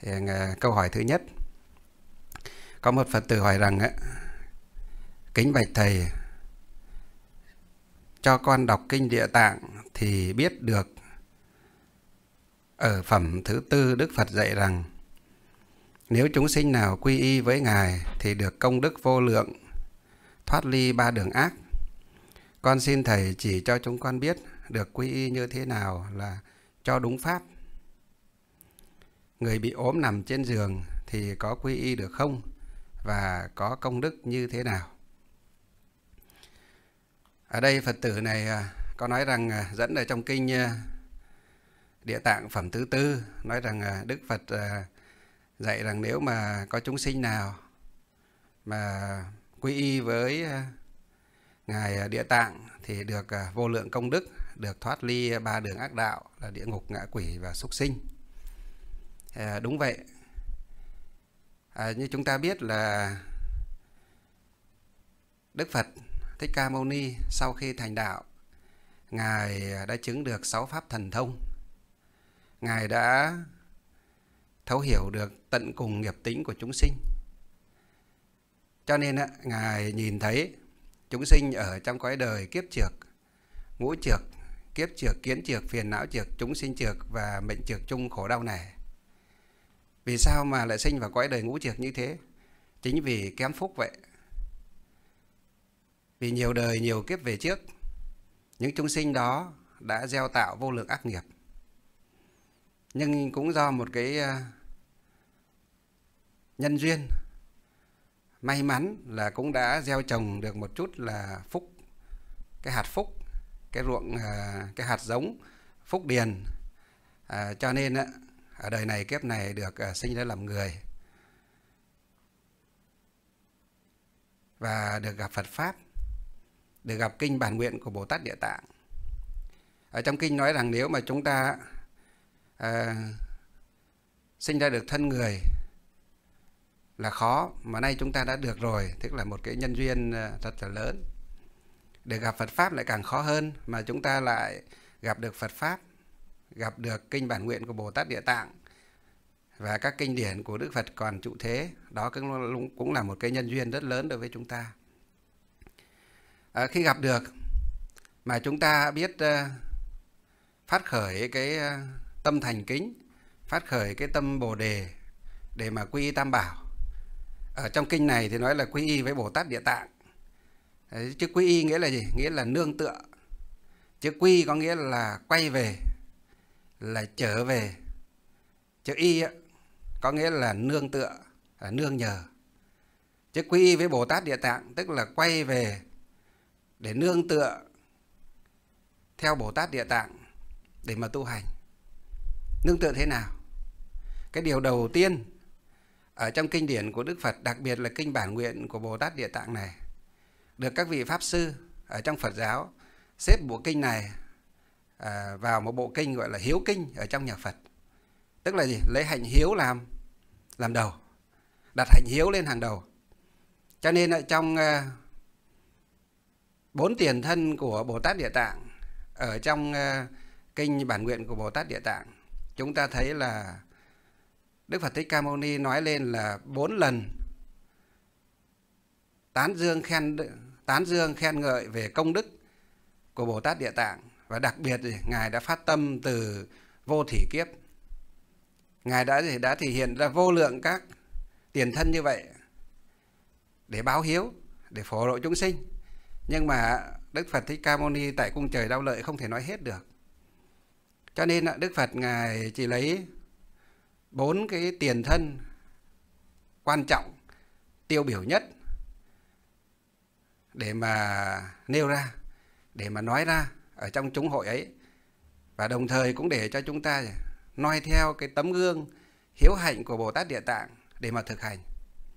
Thì câu hỏi thứ nhất, có một Phật tử hỏi rằng kính bạch thầy, cho con đọc kinh Địa Tạng thì biết được ở phẩm thứ tư Đức Phật dạy rằng nếu chúng sinh nào quy y với Ngài thì được công đức vô lượng, thoát ly ba đường ác. Con xin thầy chỉ cho chúng con biết được quy y như thế nào là cho đúng pháp. Người bị ốm nằm trên giường thì có quy y được không? Và có công đức như thế nào? Ở đây Phật tử này có nói rằng dẫn ở trong kinh Địa Tạng phẩm thứ tư, nói rằng Đức Phật dạy rằng nếu mà có chúng sinh nào mà quy y với Ngài Địa Tạng thì được vô lượng công đức, được thoát ly ba đường ác đạo là địa ngục, ngạ quỷ và súc sinh. Đúng vậy. Như chúng ta biết là Đức Phật Thích Ca Mâu Ni sau khi thành đạo, Ngài đã chứng được 6 pháp thần thông. Ngài đã thấu hiểu được tận cùng nghiệp tính của chúng sinh. Cho nên Ngài nhìn thấy chúng sinh ở trong cõi đời kiếp trược, ngũ trược, kiếp trược, kiến trược, phiền não trược, chúng sinh trược và mệnh trược chung khổ đau này. Vì sao mà lại sinh vào cõi đời ngũ trược như thế? Chính vì kém phúc vậy. Vì nhiều đời, nhiều kiếp về trước, những chúng sinh đó đã gieo tạo vô lượng ác nghiệp. Nhưng cũng do một cái nhân duyên, may mắn là cũng đã gieo trồng được một chút là phúc, cái hạt phúc, cái ruộng, cái hạt giống phúc điền. Cho nên ở đời này, kiếp này được sinh ra làm người và được gặp Phật Pháp, được gặp kinh bản nguyện của Bồ Tát Địa Tạng. Ở trong kinh nói rằng nếu mà chúng ta sinh ra được thân người là khó, mà nay chúng ta đã được rồi, tức là một cái nhân duyên thật là lớn. Để gặp Phật Pháp lại càng khó hơn, mà chúng ta lại gặp được Phật Pháp, gặp được kinh bản nguyện của Bồ Tát Địa Tạng và các kinh điển của Đức Phật còn trụ thế. Đó cũng là một cái nhân duyên rất lớn đối với chúng ta. Khi gặp được mà chúng ta biết phát khởi cái tâm thành kính, phát khởi cái tâm Bồ Đề để mà quy y Tam Bảo. Ở trong kinh này thì nói là quy y với Bồ Tát Địa Tạng. Chứ quy y nghĩa là gì? Nghĩa là nương tựa. Chứ quy có nghĩa là quay về, là trở về. Chứ y có nghĩa là nương tựa, nương nhờ. Chứ quy y với Bồ Tát Địa Tạng tức là quay về để nương tựa theo Bồ Tát Địa Tạng để mà tu hành. Nương tựa thế nào? Cái điều đầu tiên ở trong kinh điển của Đức Phật, đặc biệt là kinh bản nguyện của Bồ Tát Địa Tạng này, được các vị Pháp Sư ở trong Phật giáo xếp bộ kinh này vào một bộ kinh gọi là hiếu kinh ở trong nhà Phật. Tức là gì? Lấy hạnh hiếu làm đầu, đặt hạnh hiếu lên hàng đầu. Cho nên trong 4 tiền thân của Bồ Tát Địa Tạng, ở trong kinh bản nguyện của Bồ Tát Địa Tạng, chúng ta thấy là Đức Phật Thích Ca Mâu Ni nói lên là 4 lần tán dương khen ngợi về công đức của Bồ Tát Địa Tạng. Và đặc biệt thì Ngài đã phát tâm từ vô thỉ kiếp. Ngài đã thể hiện ra vô lượng các tiền thân như vậy để báo hiếu, để phổ độ chúng sinh. Nhưng mà Đức Phật Thích Ca Mâu Ni tại cung trời Đau Lợi không thể nói hết được. Cho nên Đức Phật Ngài chỉ lấy 4 cái tiền thân quan trọng, tiêu biểu nhất để mà nêu ra, để mà nói ra ở trong chúng hội ấy. Và đồng thời cũng để cho chúng ta noi theo cái tấm gương hiếu hạnh của Bồ Tát Địa Tạng để mà thực hành.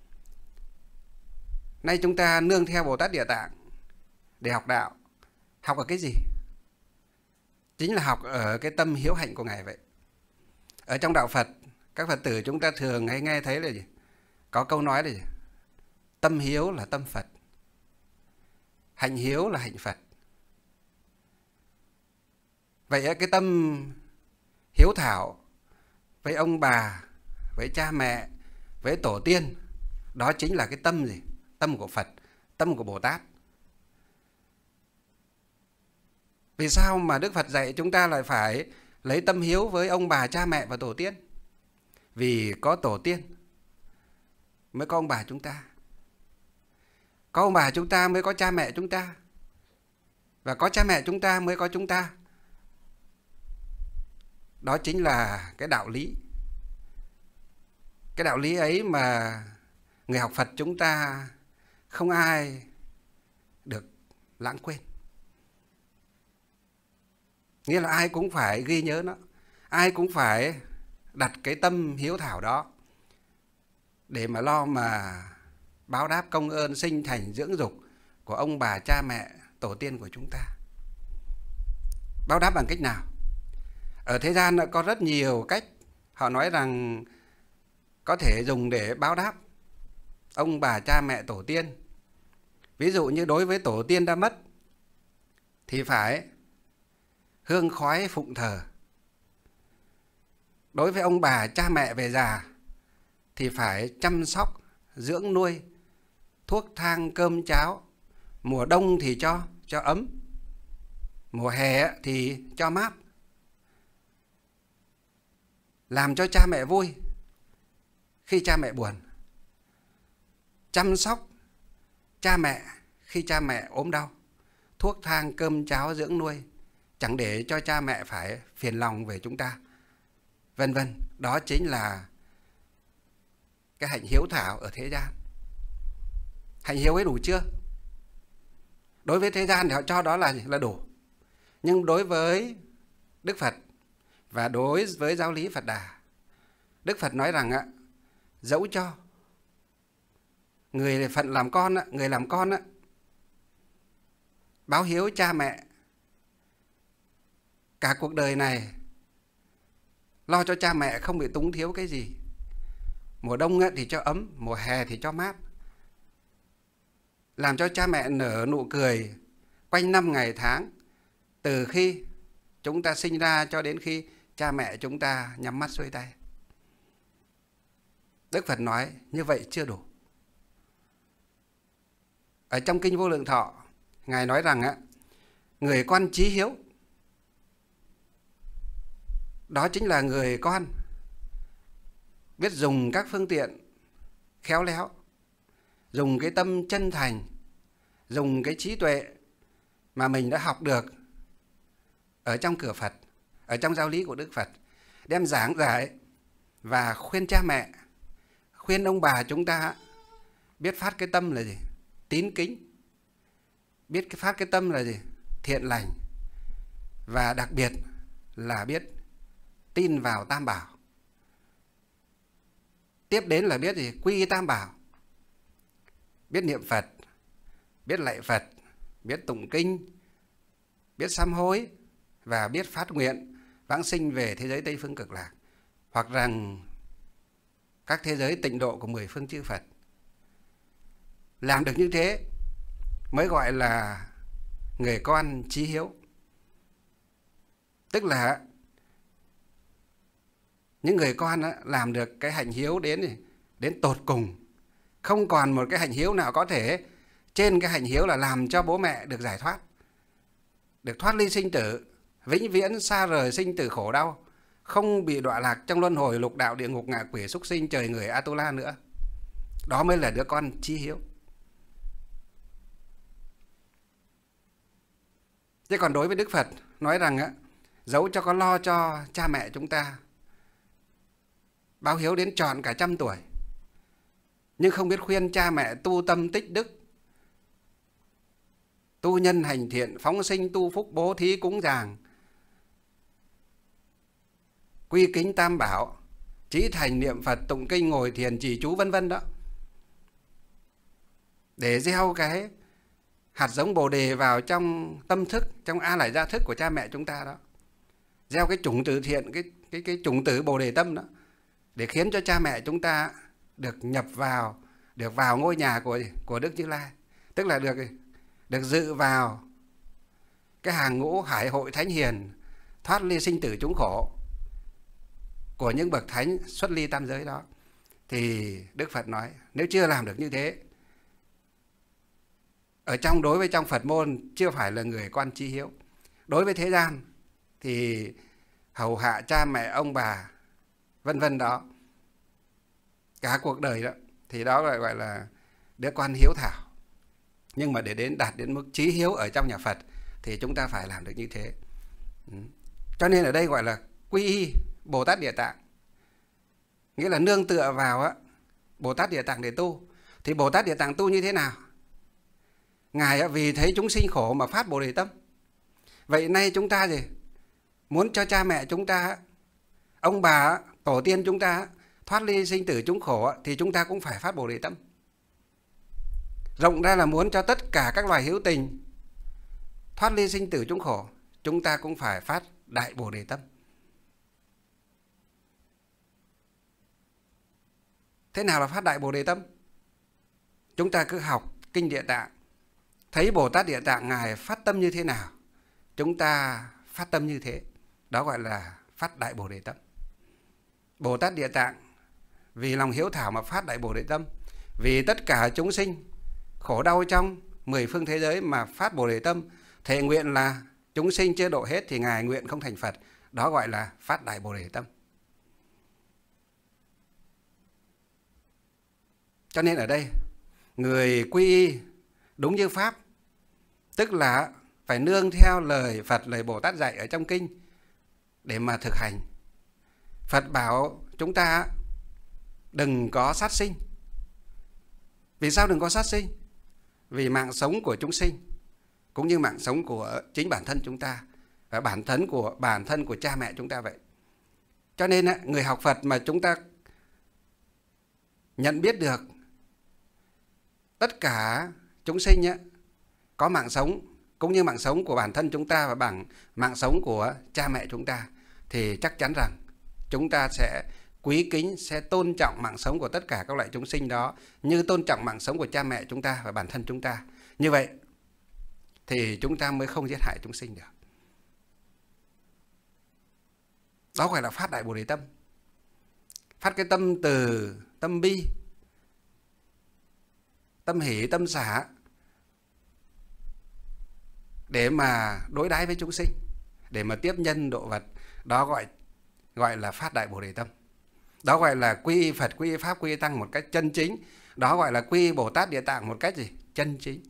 Nay chúng ta nương theo Bồ Tát Địa Tạng để học đạo. Học ở cái gì? Chính là học ở cái tâm hiếu hạnh của Ngài vậy. Ở trong đạo Phật, các Phật tử chúng ta thường hay nghe thấy là gì? Có câu nói là gì? Tâm hiếu là tâm Phật, hạnh hiếu là hạnh Phật. Vậy cái tâm hiếu thảo với ông bà, với cha mẹ, với tổ tiên. Đó chính là cái tâm gì? Tâm của Phật, tâm của Bồ Tát. Vì sao mà Đức Phật dạy chúng ta lại phải lấy tâm hiếu với ông bà, cha mẹ và tổ tiên? Vì có tổ tiên mới có ông bà chúng ta. Có ông bà chúng ta mới có cha mẹ chúng ta. Và có cha mẹ chúng ta mới có chúng ta. Đó chính là cái đạo lý. Cái đạo lý ấy mà người học Phật chúng ta không ai được lãng quên. Nghĩa là ai cũng phải ghi nhớ nó. Ai cũng phải đặt cái tâm hiếu thảo đó để mà lo mà báo đáp công ơn sinh thành dưỡng dục của ông bà, cha mẹ, tổ tiên của chúng ta. Báo đáp bằng cách nào? Ở thế gian có rất nhiều cách. Họ nói rằng có thể dùng để báo đáp ông bà, cha mẹ, tổ tiên. Ví dụ như đối với tổ tiên đã mất thì phải hương khói phụng thờ. Đối với ông bà, cha mẹ về già thì phải chăm sóc, dưỡng nuôi, thuốc thang, cơm cháo. Mùa đông thì cho ấm, mùa hè thì cho mát. Làm cho cha mẹ vui khi cha mẹ buồn. Chăm sóc cha mẹ khi cha mẹ ốm đau. Thuốc thang, cơm cháo, dưỡng nuôi, chẳng để cho cha mẹ phải phiền lòng về chúng ta, vân vân. Đó chính là cái hạnh hiếu thảo ở thế gian. Hạnh hiếu ấy đủ chưa? Đối với thế gian thì họ cho đó là đủ. Nhưng đối với Đức Phật và đối với giáo lý Phật Đà, Đức Phật nói rằng dẫu cho người phận làm con, người làm con báo hiếu cha mẹ cả cuộc đời này, lo cho cha mẹ không bị túng thiếu cái gì. Mùa đông thì cho ấm, mùa hè thì cho mát. Làm cho cha mẹ nở nụ cười quanh năm ngày tháng, từ khi chúng ta sinh ra cho đến khi cha mẹ chúng ta nhắm mắt xuôi tay. Đức Phật nói như vậy chưa đủ. Ở trong Kinh Vô Lượng Thọ, Ngài nói rằng người con chí hiếu, đó chính là người con biết dùng các phương tiện khéo léo, dùng cái tâm chân thành, dùng cái trí tuệ mà mình đã học được ở trong cửa Phật, ở trong giáo lý của Đức Phật, đem giảng giải và khuyên cha mẹ, khuyên ông bà chúng ta biết phát cái tâm là gì? Tín kính. Biết phát cái tâm là gì? Thiện lành. Và đặc biệt là biết tin vào Tam Bảo. Tiếp đến là biết gì? Quy Tam Bảo. Biết niệm Phật, biết lạy Phật, biết tụng kinh, biết sám hối và biết phát nguyện vãng sinh về thế giới Tây Phương Cực Lạc, hoặc rằng các thế giới tịnh độ của 10 phương chư Phật. Làm được như thế mới gọi là người con chí hiếu. Tức là những người con làm được cái hạnh hiếu đến tột cùng. Không còn một cái hạnh hiếu nào có thể trên cái hạnh hiếu là làm cho bố mẹ được giải thoát, được thoát ly sinh tử, vĩnh viễn xa rời sinh tử khổ đau, không bị đọa lạc trong luân hồi lục đạo, địa ngục, ngạ quỷ, súc sinh, trời người, Atula nữa. Đó mới là đứa con chí hiếu. Thế còn đối với Đức Phật nói rằng dẫu cho có lo cho cha mẹ chúng ta, báo hiếu đến tròn cả 100 tuổi, nhưng không biết khuyên cha mẹ tu tâm tích đức, tu nhân hành thiện, phóng sinh tu phúc, bố thí cúng dường, quy kính Tam Bảo, chí thành niệm Phật, tụng kinh, ngồi thiền, trì chú, vân vân đó, để gieo cái hạt giống Bồ Đề vào trong tâm thức, trong A Lại Gia thức của cha mẹ chúng ta đó. Gieo cái chủng tử thiện, cái chủng tử Bồ Đề tâm đó, để khiến cho cha mẹ chúng ta được nhập vào, được vào ngôi nhà của Đức Như Lai. Tức là được dự vào cái hàng ngũ hải hội thánh hiền, thoát ly sinh tử chúng khổ, của những bậc thánh xuất ly tam giới đó. Thì Đức Phật nói nếu chưa làm được như thế, đối với trong Phật môn chưa phải là người con chí hiếu. Đối với thế gian thì hầu hạ cha mẹ ông bà vân vân đó, cả cuộc đời đó, thì đó gọi là đứa con hiếu thảo. Nhưng mà để đạt đến mức chí hiếu ở trong nhà Phật thì chúng ta phải làm được như thế. Cho nên ở đây gọi là quy y Bồ Tát Địa Tạng, nghĩa là nương tựa vào Bồ Tát Địa Tạng để tu. Thì Bồ Tát Địa Tạng tu như thế nào? Ngài vì thấy chúng sinh khổ mà phát Bồ Đề tâm. Vậy nay chúng ta muốn cho cha mẹ chúng ta, ông bà, tổ tiên chúng ta thoát ly sinh tử chúng khổ thì chúng ta cũng phải phát Bồ Đề tâm. Rộng ra là muốn cho tất cả các loài hữu tình thoát ly sinh tử chúng khổ, chúng ta cũng phải phát Đại Bồ Đề tâm. Thế nào là phát Đại Bồ Đề tâm? Chúng ta cứ học Kinh Địa Tạng, thấy Bồ Tát Địa Tạng Ngài phát tâm như thế nào, chúng ta phát tâm như thế. Đó gọi là phát Đại Bồ Đề tâm. Bồ Tát Địa Tạng vì lòng hiếu thảo mà phát Đại Bồ Đề tâm, vì tất cả chúng sinh khổ đau trong 10 phương thế giới mà phát Bồ Đề tâm, thệ nguyện là chúng sinh chưa độ hết thì Ngài nguyện không thành Phật. Đó gọi là phát Đại Bồ Đề tâm. Cho nên ở đây người quy y đúng như Pháp, tức là phải nương theo lời Phật, lời Bồ Tát dạy ở trong kinh để mà thực hành. Phật bảo chúng ta đừng có sát sinh. Vì sao đừng có sát sinh? Vì mạng sống của chúng sinh cũng như mạng sống của chính bản thân chúng ta và bản thân của cha mẹ chúng ta vậy. Cho nên người học Phật mà chúng ta nhận biết được tất cả chúng sinh có mạng sống cũng như mạng sống của bản thân chúng ta và bằng mạng sống của cha mẹ chúng ta, thì chắc chắn rằng chúng ta sẽ quý kính, sẽ tôn trọng mạng sống của tất cả các loại chúng sinh đó như tôn trọng mạng sống của cha mẹ chúng ta và bản thân chúng ta. Như vậy thì chúng ta mới không giết hại chúng sinh được. Đó gọi là phát Đại Bồ Đề tâm. Phát cái tâm từ tâm bi, tâm hỷ, tâm xả để mà đối đãi với chúng sinh, để mà tiếp nhân độ vật. Đó gọi là phát Đại Bồ Đề tâm. Đó gọi là quy y Phật, quy y Pháp, quy y Tăng một cách chân chính. Đó gọi là quy y Bồ Tát Địa Tạng một cách chân chính.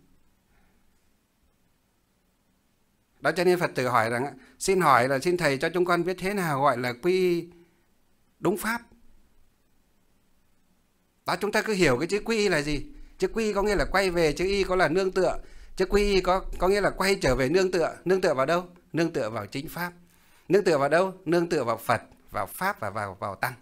Đó cho nên Phật tử hỏi rằng xin thầy cho chúng con biết thế nào gọi là quy y đúng Pháp. Đó, chúng ta cứ hiểu cái chữ quy y là gì. Chữ quy y có nghĩa là quay về, chữ y có là nương tựa. Chữ quy y có nghĩa là quay trở về nương tựa. Nương tựa vào đâu? Nương tựa vào chính Pháp. Nương tựa vào đâu? Nương tựa vào Phật, vào Pháp và vào Tăng.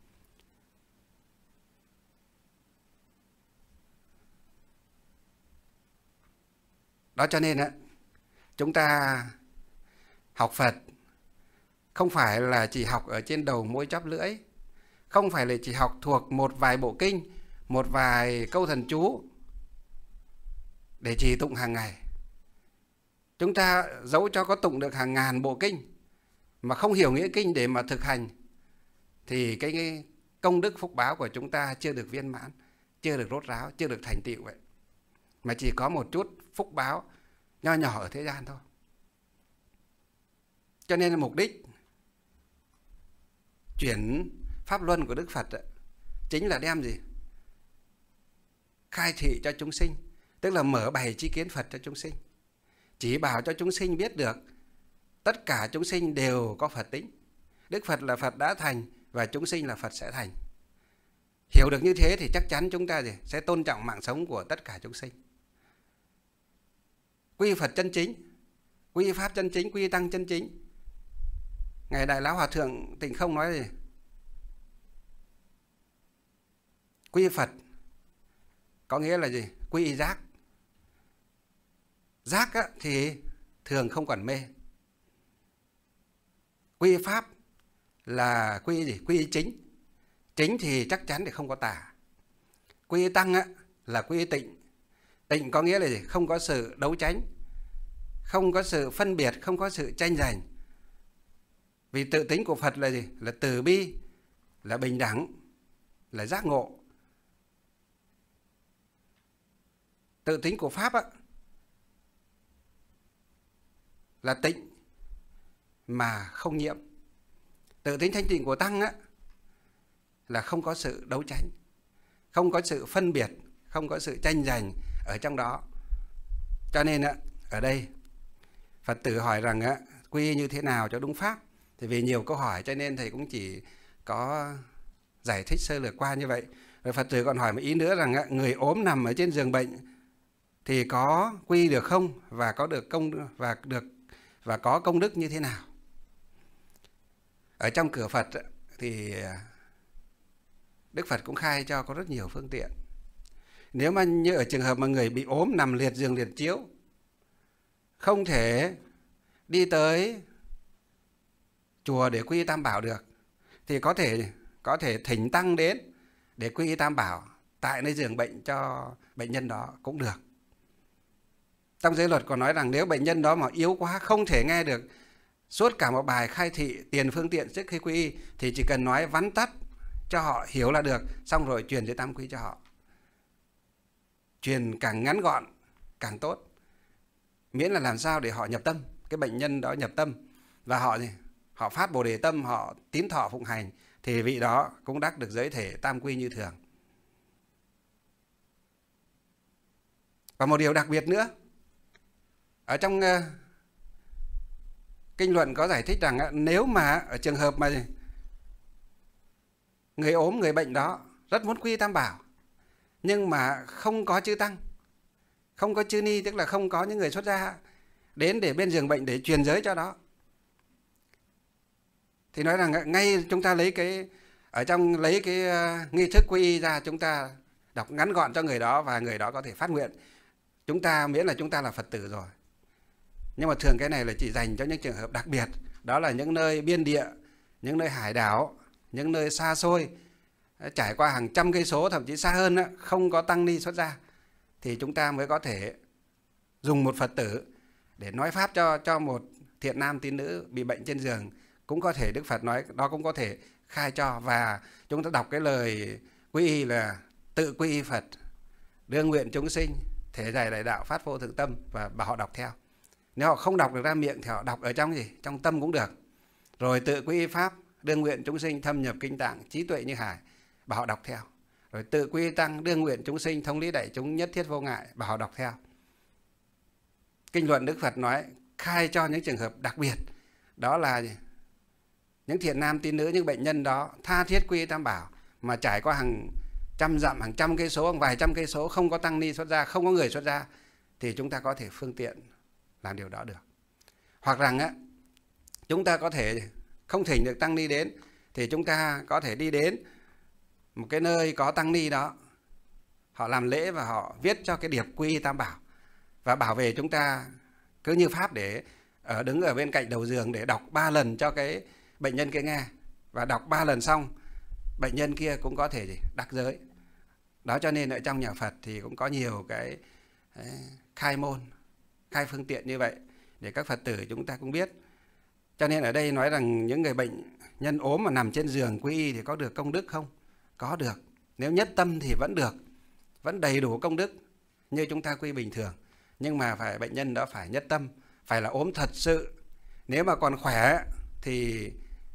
Đó cho nên chúng ta học Phật không phải là chỉ học ở trên đầu môi chóp lưỡi, không phải là chỉ học thuộc một vài bộ kinh, một vài câu thần chú để trì tụng hàng ngày. Chúng ta dẫu cho có tụng được hàng ngàn bộ kinh mà không hiểu nghĩa kinh để mà thực hành thì cái công đức phúc báo của chúng ta chưa được viên mãn, chưa được rốt ráo, chưa được thành tựu vậy. Mà chỉ có một chút phúc báo nho nhỏ ở thế gian thôi. Cho nên là mục đích chuyển pháp luân của Đức Phật chính là đem khai thị cho chúng sinh, tức là mở bày tri kiến Phật cho chúng sinh, chỉ bảo cho chúng sinh biết được tất cả chúng sinh đều có Phật tính. Đức Phật là Phật đã thành và chúng sinh là Phật sẽ thành. Hiểu được như thế thì chắc chắn chúng ta sẽ tôn trọng mạng sống của tất cả chúng sinh. Quy Phật chân chính, quy Pháp chân chính, quy Tăng chân chính. Ngài Đại Lão Hòa Thượng Tịnh Không nói gì? Quy Phật có nghĩa là gì? Quy giác. Giác thì thường không còn mê. Quy Pháp là quy gì? Quy chính. Chính thì chắc chắn thì không có tà. Quy Tăng là quy tịnh. Tịnh có nghĩa là gì? Không có sự đấu tranh, không có sự phân biệt, không có sự tranh giành. Vì tự tính của Phật là gì? Là từ bi, là bình đẳng, là giác ngộ. Tự tính của Pháp á, là tịnh mà không nhiễm. Tự tính thanh tịnh của Tăng á, là không có sự đấu tranh, không có sự phân biệt, không có sự tranh giành ở trong đó. Cho nên á, ở đây Phật tử hỏi rằng á, quy y như thế nào cho đúng pháp. Thì vì nhiều câu hỏi cho nên thầy cũng chỉ có giải thích sơ lược qua như vậy. Rồi Phật tử còn hỏi một ý nữa rằng á, người ốm nằm ở trên giường bệnh thì có quy y được không, và có được và có công đức như thế nào? Ở trong cửa Phật thì Đức Phật cũng khai cho có rất nhiều phương tiện. Nếu mà như ở trường hợp mà người bị ốm nằm liệt giường liệt chiếu, không thể đi tới chùa để quy y Tam Bảo được, thì có thể thỉnh tăng đến để quy y Tam Bảo tại nơi giường bệnh cho bệnh nhân đó cũng được. Trong giới luật còn nói rằng nếu bệnh nhân đó mà yếu quá, không thể nghe được suốt cả một bài khai thị tiền phương tiện trước khi quy y, thì chỉ cần nói vắn tắt cho họ hiểu là được, xong rồi truyền giới tam quy cho họ. Truyền càng ngắn gọn càng tốt, miễn là làm sao để họ nhập tâm, cái bệnh nhân đó nhập tâm, và họ phát Bồ Đề tâm, họ tín thọ phụng hành, thì vị đó cũng đắc được giới thể tam quy như thường. Và một điều đặc biệt nữa, ở trong kinh luận có giải thích rằng nếu mà ở trường hợp mà người ốm, người bệnh đó rất muốn quy y Tam Bảo, nhưng mà không có chư tăng, không có chư ni, tức là không có những người xuất gia đến để bên giường bệnh để truyền giới cho đó, thì nói rằng ngay chúng ta lấy cái nghi thức quy y ra, chúng ta đọc ngắn gọn cho người đó, và người đó có thể phát nguyện. Chúng ta miễn là chúng ta là Phật tử rồi. Nhưng mà thường cái này là chỉ dành cho những trường hợp đặc biệt, đó là những nơi biên địa, những nơi hải đảo, những nơi xa xôi, trải qua hàng trăm cây số, thậm chí xa hơn, không có tăng ni xuất gia, thì chúng ta mới có thể dùng một Phật tử để nói pháp cho một thiện nam tín nữ bị bệnh trên giường. Cũng có thể Đức Phật nói đó, cũng có thể khai cho, và chúng ta đọc cái lời quy y là tự quy y Phật, đương nguyện chúng sinh thể giải đại đạo phát vô thượng tâm, và bảo họ đọc theo. Nếu họ không đọc được ra miệng thì họ đọc ở trong trong tâm cũng được. Rồi tự quy y Pháp, đương nguyện chúng sinh thâm nhập kinh tạng, trí tuệ như hải, bảo họ đọc theo. Rồi tự quy y Tăng, đương nguyện chúng sinh thông lý đại chúng, nhất thiết vô ngại, bảo họ đọc theo. Kinh luận Đức Phật nói khai cho những trường hợp đặc biệt, đó là những thiện nam tín nữ, những bệnh nhân đó tha thiết quy y Tam Bảo, mà trải qua hàng trăm dặm, hàng trăm cây số, hàng vài trăm cây số, không có tăng ni xuất gia, không có người xuất gia, thì chúng ta có thể phương tiện làm điều đó được. Hoặc rằng chúng ta có thể không thỉnh được tăng ni đến, thì chúng ta có thể đi đến một cái nơi có tăng ni đó, họ làm lễ và họ viết cho cái điệp quy y Tam Bảo, và bảo về chúng ta cứ như pháp để đứng ở bên cạnh đầu giường để đọc 3 lần cho cái bệnh nhân kia nghe, và đọc 3 lần xong bệnh nhân kia cũng có thể đắc giới. Đó, cho nên ở trong nhà Phật thì cũng có nhiều cái khai môn, khai phương tiện như vậy để các Phật tử chúng ta cũng biết. Cho nên ở đây nói rằng những người bệnh nhân ốm mà nằm trên giường quy y thì có được công đức không? Có được. Nếu nhất tâm thì vẫn được, vẫn đầy đủ công đức như chúng ta quy bình thường. Nhưng mà bệnh nhân đó phải nhất tâm, phải là ốm thật sự. Nếu mà còn khỏe thì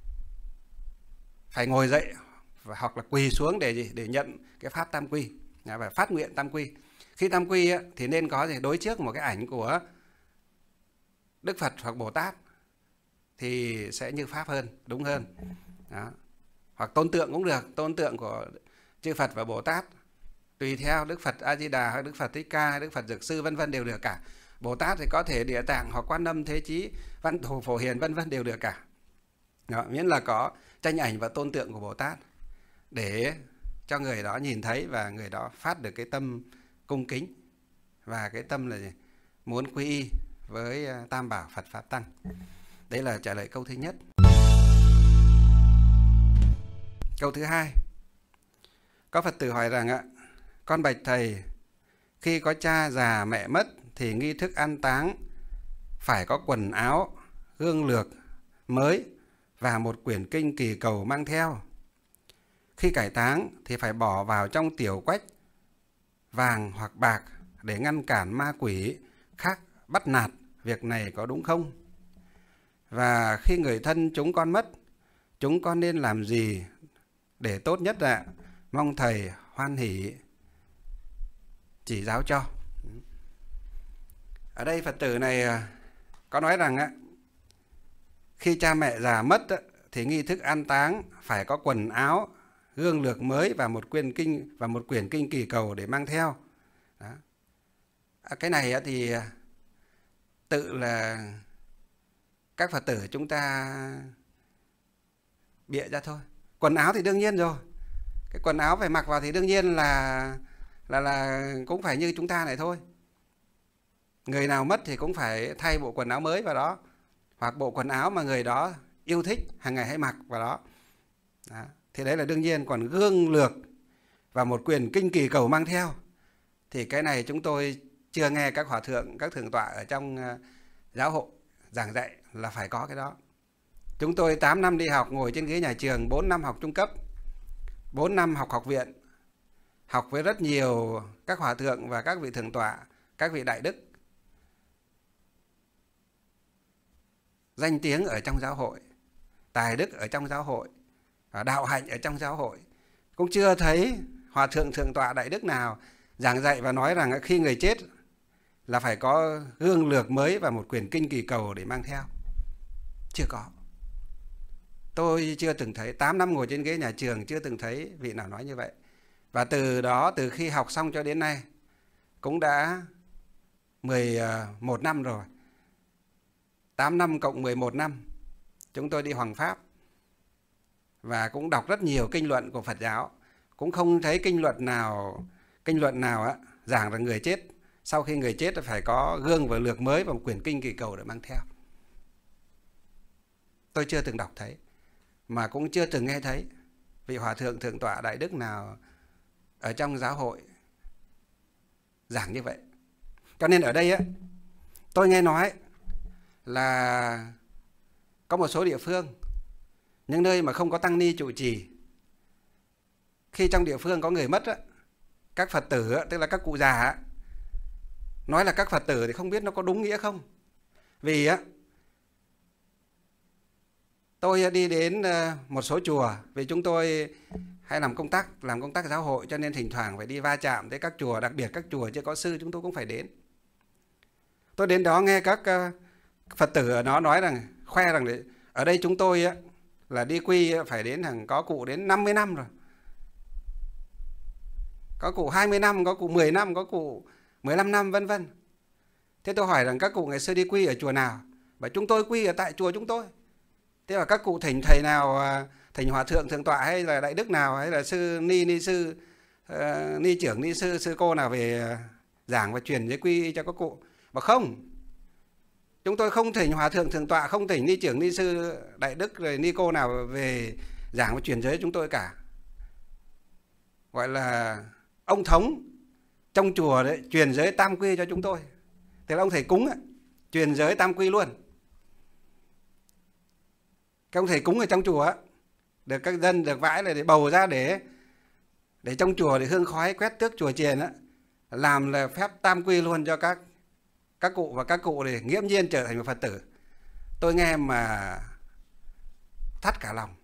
phải ngồi dậy hoặc là quỳ xuống để nhận cái pháp tam quy, và phát nguyện tam quy. Khi tam quy thì nên có đối trước một cái ảnh của Đức Phật hoặc Bồ Tát thì sẽ như pháp hơn, đúng hơn. Đó. Hoặc tôn tượng cũng được, tôn tượng của chư Phật và Bồ Tát, tùy theo Đức Phật A Di Đà hay Đức Phật Thích Ca hay Đức Phật Dược Sư vân vân đều được cả. Bồ Tát thì có thể Địa Tạng hoặc Quan Âm, Thế Chí, Văn Thù, Phổ Hiền vân vân đều được cả. Đó, miễn là có tranh ảnh và tôn tượng của Bồ Tát để cho người đó nhìn thấy và người đó phát được cái tâm cung kính và cái tâm là muốn quy y với Tam Bảo Phật Pháp Tăng. Đấy là trả lời câu thứ nhất. Câu thứ hai, có Phật tử hỏi rằng con bạch thầy, khi có cha già mẹ mất thì nghi thức an táng phải có quần áo, hương lược mới và một quyển kinh kỳ cầu mang theo. Khi cải táng thì phải bỏ vào trong tiểu quách vàng hoặc bạc để ngăn cản ma quỷ khác bắt nạt. Việc này có đúng không? Và khi người thân chúng con mất, chúng con nên làm gì để tốt nhất ạ? Mong thầy hoan hỷ chỉ giáo cho. Ở đây Phật tử này có nói rằng khi cha mẹ già mất thì nghi thức an táng phải có quần áo, gương lược mới và một quyển kinh kỳ cầu để mang theo. Đó. Cái này thì tự là các Phật tử chúng ta bịa ra thôi. Quần áo thì đương nhiên rồi, cái quần áo phải mặc vào thì đương nhiên là cũng phải như chúng ta này thôi. Người nào mất thì cũng phải thay bộ quần áo mới vào đó, hoặc bộ quần áo mà người đó yêu thích hàng ngày hay mặc vào đó. Đó. Thì đấy là đương nhiên. Còn gương lược và một quyển kinh kỳ cầu mang theo thì cái này chúng tôi chưa nghe các hòa thượng, các thượng tọa ở trong giáo hội giảng dạy là phải có cái đó. Chúng tôi 8 năm đi học, ngồi trên ghế nhà trường, 4 năm học trung cấp, 4 năm học học viện, học với rất nhiều các hòa thượng và các vị thượng tọa, các vị đại đức danh tiếng ở trong giáo hội, tài đức ở trong giáo hội, đạo hạnh ở trong giáo hội. Cũng chưa thấy hòa thượng thượng tọa đại đức nào giảng dạy và nói rằng khi người chết là phải có gương lược mới và một quyển kinh kỳ cầu để mang theo. Chưa có. Tôi chưa từng thấy, 8 năm ngồi trên ghế nhà trường chưa từng thấy vị nào nói như vậy. Và từ đó, từ khi học xong cho đến nay cũng đã 11 năm rồi. 8 năm cộng 11 năm chúng tôi đi hoằng pháp và cũng đọc rất nhiều kinh luận của Phật giáo, cũng không thấy kinh luận nào giảng rằng người chết, sau khi người chết phải có gương và lược mới và một quyển kinh kỳ cầu để mang theo. Tôi chưa từng đọc thấy, mà cũng chưa từng nghe thấy vị hòa thượng thượng tọa đại đức nào ở trong giáo hội giảng như vậy. Cho nên ở đây tôi nghe nói là có một số địa phương, những nơi mà không có tăng ni trụ trì, khi trong địa phương có người mất các Phật tử, tức là các cụ già nói là các Phật tử thì không biết nó có đúng nghĩa không. Vì tôi đi đến một số chùa, vì chúng tôi hay làm công tác giáo hội, cho nên thỉnh thoảng phải đi va chạm tới các chùa, đặc biệt các chùa chưa có sư chúng tôi cũng phải đến. Tôi đến đó nghe các Phật tử ở đó nói rằng, khoe rằng ở đây chúng tôi là đi quy phải đến có cụ đến 50 năm rồi, có cụ 20 năm, có cụ 10 năm, có cụ 15 năm vân vân. Thế tôi hỏi rằng các cụ ngày xưa đi quy ở chùa nào? Và chúng tôi quy ở tại chùa chúng tôi. Thế mà các cụ thỉnh thầy nào, thỉnh hòa thượng thượng tọa hay là đại đức nào, hay là sư ni sư, ni trưởng ni sư, sư cô nào về giảng và truyền giấy quy cho các cụ? Mà không, chúng tôi không thỉnh hòa thượng thượng tọa, không thỉnh ni trưởng ni sư đại đức rồi ni cô nào về giảng và truyền giới chúng tôi cả. Gọi là ông thống trong chùa đấy truyền giới tam quy cho chúng tôi. Thế là ông thầy cúng truyền giới tam quy luôn. Các ông thầy cúng ở trong chùa được các dân được vãi là để bầu ra để trong chùa để hương khói quét tước chùa chiền làm là phép tam quy luôn cho các cụ, và các cụ để nghiễm nhiên trở thành một Phật tử. Tôi nghe mà thắt cả lòng.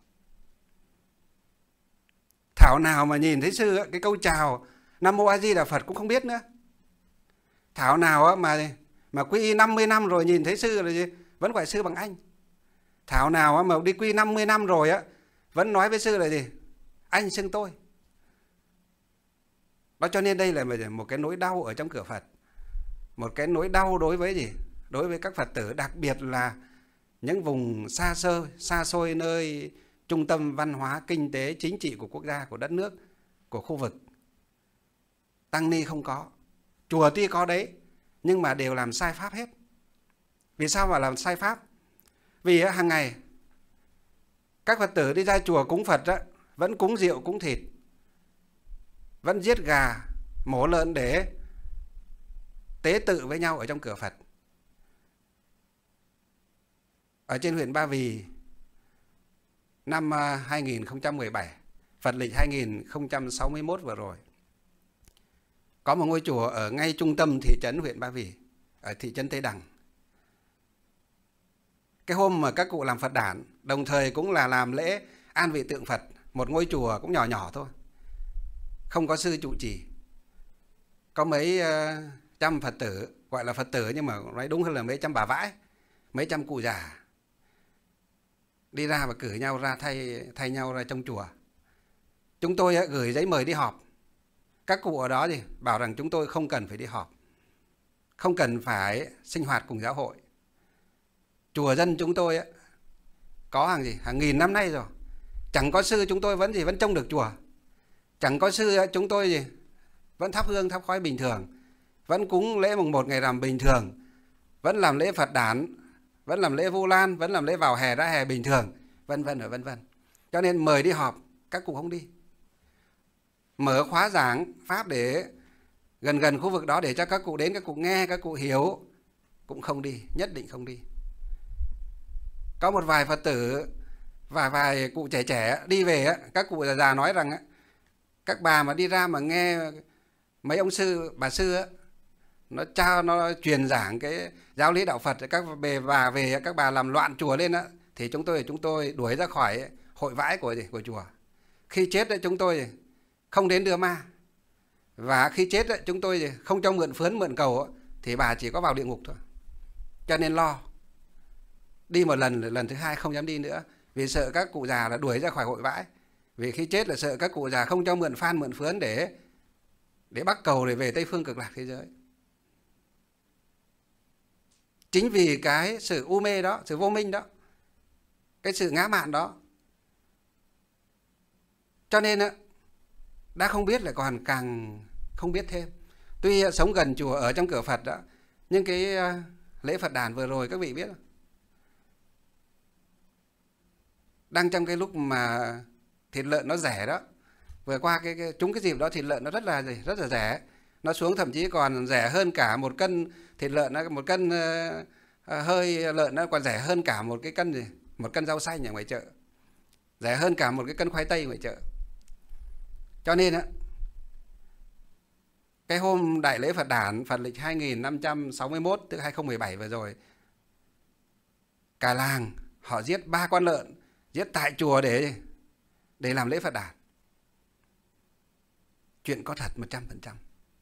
Thảo nào mà nhìn thấy sư cái câu chào Nam Mô A Di Đà Phật cũng không biết nữa. Thảo nào mà quy y 50 năm rồi nhìn thấy sư là gì? Vẫn gọi sư bằng anh. Thảo nào mà đi quy 50 năm rồi vẫn nói với sư là gì? Anh xưng tôi. Đó, cho nên đây là một cái nỗi đau ở trong cửa Phật. Một cái nỗi đau đối với gì? Đối với các Phật tử, đặc biệt là những vùng xa xôi nơi trung tâm văn hóa, kinh tế, chính trị của quốc gia, của đất nước, của khu vực. Tăng ni không có. Chùa tuy có đấy, nhưng mà đều làm sai pháp hết. Vì sao mà làm sai pháp? Vì hàng ngày các Phật tử đi ra chùa cúng Phật vẫn cúng rượu, cúng thịt, vẫn giết gà, mổ lợn để tế tự với nhau ở trong cửa Phật. Ở trên huyện Ba Vì năm 2017, Phật lịch 2061 vừa rồi. Có một ngôi chùa ở ngay trung tâm thị trấn huyện Ba Vì, ở thị trấn Tây Đằng. Cái hôm mà các cụ làm Phật đản, đồng thời cũng là làm lễ an vị tượng Phật, một ngôi chùa cũng nhỏ nhỏ thôi, không có sư trụ trì, có mấy trăm Phật tử, gọi là Phật tử nhưng mà nói đúng hơn là mấy trăm bà vãi, mấy trăm cụ già đi ra và cử nhau ra thay nhau ra trong chùa. Chúng tôi gửi giấy mời đi họp. Các cụ ở đó thì bảo rằng chúng tôi không cần phải đi họp, không cần phải sinh hoạt cùng giáo hội. Chùa dân chúng tôi có hàng nghìn năm nay rồi, chẳng có sư chúng tôi vẫn trông được chùa, chẳng có sư chúng tôi vẫn thắp hương thắp khói bình thường, vẫn cúng lễ mùng 1 ngày rằm bình thường, vẫn làm lễ Phật đản, vẫn làm lễ Vu Lan, vẫn làm lễ vào hè ra hè bình thường, vân vân. Cho nên mời đi họp các cụ không đi. Mở khóa giảng pháp để gần khu vực đó để cho các cụ đến, các cụ nghe, các cụ hiểu, cũng không đi, nhất định không đi. Có một vài Phật tử và vài cụ trẻ đi về, các cụ già nói rằng các bà mà đi ra mà nghe mấy ông sư, bà sư nó truyền giảng cái giáo lý đạo Phật, các bà về các bà làm loạn chùa lên thì chúng tôi đuổi ra khỏi hội vãi của chùa. Khi chết chúng tôi không đến đưa ma, và khi chết chúng tôi không cho mượn phướn mượn cầu, thì bà chỉ có vào địa ngục thôi. Cho nên lo đi một lần thứ hai không dám đi nữa, vì sợ các cụ già là đuổi ra khỏi hội vãi. Vì khi chết là sợ các cụ già không cho mượn phan mượn phướn để bắt cầu để về Tây Phương Cực Lạc thế giới. Chính vì cái sự u mê đó, sự vô minh đó, cái sự ngã mạn đó, cho nên đã không biết lại còn càng không biết thêm. Tuy sống gần chùa ở trong cửa Phật đó, nhưng cái lễ Phật đản vừa rồi các vị biết không? Đang trong cái lúc mà thịt lợn nó rẻ đó, vừa qua trúng cái dịp đó thịt lợn nó rất là rẻ, nó xuống thậm chí còn rẻ hơn cả một cân thịt lợn, một cân hơi lợn nó còn rẻ hơn cả một cân rau xanh ở ngoài chợ, rẻ hơn cả một cái cân khoai tây ngoài chợ. Cho nên cái hôm đại lễ Phật đản Phật lịch 2561 tức 2017 vừa rồi, cả làng họ giết 3 con lợn, giết tại chùa để làm lễ Phật đản. Chuyện có thật 100%.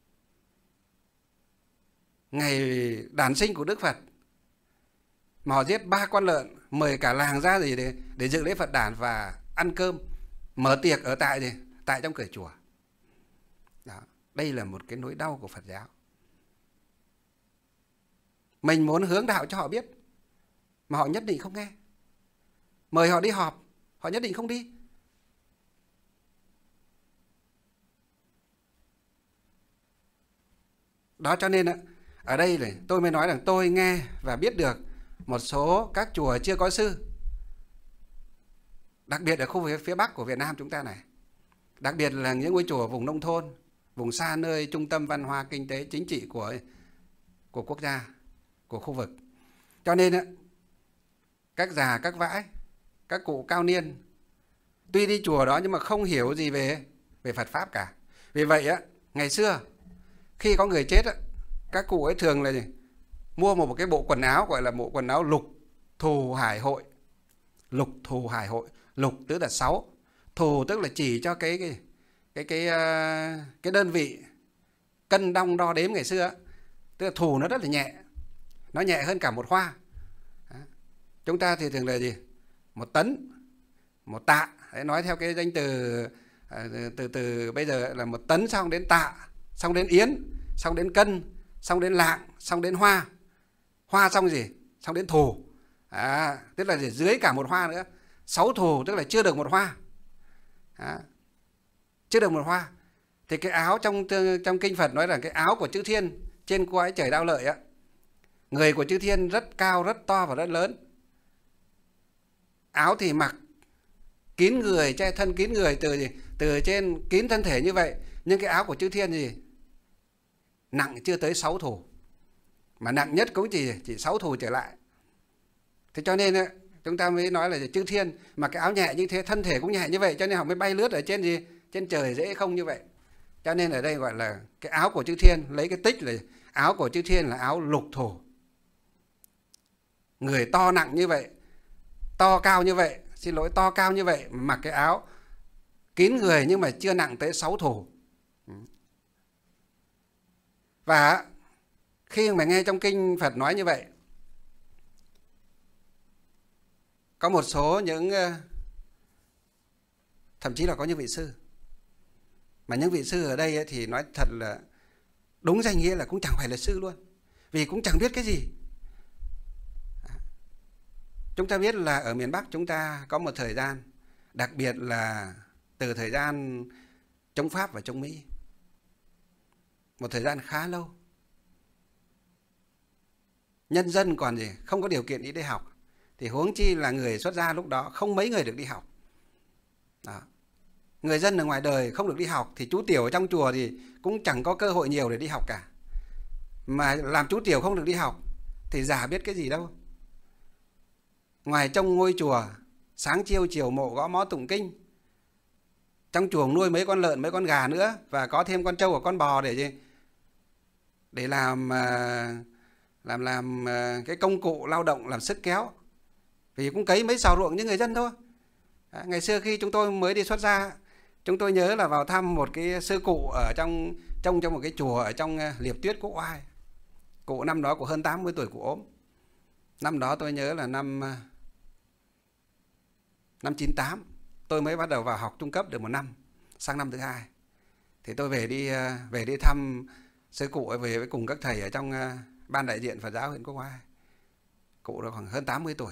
Ngày đản sinh của Đức Phật mà họ giết 3 con lợn, mời cả làng ra để dự lễ Phật đản và ăn cơm, mở tiệc ở tại trong cửa chùa. Đó, đây là một cái nỗi đau của Phật giáo. Mình muốn hướng đạo cho họ biết mà họ nhất định không nghe. Mời họ đi họp, họ nhất định không đi. Đó, cho nên ở đây này tôi mới nói rằng tôi nghe và biết được một số các chùa chưa có sư, đặc biệt ở khu vực phía Bắc của Việt Nam chúng ta này, đặc biệt là những ngôi chùa vùng nông thôn, vùng xa nơi trung tâm văn hóa, kinh tế, chính trị của quốc gia, của khu vực. Cho nên các già, các vãi, các cụ cao niên tuy đi chùa đó nhưng mà không hiểu gì về Phật Pháp cả. Vì vậy ngày xưa khi có người chết các cụ ấy thường là mua một cái bộ quần áo gọi là bộ quần áo lục thù hải hội. Lục thù hải hội, lục tức là 6, thù tức là chỉ cho cái đơn vị cân đong đo đếm ngày xưa. Tức là thù nó rất là nhẹ, nó nhẹ hơn cả một hoa. Chúng ta thì thường là gì? 1 tấn, 1 tạ. Đấy, nói theo cái danh từ bây giờ là 1 tấn, xong đến tạ, xong đến yến, xong đến cân, xong đến lạng, xong đến hoa. Hoa xong gì? Xong đến thù. Tức là dưới cả một hoa nữa. 6 thù tức là chưa được một hoa. Chưa được một hoa. Thì cái áo trong kinh Phật nói rằng cái áo của chư thiên trên cõi trời Đao Lợi người của chư thiên rất cao, rất to và rất lớn. Áo thì mặc kín người, che thân kín người từ trên kín thân thể như vậy, nhưng cái áo của chư thiên gì? Nặng chưa tới 6 thù. Mà nặng nhất cũng chỉ 6 thù trở lại. Thế cho nên Chúng ta mới nói là chư thiên, mà cái áo nhẹ như thế, thân thể cũng nhẹ như vậy, cho nên họ mới bay lướt ở trên gì? Trên trời dễ không như vậy. Cho nên ở đây gọi là cái áo của chư thiên, lấy cái tích là áo của chư thiên là áo lục thổ. Người to nặng như vậy, to cao như vậy, xin lỗi, to cao như vậy, mặc cái áo kín người nhưng mà chưa nặng tới 6 thổ. Và khi mà nghe trong kinh Phật nói như vậy, có một số những, thậm chí là có những vị sư, mà những vị sư ở đây thì nói thật là đúng danh nghĩa là cũng chẳng phải là sư luôn, vì cũng chẳng biết cái gì. Chúng ta biết là ở miền Bắc chúng ta có một thời gian, đặc biệt là từ thời gian chống Pháp và chống Mỹ, một thời gian khá lâu, nhân dân còn gì không có điều kiện đi học, thì huống chi là người xuất gia lúc đó không mấy người được đi học. Đó. Người dân ở ngoài đời không được đi học, thì chú tiểu ở trong chùa thì cũng chẳng có cơ hội nhiều để đi học cả. Mà làm chú tiểu không được đi học thì già biết cái gì đâu. Ngoài trong ngôi chùa, sáng chiêu chiều mộ gõ mõ tụng kinh, trong chuồng nuôi mấy con lợn, mấy con gà nữa, và có thêm con trâu và con bò để gì? Để làm cái công cụ lao động, làm sức kéo. Vì cũng cấy mấy sào ruộng như người dân thôi. Ngày xưa khi chúng tôi mới đi xuất gia, chúng tôi nhớ là vào thăm một cái sư cụ ở trong một cái chùa ở trong Liệp Tuyết, Quốc Oai. Cụ năm đó cụ hơn 80 tuổi, cụ ốm. Năm đó tôi nhớ là năm 98, tôi mới bắt đầu vào học trung cấp được 1 năm, sang năm thứ 2 thì tôi về đi thăm sư cụ, về với cùng các thầy ở trong ban đại diện Phật giáo huyện Quốc Oai. Cụ đã khoảng hơn 80 tuổi.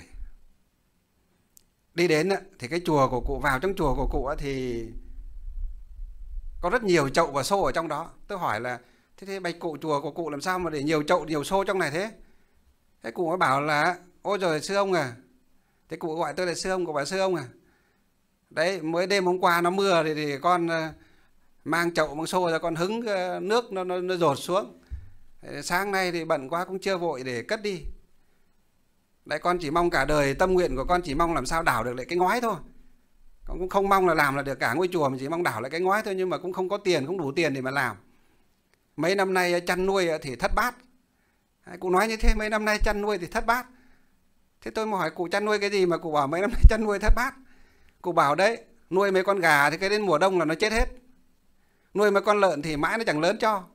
Đi đến thì cái chùa của cụ, vào trong chùa của cụ thì có rất nhiều chậu và xô ở trong đó. Tôi hỏi là thế bạch cụ, chùa của cụ làm sao mà để nhiều chậu nhiều xô trong này thế? Thế cụ mới bảo là ôi trời sư ông à. Thế cụ gọi tôi là sư ông, cụ bảo sư ông à, đấy mới đêm hôm qua nó mưa thì con mang chậu mang xô ra, con hứng nước nó dột xuống. Sáng nay thì bận quá cũng chưa vội để cất đi. Đấy, con chỉ mong cả đời, tâm nguyện của con chỉ mong làm sao đảo được lại cái ngói thôi. Con cũng không mong là làm là được cả ngôi chùa, mà chỉ mong đảo lại cái ngói thôi, nhưng mà cũng không có tiền, không đủ tiền để mà làm. Mấy năm nay chăn nuôi thì thất bát. Cụ nói như thế, mấy năm nay chăn nuôi thì thất bát. Thế tôi mà hỏi cụ chăn nuôi cái gì mà cụ bảo mấy năm nay chăn nuôi thất bát. Cụ bảo đấy, nuôi mấy con gà thì cái đến mùa đông là nó chết hết. Nuôi mấy con lợn thì mãi nó chẳng lớn cho.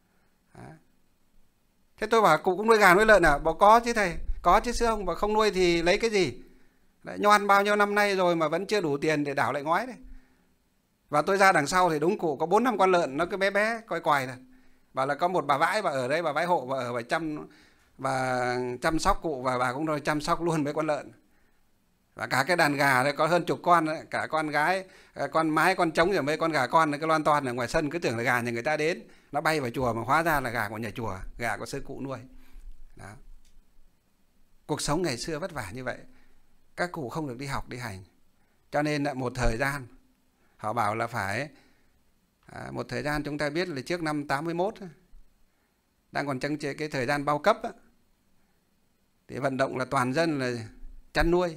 Thế tôi bảo cụ cũng nuôi gà nuôi lợn à? Bảo có chứ thầy, có chứ sư ông. Bảo không nuôi thì lấy cái gì? Đấy, nhoan bao nhiêu năm nay rồi mà vẫn chưa đủ tiền để đảo lại ngói đấy. Và tôi ra đằng sau thì đúng cụ có 4-5 con lợn, nó cứ bé bé coi quài thôi. Bảo là có một bà vãi, bà ở đây, bà vãi hộ, bà ở và chăm sóc cụ, và bà cũng rồi chăm sóc luôn mấy con lợn. Và cả cái đàn gà đấy có hơn chục con đấy, cả con gái, con mái, con trống rồi mấy con gà con, cái loan toan ở ngoài sân, cứ tưởng là gà nhà người ta đến, nó bay vào chùa mà hóa ra là gà của nhà chùa, gà của sư cụ nuôi. Đó. Cuộc sống ngày xưa vất vả như vậy, các cụ không được đi học đi hành, cho nên một thời gian họ bảo là phải một thời gian, chúng ta biết là trước năm 81 đang còn trong cái thời gian bao cấp thì vận động là toàn dân là chăn nuôi.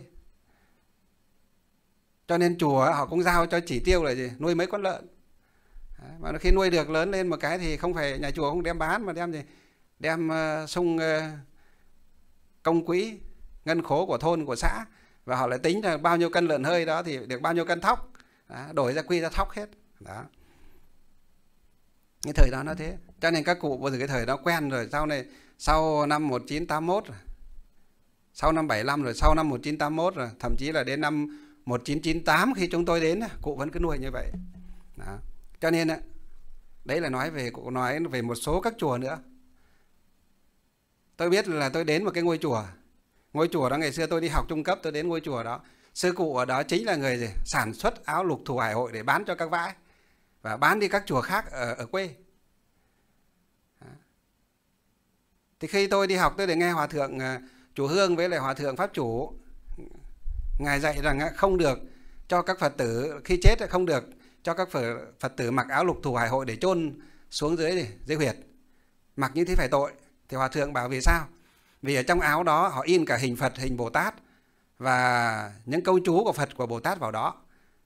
Cho nên chùa họ cũng giao cho chỉ tiêu là gì? Nuôi mấy con lợn. Mà khi nuôi được lớn lên một cái thì không phải nhà chùa không đem bán, mà đem gì? Đem sung công quỹ, ngân khố của thôn, của xã, và họ lại tính là bao nhiêu cân lợn hơi đó thì được bao nhiêu cân thóc. Đó, đổi ra quy ra thóc hết. Đó. Cái thời đó nó thế. Cho nên các cụ bây giờ cái thời đó quen rồi. Sau này, sau năm 1981 rồi, sau năm 75 rồi, sau năm 1981 rồi, thậm chí là đến năm 1998 khi chúng tôi đến, cụ vẫn cứ nuôi như vậy. Đó. Cho nên đấy là nói về một số các chùa nữa. Tôi biết là tôi đến một cái ngôi chùa đó ngày xưa tôi đi học trung cấp, tôi đến ngôi chùa đó, sư cụ ở đó chính là người gì? Sản xuất áo lục thủ hải hội để bán cho các vãi và bán đi các chùa khác ở quê. Đó. Thì khi tôi đi học, tôi để nghe hòa thượng chủ Hương với lại hòa thượng pháp chủ, ngài dạy rằng không được cho các Phật tử khi chết, không được cho các Phật tử mặc áo lục thủ hải hội để chôn xuống dưới huyệt, mặc như thế phải tội. Thì hòa thượng bảo vì sao? Vì ở trong áo đó họ in cả hình Phật, hình Bồ Tát và những câu chú của Phật, của Bồ Tát vào đó.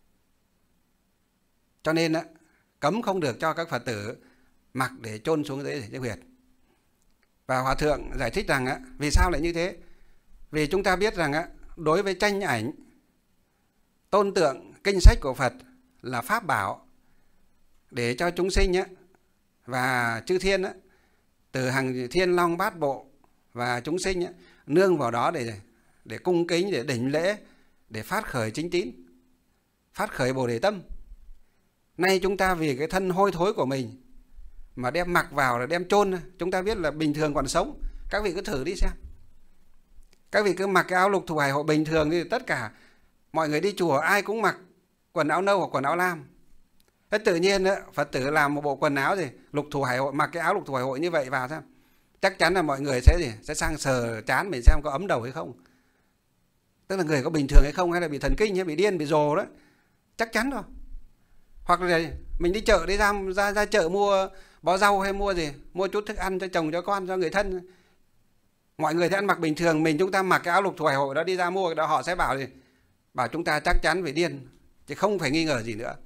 Cho nên cấm không được cho các Phật tử mặc để chôn xuống dưới để huyệt. Và Hòa Thượng giải thích rằng vì sao lại như thế? Vì chúng ta biết rằng đối với tranh ảnh, tôn tượng, kinh sách của Phật là pháp bảo để cho chúng sinh và chư thiên từ hàng thiên long bát bộ và chúng sinh nương vào đó để cung kính, để đảnh lễ, để phát khởi chính tín, phát khởi Bồ Đề tâm. Nay chúng ta vì cái thân hôi thối của mình mà đem mặc vào là đem chôn. Chúng ta biết là bình thường còn sống, các vị cứ thử đi xem. Các vị cứ mặc cái áo lục thù hải hội bình thường thì tất cả mọi người đi chùa ai cũng mặc quần áo nâu hoặc quần áo lam. Thế tự nhiên Phật tử làm một bộ quần áo gì lục thù hải hội, mặc cái áo lục thù hải hội như vậy vào xem, chắc chắn là mọi người sẽ sang sờ trán mình xem có ấm đầu hay không. Tức là người có bình thường hay không, hay là bị thần kinh hay bị điên, bị rồ đó, chắc chắn rồi. Hoặc là mình đi chợ, đi ra chợ mua bó rau hay mua chút thức ăn cho chồng, cho con, cho người thân. Mọi người thì ăn mặc bình thường, chúng ta mặc cái áo lục thù hải hội đó đi ra mua, đó họ sẽ bảo chúng ta chắc chắn phải điên, chứ không phải nghi ngờ gì nữa.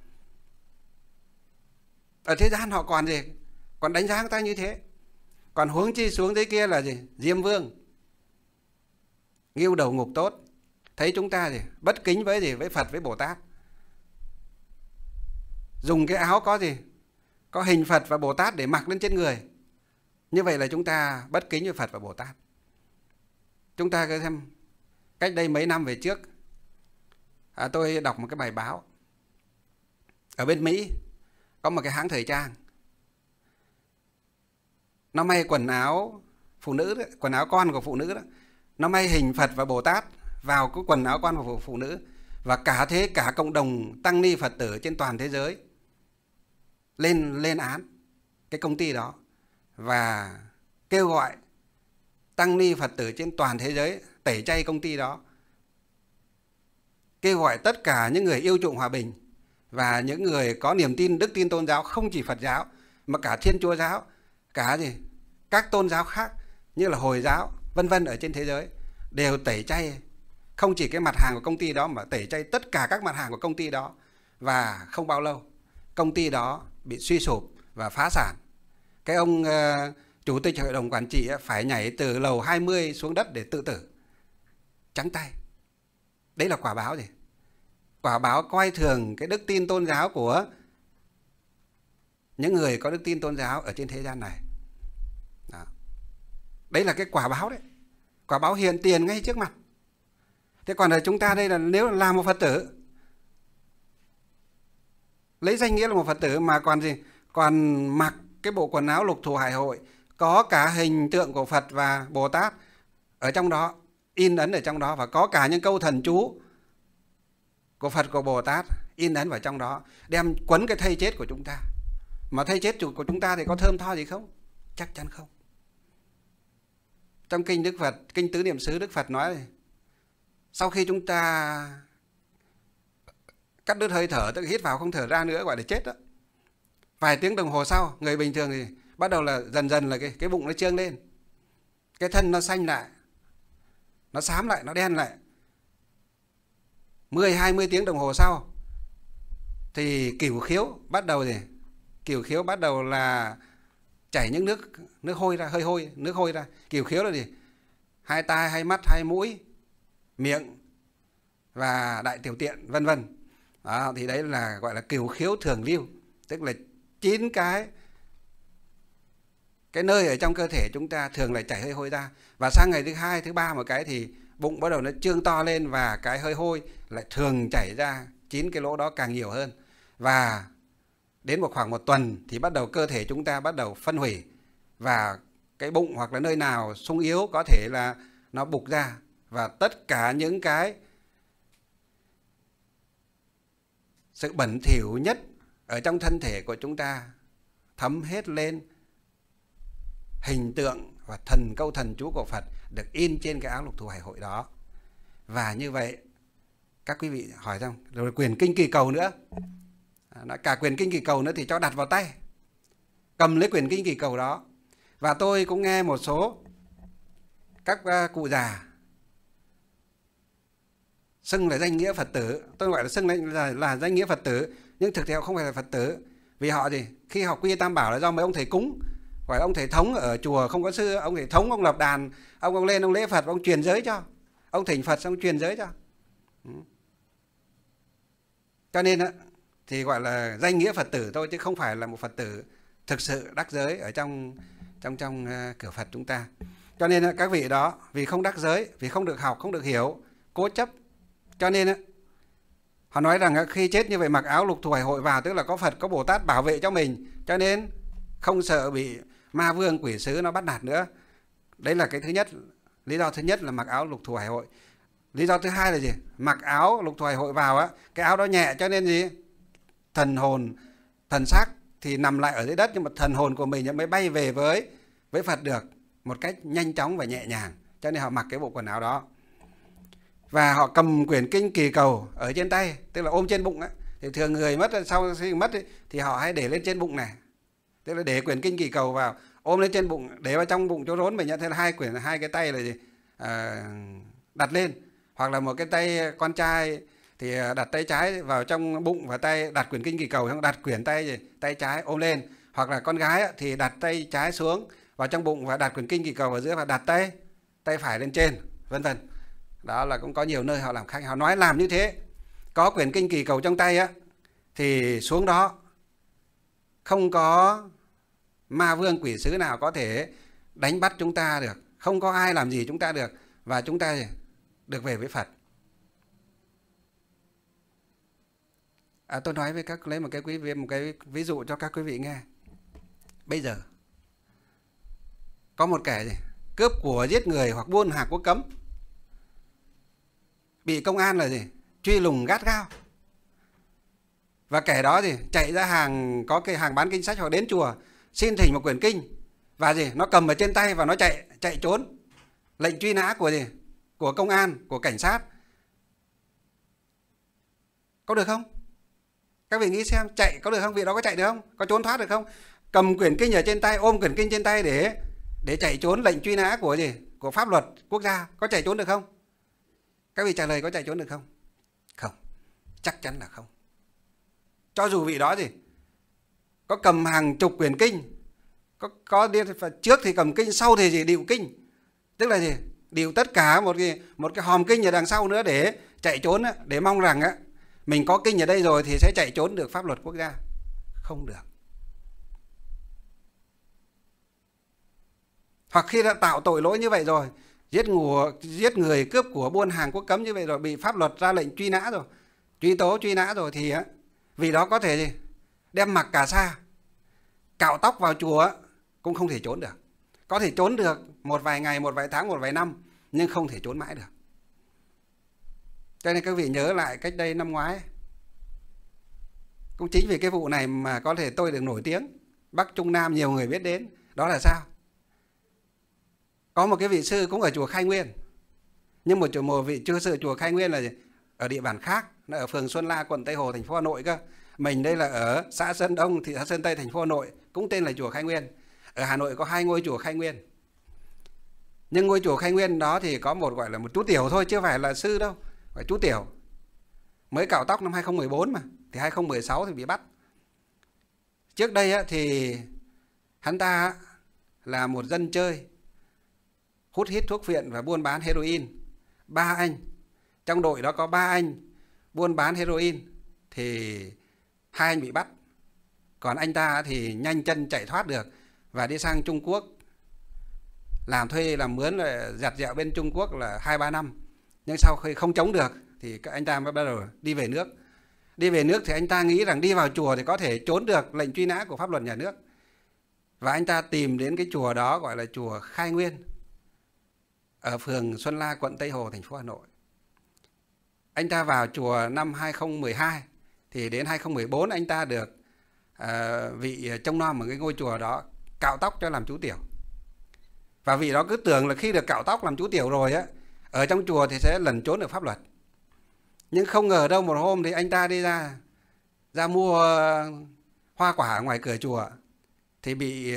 Ở thế gian họ còn đánh giá người ta như thế. Còn huống chi xuống dưới kia là Diêm Vương, Ngưu Đầu Ngục Tốt, thấy chúng ta bất kính với Phật, với Bồ Tát. Dùng cái áo có hình Phật và Bồ Tát để mặc lên trên người. Như vậy là chúng ta bất kính với Phật và Bồ Tát. Chúng ta cứ xem, cách đây mấy năm về trước, tôi đọc một cái bài báo. Ở bên Mỹ có một cái hãng thời trang, nó may quần áo phụ nữ đó, quần áo con của phụ nữ đó, nó may hình Phật và Bồ Tát vào cái quần áo con của phụ nữ. Và cả cộng đồng tăng ni Phật tử trên toàn thế giới lên án cái công ty đó và kêu gọi tăng ni Phật tử trên toàn thế giới tẩy chay công ty đó. Kêu gọi tất cả những người yêu chuộng hòa bình và những người có niềm tin, đức tin tôn giáo, không chỉ Phật giáo mà cả Thiên Chúa giáo, cả các tôn giáo khác như là Hồi giáo vân vân ở trên thế giới đều tẩy chay, không chỉ cái mặt hàng của công ty đó mà tẩy chay tất cả các mặt hàng của công ty đó. Và không bao lâu công ty đó bị suy sụp và phá sản. Cái ông chủ tịch hội đồng quản trị phải nhảy từ lầu 20 xuống đất để tự tử, trắng tay. Đấy là quả báo gì? Quả báo coi thường cái đức tin tôn giáo của những người có đức tin tôn giáo ở trên thế gian này. Đó. Đấy là cái quả báo đấy. Quả báo hiện tiền ngay trước mặt. Thế còn ở chúng ta đây là nếu là một Phật tử, lấy danh nghĩa là một Phật tử mà còn mặc cái bộ quần áo lục thù hải hội có cả hình tượng của Phật và Bồ Tát ở trong đó, in ấn ở trong đó, và có cả những câu thần chú của Phật, của Bồ Tát in ấn vào trong đó, đem quấn cái thây chết của chúng ta. Mà thây chết của chúng ta thì có thơm tho gì không? Chắc chắn không. Trong kinh Đức Phật, kinh Tứ Niệm xứ, Đức Phật nói sau khi chúng ta cắt đứt hơi thở, tức hít vào không thở ra nữa, gọi là chết đó, vài tiếng đồng hồ sau, người bình thường thì bắt đầu là dần dần là cái bụng nó trương lên, cái thân nó xanh lại, nó xám lại, nó đen lại. 10-20 tiếng đồng hồ sau thì cửu khiếu bắt đầu cửu khiếu bắt đầu là chảy những nước hôi ra, hơi hôi, nước hôi ra. Cửu khiếu là gì? Hai tai, hai mắt, hai mũi, miệng và đại tiểu tiện vân vân. Đó, thì đấy là gọi là cửu khiếu thường lưu, tức là 9 cái nơi ở trong cơ thể chúng ta thường lại chảy hơi hôi ra. Và sang ngày thứ 2, thứ 3 một cái thì bụng bắt đầu nó trương to lên và cái hơi hôi lại thường chảy ra 9 cái lỗ đó càng nhiều hơn. Và đến khoảng một tuần thì bắt đầu cơ thể chúng ta bắt đầu phân hủy, và cái bụng hoặc là nơi nào sung yếu có thể là nó bục ra, và tất cả những cái sự bẩn thỉu nhất ở trong thân thể của chúng ta thấm hết lên hình tượng và câu thần chú của Phật được in trên cái áo lục thù hải hội đó. Và như vậy các quý vị hỏi rằng rồi quyền kinh kỳ cầu nữa, cả quyền kinh kỳ cầu nữa thì cho đặt vào tay, cầm lấy quyền kinh kỳ cầu đó. Và tôi cũng nghe một số các cụ già xưng là danh nghĩa Phật tử, tôi gọi là xưng là danh nghĩa Phật tử, nhưng thực tế họ không phải là Phật tử. Vì họ gì? Khi họ quy tam bảo là do mấy ông thầy cúng, gọi là ông thầy thống ở chùa không có sư, ông thầy thống ông lập đàn, ông lên ông lễ Phật, ông truyền giới cho, ông thỉnh Phật xong truyền giới cho. Cho nên thì gọi là danh nghĩa Phật tử thôi, chứ không phải là một Phật tử thực sự đắc giới ở trong cửa Phật chúng ta. Cho nên các vị đó vì không đắc giới, vì không được học, không được hiểu, cố chấp, cho nên họ nói rằng khi chết như vậy mặc áo lục thù hải hội vào, tức là có Phật có Bồ Tát bảo vệ cho mình, cho nên không sợ bị ma vương quỷ sứ nó bắt nạt nữa. Đấy là cái thứ nhất, lý do thứ nhất là mặc áo lục thù hải hội. Lý do thứ hai là gì? Mặc áo lục thù hải hội vào cái áo đó nhẹ, cho nên gì? Thần hồn, thần xác thì nằm lại ở dưới đất, nhưng mà thần hồn của mình mới bay về với Phật được một cách nhanh chóng và nhẹ nhàng. Cho nên họ mặc cái bộ quần áo đó. Và họ cầm quyển kinh kỳ cầu ở trên tay, tức là ôm trên bụng thì thường người mất sau khi mất thì họ hay để lên trên bụng này, tức là để quyển kinh kỳ cầu vào, ôm lên trên bụng, để vào trong bụng chỗ rốn mình. Thế là hai cái tay là gì? Đặt lên, hoặc là một cái tay con trai thì đặt tay trái vào trong bụng và tay đặt quyển kinh kỳ cầu, xong đặt quyển tay trái ôm lên, hoặc là con gái thì đặt tay trái xuống vào trong bụng và đặt quyển kinh kỳ cầu ở giữa và đặt tay phải lên trên, vân vân. Đó là cũng có nhiều nơi họ làm khác, họ nói làm như thế. Có quyển kinh kỳ cầu trong tay thì xuống đó không có ma vương quỷ sứ nào có thể đánh bắt chúng ta được, không có ai làm gì chúng ta được, và chúng ta được về với Phật. Tôi nói với lấy một cái ví dụ cho các quý vị nghe. Bây giờ có một kẻ cướp của, giết người hoặc buôn hàng quốc cấm, bị công an là truy lùng gắt gao, và kẻ đó chạy ra có cái hàng bán kinh sách hoặc đến chùa xin thỉnh một quyển kinh, và nó cầm ở trên tay và nó chạy trốn lệnh truy nã của công an, của cảnh sát. Có được không? Các vị nghĩ xem, chạy có được không? Vị đó có chạy được không? Có trốn thoát được không? Cầm quyển kinh ở trên tay, ôm quyển kinh trên tay để chạy trốn lệnh truy nã của pháp luật quốc gia, có chạy trốn được không? Các vị trả lời có chạy trốn được không? Không, chắc chắn là không. Cho dù vị đó có cầm hàng chục quyển kinh, có trước thì cầm kinh, sau thì điệu kinh, tức là điệu tất cả một cái hòm kinh ở đằng sau nữa để chạy trốn, để mong rằng mình có kinh ở đây rồi thì sẽ chạy trốn được pháp luật quốc gia. Không được. Hoặc khi đã tạo tội lỗi như vậy rồi, giết người, cướp của, buôn hàng quốc cấm như vậy rồi, bị pháp luật ra lệnh truy nã rồi, truy nã rồi, thì vì đó có thể đem mặc cà sa, cạo tóc vào chùa cũng không thể trốn được. Có thể trốn được một vài ngày, một vài tháng, một vài năm, nhưng không thể trốn mãi được. Cho nên các vị nhớ lại cách đây năm ngoái, cũng chính vì cái vụ này mà có thể tôi được nổi tiếng, Bắc Trung Nam nhiều người biết đến. Đó là sao? Có một cái vị sư cũng ở chùa Khai Nguyên, nhưng một vị sư chùa Khai Nguyên là ở địa bàn khác, nó ở phường Xuân La, quận Tây Hồ, thành phố Hà Nội cơ. Mình đây là ở xã Sơn Đông, thị xã Sơn Tây, thành phố Hà Nội, cũng tên là chùa Khai Nguyên. Ở Hà Nội có 2 ngôi chùa Khai Nguyên, nhưng ngôi chùa Khai Nguyên đó thì có một gọi là một chú tiểu thôi, chưa phải là sư đâu, gọi chú tiểu. Mới cạo tóc năm 2014 mà, thì 2016 thì bị bắt. Trước đây thì hắn ta là một dân chơi, hút hít thuốc viện và buôn bán heroin. 3 anh, trong đội đó có 3 anh buôn bán heroin, thì 2 anh bị bắt. Còn anh ta thì nhanh chân chạy thoát được và đi sang Trung Quốc làm thuê, làm mướn, giặt dẹo bên Trung Quốc là 2-3 năm. Nhưng sau khi không chống được thì anh ta mới bắt đầu đi về nước. Đi về nước thì anh ta nghĩ rằng đi vào chùa thì có thể trốn được lệnh truy nã của pháp luật nhà nước. Và anh ta tìm đến cái chùa đó gọi là chùa Khai Nguyên, ở phường Xuân La, quận Tây Hồ, thành phố Hà Nội. Anh ta vào chùa năm 2012, thì đến 2014 anh ta được vị trông nom ở cái ngôi chùa đó cạo tóc cho làm chú tiểu. Và vị đó cứ tưởng là khi được cạo tóc làm chú tiểu rồi ở trong chùa thì sẽ lẩn trốn được pháp luật. Nhưng không ngờ đâu, một hôm thì anh ta đi ra mua hoa quả ở ngoài cửa chùa, thì bị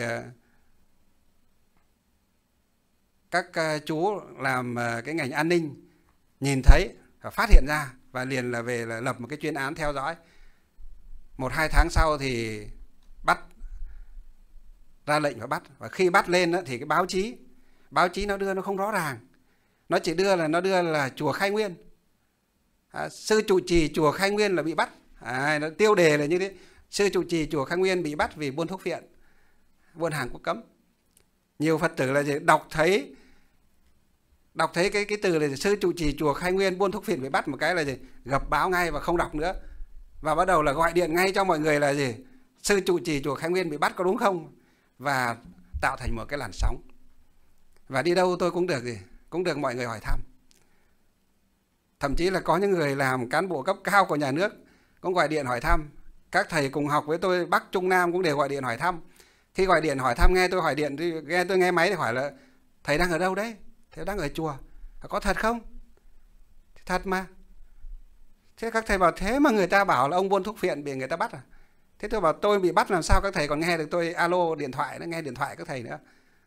các chú làm cái ngành an ninh nhìn thấy phát hiện ra và liền là về là lập một cái chuyên án theo dõi. 1-2 tháng sau thì bắt, ra lệnh và bắt. Và khi bắt lên đó, thì cái báo chí nó đưa nó không rõ ràng. Nó chỉ đưa là chùa Khai Nguyên, sư trụ trì chùa Khai Nguyên là bị bắt. Nó tiêu đề là như thế: sư trụ trì chùa Khai Nguyên bị bắt vì buôn thuốc phiện, buôn hàng quốc cấm. Nhiều Phật tử là gì? Đọc thấy cái từ là sư trụ trì chùa Khai Nguyên buôn thuốc phiện bị bắt một cái là gì? Gập báo ngay và không đọc nữa. Và bắt đầu là gọi điện ngay cho mọi người là gì? Sư trụ trì chùa Khai Nguyên bị bắt có đúng không? Và tạo thành một cái làn sóng. Và đi đâu tôi cũng được gì? Cũng được mọi người hỏi thăm. Thậm chí là có những người làm cán bộ cấp cao của nhà nước cũng gọi điện hỏi thăm. Các thầy cùng học với tôi Bắc Trung Nam cũng đều gọi điện hỏi thăm. Khi gọi điện hỏi thăm, nghe tôi hỏi điện, tôi nghe máy thì hỏi là thầy đang ở đâu đấy? Thầy đang ở chùa. Có thật không? Thật mà. Thế các thầy bảo thế mà người ta bảo là ông buôn thuốc phiện bị người ta bắt à? Thế tôi bảo tôi bị bắt làm sao các thầy còn nghe được tôi alo điện thoại, nó nghe điện thoại các thầy nữa.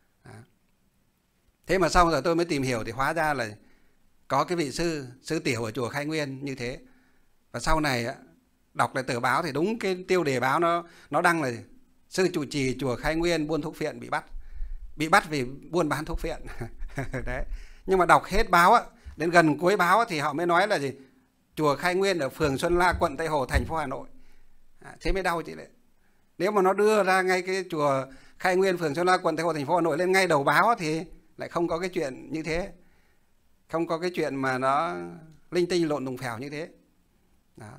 Thế mà sau rồi tôi mới tìm hiểu thì hóa ra là có cái vị sư tiểu ở chùa Khai Nguyên như thế. Và sau này đọc lại tờ báo thì đúng cái tiêu đề báo nó đăng là sư trụ trì chùa Khai Nguyên buôn thuốc phiện bị bắt vì buôn bán thuốc phiện. Đấy. Nhưng mà đọc hết báo đến gần cuối báo thì họ mới nói là gì? Chùa Khai Nguyên ở phường Xuân La, quận Tây Hồ, thành phố Hà Nội. Thế mới đau chị đấy. Nếu mà nó đưa ra ngay cái chùa Khai Nguyên, phường Xuân La, quận Tây Hồ, thành phố Hà Nội lên ngay đầu báo thì lại không có cái chuyện như thế. Không có cái chuyện mà nó linh tinh lộn tùng phèo như thế. Đó.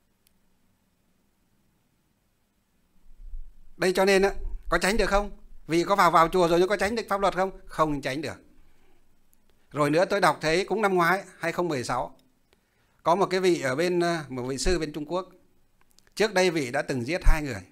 Đây cho nên có tránh được không? Vì có vào chùa rồi nhưng có tránh được pháp luật không? Không tránh được. Rồi nữa tôi đọc thấy cũng năm ngoái 2016 có một cái vị ở bên, một vị sư bên Trung Quốc. Trước đây vị đã từng giết 2 người.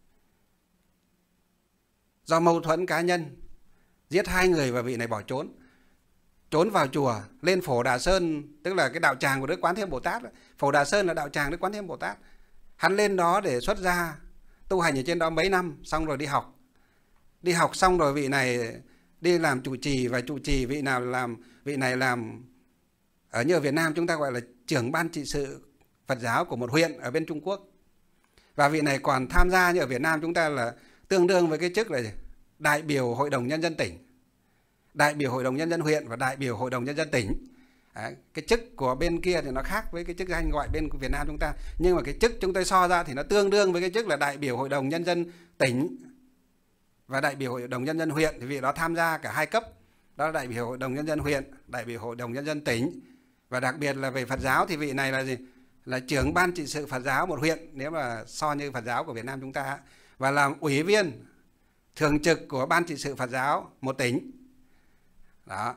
Do mâu thuẫn cá nhân giết 2 người và vị này bỏ trốn vào chùa, lên Phổ Đà Sơn, tức là cái đạo tràng của Đức Quán Thế Bồ Tát. Phổ Đà Sơn là đạo tràng Đức Quán Thế Bồ Tát. Hắn lên đó để xuất gia tu hành ở trên đó mấy năm, xong rồi đi học xong rồi vị này đi làm trụ trì, và trụ trì vị này làm ở như ở Việt Nam chúng ta gọi là trưởng ban trị sự Phật giáo của một huyện ở bên Trung Quốc. Và vị này còn tham gia như ở Việt Nam chúng ta là tương đương với cái chức là đại biểu Hội đồng Nhân dân tỉnh, đại biểu Hội đồng Nhân dân huyện và đại biểu Hội đồng Nhân dân tỉnh. Cái chức của bên kia thì nó khác với cái chức danh gọi bên Việt Nam chúng ta. Nhưng mà cái chức chúng tôi so ra thì nó tương đương với cái chức là đại biểu Hội đồng Nhân dân tỉnh và đại biểu Hội đồng Nhân dân huyện. Thì vị đó tham gia cả 2 cấp. Đó là đại biểu Hội đồng Nhân dân huyện, đại biểu Hội đồng Nhân dân tỉnh. Và đặc biệt là về Phật giáo thì vị này là gì? Là trưởng ban trị sự Phật giáo một huyện, nếu mà so như Phật giáo của Việt Nam chúng ta. Và làm ủy viên thường trực của ban trị sự Phật giáo một tỉnh. Đó.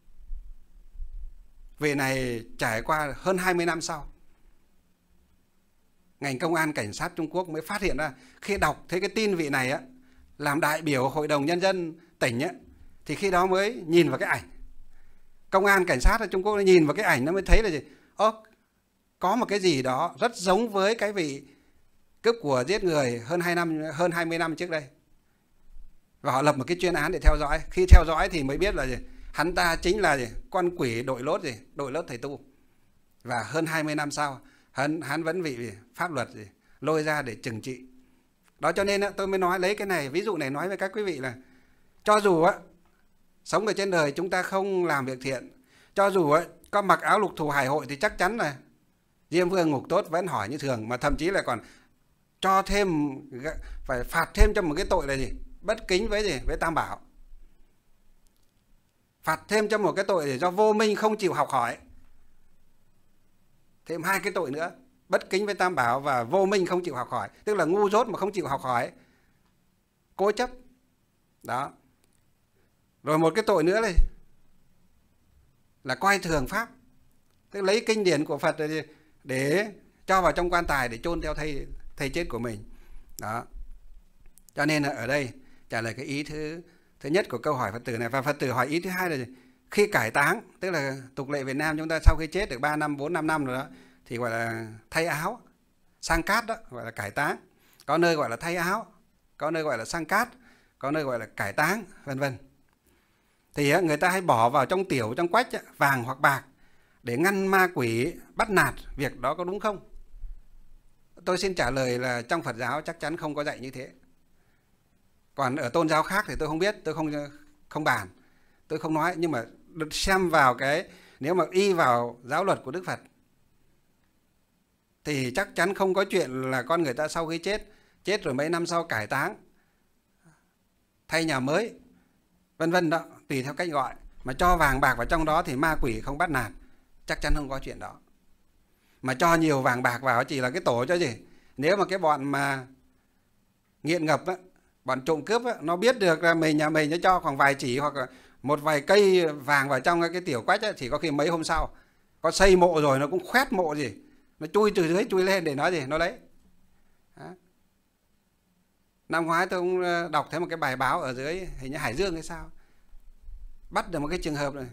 Vị này trải qua hơn 20 năm sau, ngành công an cảnh sát Trung Quốc mới phát hiện ra. Khi đọc thấy cái tin vị này làm đại biểu Hội đồng Nhân dân tỉnh thì khi đó mới nhìn vào cái ảnh. Công an cảnh sát ở Trung Quốc nhìn vào cái ảnh nó mới thấy là gì? Có một cái gì đó rất giống với cái vị cướp của giết người hơn 20 năm trước đây. Và họ lập một cái chuyên án để theo dõi. Khi theo dõi thì mới biết là gì? Hắn ta chính là gì? Con quỷ đội lốt thầy tu. Và hơn 20 năm sau hắn vẫn bị pháp luật lôi ra để trừng trị. Đó cho nên tôi mới nói lấy cái này, ví dụ này nói với các quý vị là cho dù sống ở trên đời chúng ta không làm việc thiện, cho dù có mặc áo lục thù hải hội thì chắc chắn là Diêm Vương ngục tốt vẫn hỏi như thường, mà thậm chí là còn cho thêm, phải phạt thêm cho một cái tội là gì? Bất kính với Tam Bảo. Phạt thêm cho một cái tội để do vô minh không chịu học hỏi. Thêm 2 cái tội nữa, bất kính với Tam Bảo và vô minh không chịu học hỏi, tức là ngu dốt mà không chịu học hỏi, cố chấp. Đó. Rồi một cái tội nữa này là coi thường pháp, tức lấy kinh điển của Phật để cho vào trong quan tài để chôn theo thầy chết của mình. Đó. Cho nên là ở đây trả lời cái ý thứ nhất của câu hỏi Phật tử này. Và Phật tử hỏi ý thứ hai là gì? Khi cải táng, tức là tục lệ Việt Nam chúng ta sau khi chết được 3 năm, 4, 5 năm rồi đó, thì gọi là thay áo, sang cát đó, gọi là cải táng. Có nơi gọi là thay áo, có nơi gọi là sang cát, có nơi gọi là cải táng, vân vân. Thì người ta hay bỏ vào trong tiểu, trong quách vàng hoặc bạc để ngăn ma quỷ bắt nạt, việc đó có đúng không? Tôi xin trả lời là trong Phật giáo chắc chắn không có dạy như thế. Còn ở tôn giáo khác thì tôi không biết, tôi không bàn, tôi không nói. Nhưng mà xem vào cái, nếu mà y vào giáo luật của Đức Phật thì chắc chắn không có chuyện là con người ta sau khi chết rồi mấy năm sau cải táng, thay nhà mới, vân vân đó, tùy theo cách gọi, mà cho vàng bạc vào trong đó thì ma quỷ không bắt nạt. Chắc chắn không có chuyện đó. Mà cho nhiều vàng bạc vào chỉ là cái tổ cho gì. Nếu mà cái bọn mà nghiện ngập á, bọn trộm cướp á, nó biết được là nhà mình nó cho khoảng vài chỉ hoặc là một vài cây vàng vào trong cái tiểu quách á, thì có khi mấy hôm sau có xây mộ rồi nó cũng khoét mộ gì, nó chui từ dưới chui lên để nó gì, nó lấy. Đó. Năm ngoái tôi cũng đọc thấy một cái bài báo ở dưới hình như Hải Dương hay sao, bắt được một cái trường hợp này,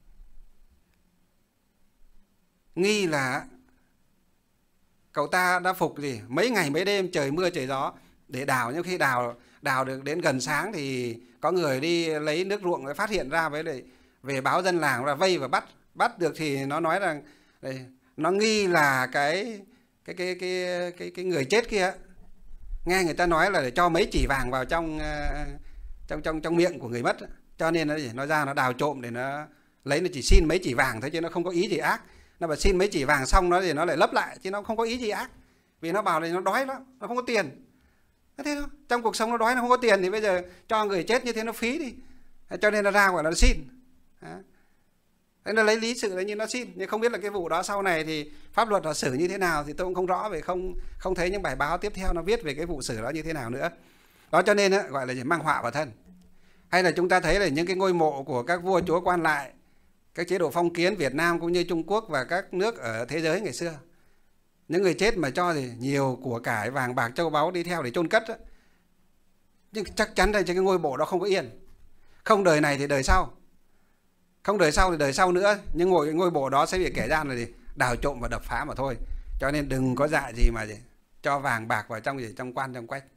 nghi là cậu ta đã phục gì mấy ngày mấy đêm trời mưa trời gió để đào, nhưng khi đào được đến gần sáng thì có người đi lấy nước ruộng phát hiện ra, với lại về báo dân làng ra vây và bắt được. Thì nó nói rằng nó nghi là cái người chết kia, nghe người ta nói là để cho mấy chỉ vàng vào trong miệng của người mất, cho nên nó ra nó đào trộm để nó lấy, nó chỉ xin mấy chỉ vàng thôi chứ nó không có ý gì ác. Nó bảo xin mấy chỉ vàng xong nó thì nó lại lấp lại chứ nó không có ý gì ác, vì nó bảo là nó đói lắm, nó không có tiền. Thế thôi, trong cuộc sống nó đói, nó không có tiền thì bây giờ cho người chết như thế nó phí đi, cho nên nó ra gọi là nó xin. Thế nó lấy lý sự là như nó xin, nhưng không biết là cái vụ đó sau này thì pháp luật họ xử như thế nào thì tôi cũng không rõ, vì không thấy những bài báo tiếp theo nó viết về cái vụ xử đó như thế nào nữa. Đó, cho nên gọi là mang họa vào thân. Hay là chúng ta thấy là những cái ngôi mộ của các vua chúa quan lại, các chế độ phong kiến Việt Nam cũng như Trung Quốc và các nước ở thế giới ngày xưa, những người chết mà cho thì nhiều của cải vàng bạc châu báu đi theo để chôn cất đó. Nhưng chắc chắn là trên cái ngôi mộ đó không có yên, không đời này thì đời sau, không đời sau thì đời sau nữa, nhưng ngôi mộ đó sẽ bị kẻ gian là gì đào trộm và đập phá mà thôi. Cho nên đừng có dại gì mà cho vàng bạc vào trong quan trong quách.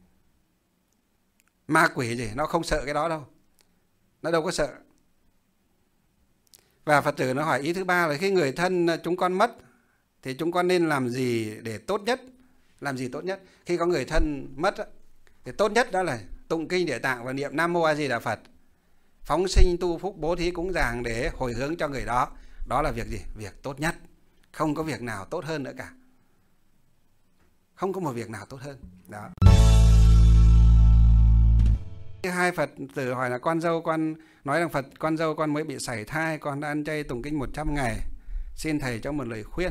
Ma quỷ gì nó không sợ cái đó đâu, nó đâu có sợ. Và Phật tử nó hỏi ý thứ ba là khi người thân chúng con mất thì chúng con nên làm gì để tốt nhất? Làm gì tốt nhất? Khi có người thân mất thì tốt nhất đó là tụng kinh Địa Tạng và niệm Nam Mô A Di Đà Phật, phóng sinh tu phúc bố thí cúng dường để hồi hướng cho người đó. Đó là việc gì? Việc tốt nhất. Không có việc nào tốt hơn nữa cả. Không có một việc nào tốt hơn. Đó. Hai Phật tử hỏi là con dâu con nói rằng con dâu con mới bị sảy thai, con đã ăn chay tụng kinh 100 ngày. Xin thầy cho một lời khuyên.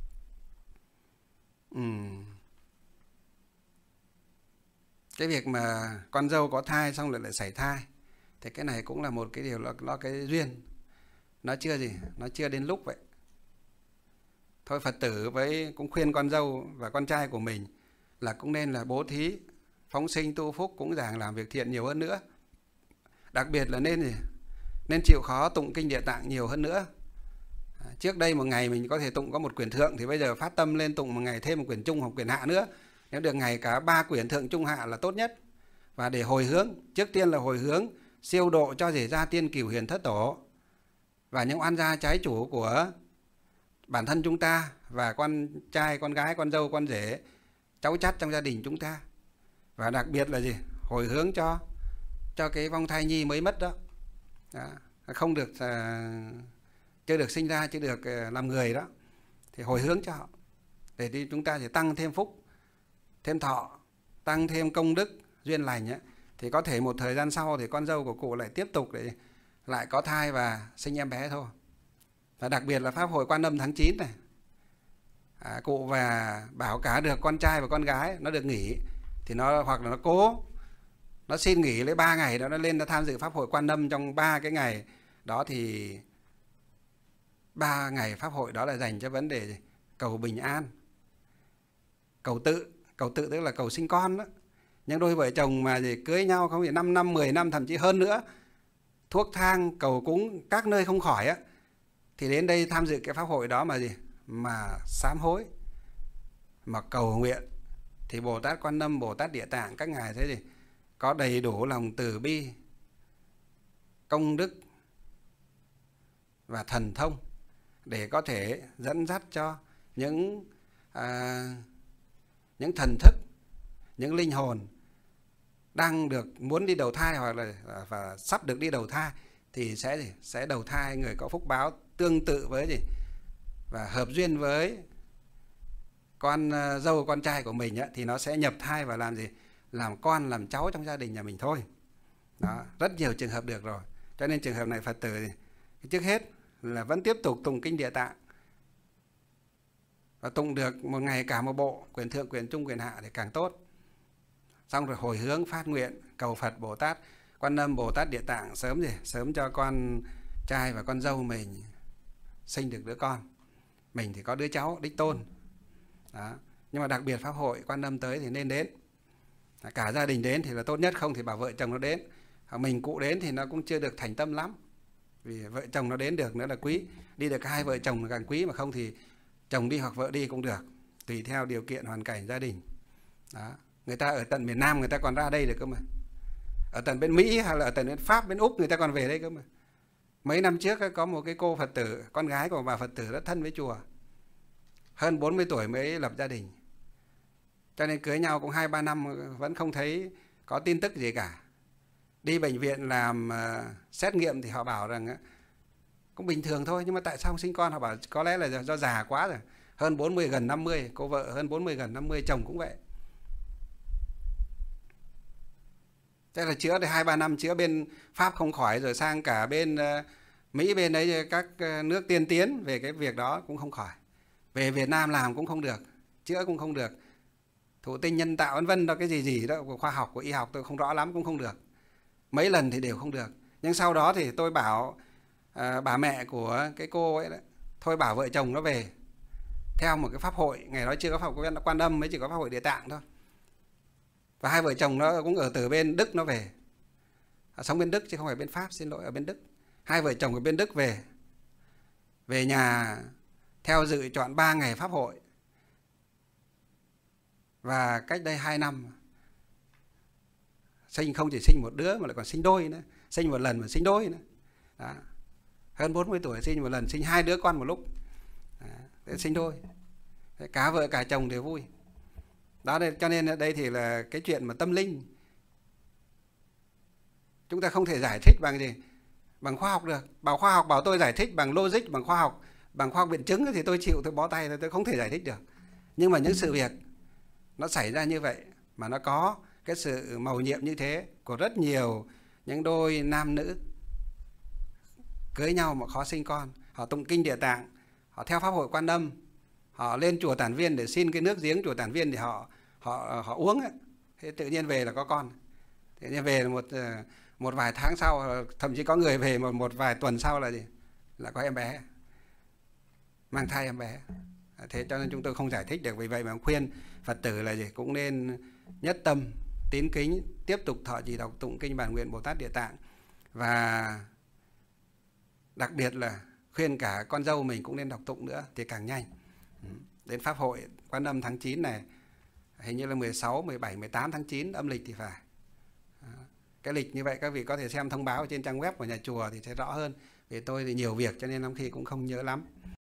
Cái việc mà con dâu có thai xong lại sảy thai thì cái này cũng là một cái điều, nó cái duyên, nó chưa đến lúc vậy. Thôi Phật tử cũng khuyên con dâu và con trai của mình là cũng nên là bố thí, phóng sinh tu phúc, cũng dàng làm việc thiện nhiều hơn nữa. Đặc biệt là nên chịu khó tụng kinh Địa Tạng nhiều hơn nữa. Trước đây một ngày mình có thể tụng có một quyển thượng, thì bây giờ phát tâm lên tụng một ngày thêm một quyển trung hoặc quyển hạ nữa. Nếu được ngày cả 3 quyển thượng trung hạ là tốt nhất. Và để hồi hướng, trước tiên là hồi hướng siêu độ cho gia tiên cửu hiền thất tổ và những oan gia trái chủ của bản thân chúng ta và con trai, con gái, con dâu, con rể, cháu chắt trong gia đình chúng ta. Và đặc biệt là hồi hướng cho cái vong thai nhi mới mất đó. Không được chưa được sinh ra, chưa được làm người đó, thì hồi hướng cho họ để đi chúng ta sẽ tăng thêm phúc, thêm thọ, tăng thêm công đức duyên lành ấy. Thì có thể một thời gian sau thì con dâu của cụ lại tiếp tục để lại có thai và sinh em bé thôi. Và đặc biệt là pháp hội Quan Âm tháng 9 này, cụ và bảo cả được con trai và con gái nó được nghỉ thì nó hoặc là nó xin nghỉ lấy 3 ngày đó, nó lên nó tham dự pháp hội Quan Âm trong 3 cái ngày đó. Thì 3 ngày pháp hội đó là dành cho vấn đề cầu bình an, cầu tự tức là cầu sinh con đó. Nhưng đôi vợ chồng mà cưới nhau không thì 5 năm, 10 năm, thậm chí hơn nữa, thuốc thang cầu cúng các nơi không khỏi á, thì đến đây tham dự cái pháp hội đó mà sám hối, mà cầu nguyện, thì Bồ Tát Quan Âm, Bồ Tát Địa Tạng các ngài thấy có đầy đủ lòng từ bi, công đức và thần thông, để có thể dẫn dắt cho những thần thức, những linh hồn đang muốn đi đầu thai hoặc là và sắp được đi đầu thai thì sẽ đầu thai người có phúc báo tương tự với và hợp duyên với con dâu con trai của mình ấy, thì nó sẽ nhập thai và làm con làm cháu trong gia đình nhà mình thôi. Đó, rất nhiều trường hợp được rồi. Cho nên trường hợp này Phật tử trước hết là vẫn tiếp tục tụng kinh Địa Tạng, và tụng được một ngày cả một bộ, quyển thượng, quyển trung, quyển hạ thì càng tốt. Xong rồi hồi hướng phát nguyện cầu Phật Bồ Tát Quan Âm, Bồ Tát Địa Tạng sớm cho con trai và con dâu mình sinh được đứa con, mình thì có đứa cháu đích tôn. Đó. Nhưng mà đặc biệt pháp hội Quan Âm tới thì nên đến, cả gia đình đến thì là tốt nhất, không thì bảo vợ chồng nó đến. Mình cụ đến thì nó cũng chưa được thành tâm lắm, vì vợ chồng nó đến được nữa là quý, đi được hai vợ chồng là càng quý, mà không thì chồng đi hoặc vợ đi cũng được, tùy theo điều kiện hoàn cảnh gia đình. Đó. Người ta ở tận miền Nam người ta còn ra đây được cơ mà, ở tận bên Mỹ hay là ở tận bên Pháp, bên Úc người ta còn về đây cơ mà. Mấy năm trước có một cái cô Phật tử, con gái của bà Phật tử rất thân với chùa, hơn 40 tuổi mới lập gia đình, cho nên cưới nhau cũng 2-3 năm vẫn không thấy có tin tức gì cả. Đi bệnh viện làm xét nghiệm thì họ bảo rằng cũng bình thường thôi, nhưng mà tại sao không sinh con? Họ bảo có lẽ là do già quá rồi, hơn 40 gần 50, cô vợ hơn 40 gần 50, chồng cũng vậy. Thế là chữa được 2-3 năm, chữa bên Pháp không khỏi, rồi sang cả bên Mỹ, bên đấy các nước tiên tiến về cái việc đó cũng không khỏi. Về Việt Nam làm cũng không được, chữa cũng không được. Thụ tinh nhân tạo vân vân đó, cái gì đó của khoa học, của y học tôi không rõ lắm, cũng không được. Mấy lần thì đều không được. Nhưng sau đó thì tôi bảo bà mẹ của cái cô ấy đó, thôi bảo vợ chồng nó về theo một cái pháp hội, ngày đó chưa có pháp hội Quan Âm, mới chỉ có pháp hội Địa Tạng thôi. Và hai vợ chồng nó cũng ở từ bên Đức nó về, sống bên Đức chứ không phải bên Pháp, xin lỗi, ở bên Đức. Hai vợ chồng ở bên Đức về nhà theo dự chọn 3 ngày pháp hội. Và cách đây 2 năm sinh không chỉ sinh một đứa mà lại còn sinh đôi nữa, sinh một lần mà sinh đôi nữa. Đó. Hơn 40 tuổi sinh một lần, sinh 2 đứa con một lúc. Đó. Sinh đôi. Cả vợ cả chồng đều vui. Đó, cho nên đây thì là cái chuyện mà tâm linh chúng ta không thể giải thích bằng gì, bằng khoa học được. Bảo khoa học bảo tôi giải thích bằng logic, bằng khoa học biện chứng thì tôi chịu, tôi bó tay, tôi không thể giải thích được. Nhưng mà những sự việc nó xảy ra như vậy, mà nó có cái sự mầu nhiệm như thế của rất nhiều những đôi nam nữ cưới nhau mà khó sinh con, họ tụng kinh Địa Tạng, họ theo pháp hội Quan Âm, họ lên chùa Tản Viên để xin cái nước giếng chùa Tản Viên thì họ uống ấy. Thế tự nhiên về là có con. Tự nhiên về một vài tháng sau, thậm chí có người về một vài tuần sau là có em bé, mang thai em bé. Thế cho nên chúng tôi không giải thích được. Vì vậy mà khuyên Phật tử là cũng nên nhất tâm tín kính, tiếp tục thọ trì đọc tụng kinh Bản Nguyện Bồ Tát Địa Tạng, và đặc biệt là khuyên cả con dâu mình cũng nên đọc tụng nữa thì càng nhanh. Đến pháp hội Quan Âm tháng 9 này, hình như là 16, 17, 18 tháng 9 âm lịch thì phải. Cái lịch như vậy các vị có thể xem thông báo trên trang web của nhà chùa thì sẽ rõ hơn. Vì tôi thì nhiều việc cho nên lắm khi cũng không nhớ lắm.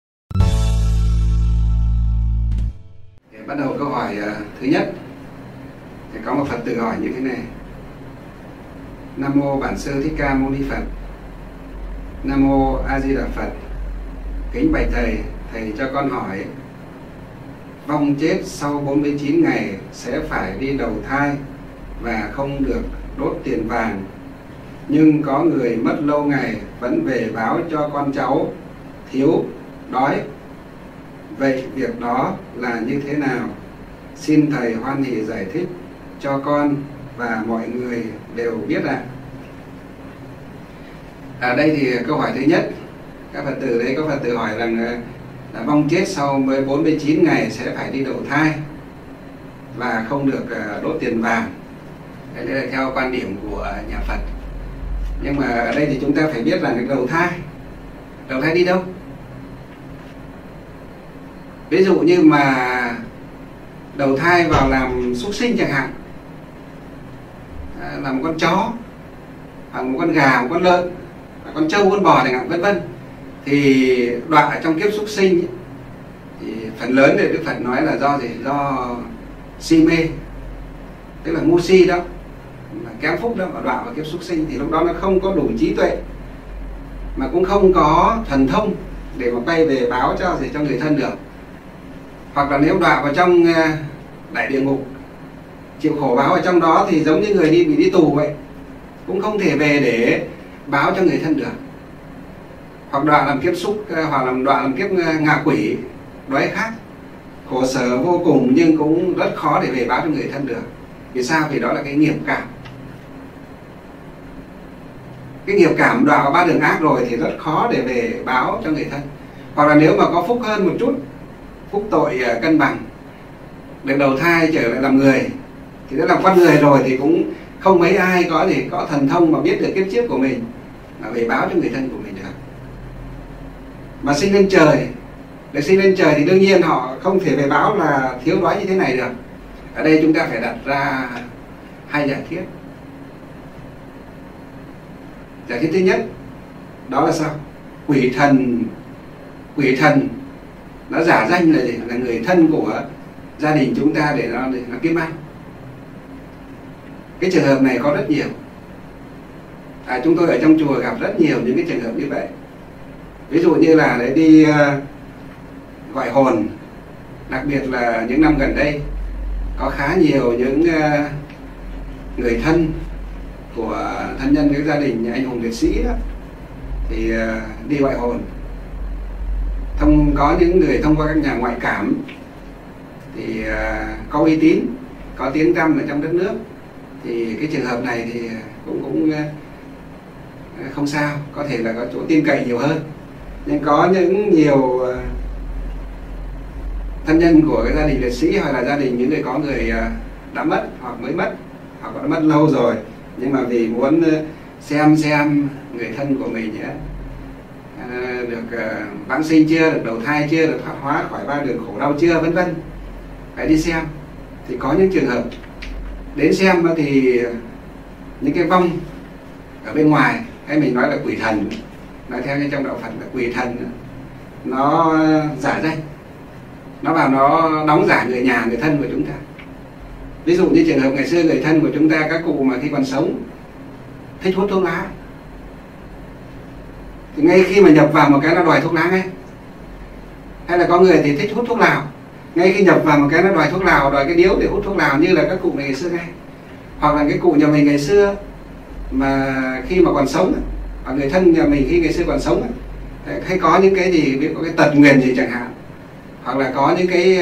Để bắt đầu câu hỏi thứ nhất, thì có một Phật tử hỏi như thế này: Nam mô Bản Sư Thích Ca Mâu Ni Phật. Nam mô A Di Đà Phật. Kính bạch thầy, thầy cho con hỏi, vong chết sau 49 ngày sẽ phải đi đầu thai và không được đốt tiền vàng, nhưng có người mất lâu ngày vẫn về báo cho con cháu thiếu, đói. Vậy việc đó là như thế nào? Xin thầy hoan hỷ giải thích cho con và mọi người đều biết ạ. Ở đây thì câu hỏi thứ nhất, các Phật tử đấy có Phật tử hỏi rằng là vong chết sau 49 ngày sẽ phải đi đầu thai và không được đốt tiền vàng. Đấy là theo quan điểm của nhà Phật. Nhưng mà ở đây thì chúng ta phải biết là cái đầu thai đi đâu? Ví dụ như mà đầu thai vào làm súc sinh chẳng hạn, làm con chó, hoặc một con gà, một con lợn, con trâu, con bò chẳng hạn, vân vân, Thì đọa ở trong kiếp súc sinh ấy, thì phần lớn thì Đức Phật nói là do gì? Do si mê, tức là ngu si đó, là kém phúc đó, mà đọa vào kiếp súc sinh. Thì lúc đó nó không có đủ trí tuệ, mà cũng không có thần thông để mà quay về báo cho người thân được. Hoặc là nếu đọa vào trong đại địa ngục, chịu khổ báo ở trong đó, thì giống như người bị đi tù vậy, cũng không thể về để báo cho người thân được. Hoặc đọa làm kiếp súc, hoặc đọa làm kiếp ngạ quỷ, đói khát, khổ sở vô cùng, nhưng cũng rất khó để về báo cho người thân được. Vì sao? Vì đó là cái nghiệp cảm. Cái nghiệp cảm đọa vào ba đường ác rồi thì rất khó để về báo cho người thân. Hoặc là nếu mà có phúc hơn một chút, phúc tội cân bằng, được đầu thai trở lại làm người, thì đã làm con người rồi thì cũng không mấy ai có thần thông mà biết được kiếp trước của mình mà về báo cho người thân của mình được. Mà sinh lên trời, để sinh lên trời thì đương nhiên họ không thể về báo là thiếu đói như thế này được. Ở đây chúng ta phải đặt ra hai giả thiết. Giả thiết thứ nhất, đó là sao? Quỷ thần nó giả danh là gì? Là người thân của gia đình chúng ta để nó kiếm ăn. Cái trường hợp này có rất nhiều. Chúng tôi ở trong chùa gặp rất nhiều những cái trường hợp như vậy. Ví dụ như là để đi gọi hồn, đặc biệt là những năm gần đây có khá nhiều những người thân của thân nhân cái gia đình anh hùng liệt sĩ đó, thì đi gọi hồn. Có những người thông qua các nhà ngoại cảm thì có uy tín, có tiếng tăm ở trong đất nước, thì cái trường hợp này thì cũng không sao, có thể là có chỗ tin cậy nhiều hơn. Nhưng có nhiều thân nhân của cái gia đình liệt sĩ, hoặc là gia đình những người có người đã mất, hoặc mới mất, hoặc đã mất lâu rồi, nhưng mà vì muốn xem người thân của mình được vãng sinh chưa, được đầu thai chưa, được thoát hóa khỏi ba đường khổ đau chưa, vân vân, phải đi xem. Thì có những trường hợp đến xem thì những cái vong ở bên ngoài, hay mình nói là quỷ thần, nói theo như trong đạo Phật là quỷ thần, nó giả danh, nó vào nó đóng giả người nhà, người thân của chúng ta. Ví dụ như trường hợp ngày xưa người thân của chúng ta, các cụ mà khi còn sống thích hút thuốc lá, thì ngay khi mà nhập vào một cái nó đòi thuốc lá ngay. Hay là có người thì thích hút thuốc lào, ngay khi nhập vào một cái nó đòi thuốc lào, đòi cái điếu để hút thuốc lào, như là các cụ ngày xưa ngay. Hoặc là cái cụ nhà mình ngày xưa mà khi mà còn sống, hoặc người thân nhà mình khi ngày xưa còn sống, hay có những cái gì, ví dụ có cái tật nguyền gì chẳng hạn, hoặc là có những cái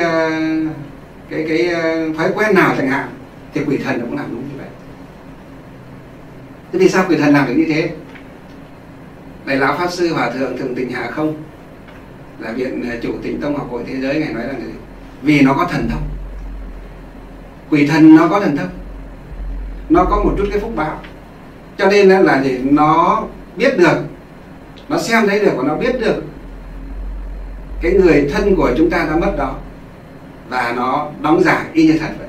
thói quen nào chẳng hạn, thì quỷ thần nó cũng làm đúng như vậy. Thế vì sao quỷ thần làm được như thế? Đại lão Pháp Sư Hòa Thượng Thường Tịnh Hạ Không, là viện chủ Tịnh Tông Học Hội Thế Giới, Ngài nói là vì nó có thần thông. Quỷ thần nó có thần thông, nó có một chút cái phúc báo, cho nên là gì? Nó biết được, nó xem thấy được, và nó biết được cái người thân của chúng ta đã mất đó, và nó đóng giả y như thật vậy.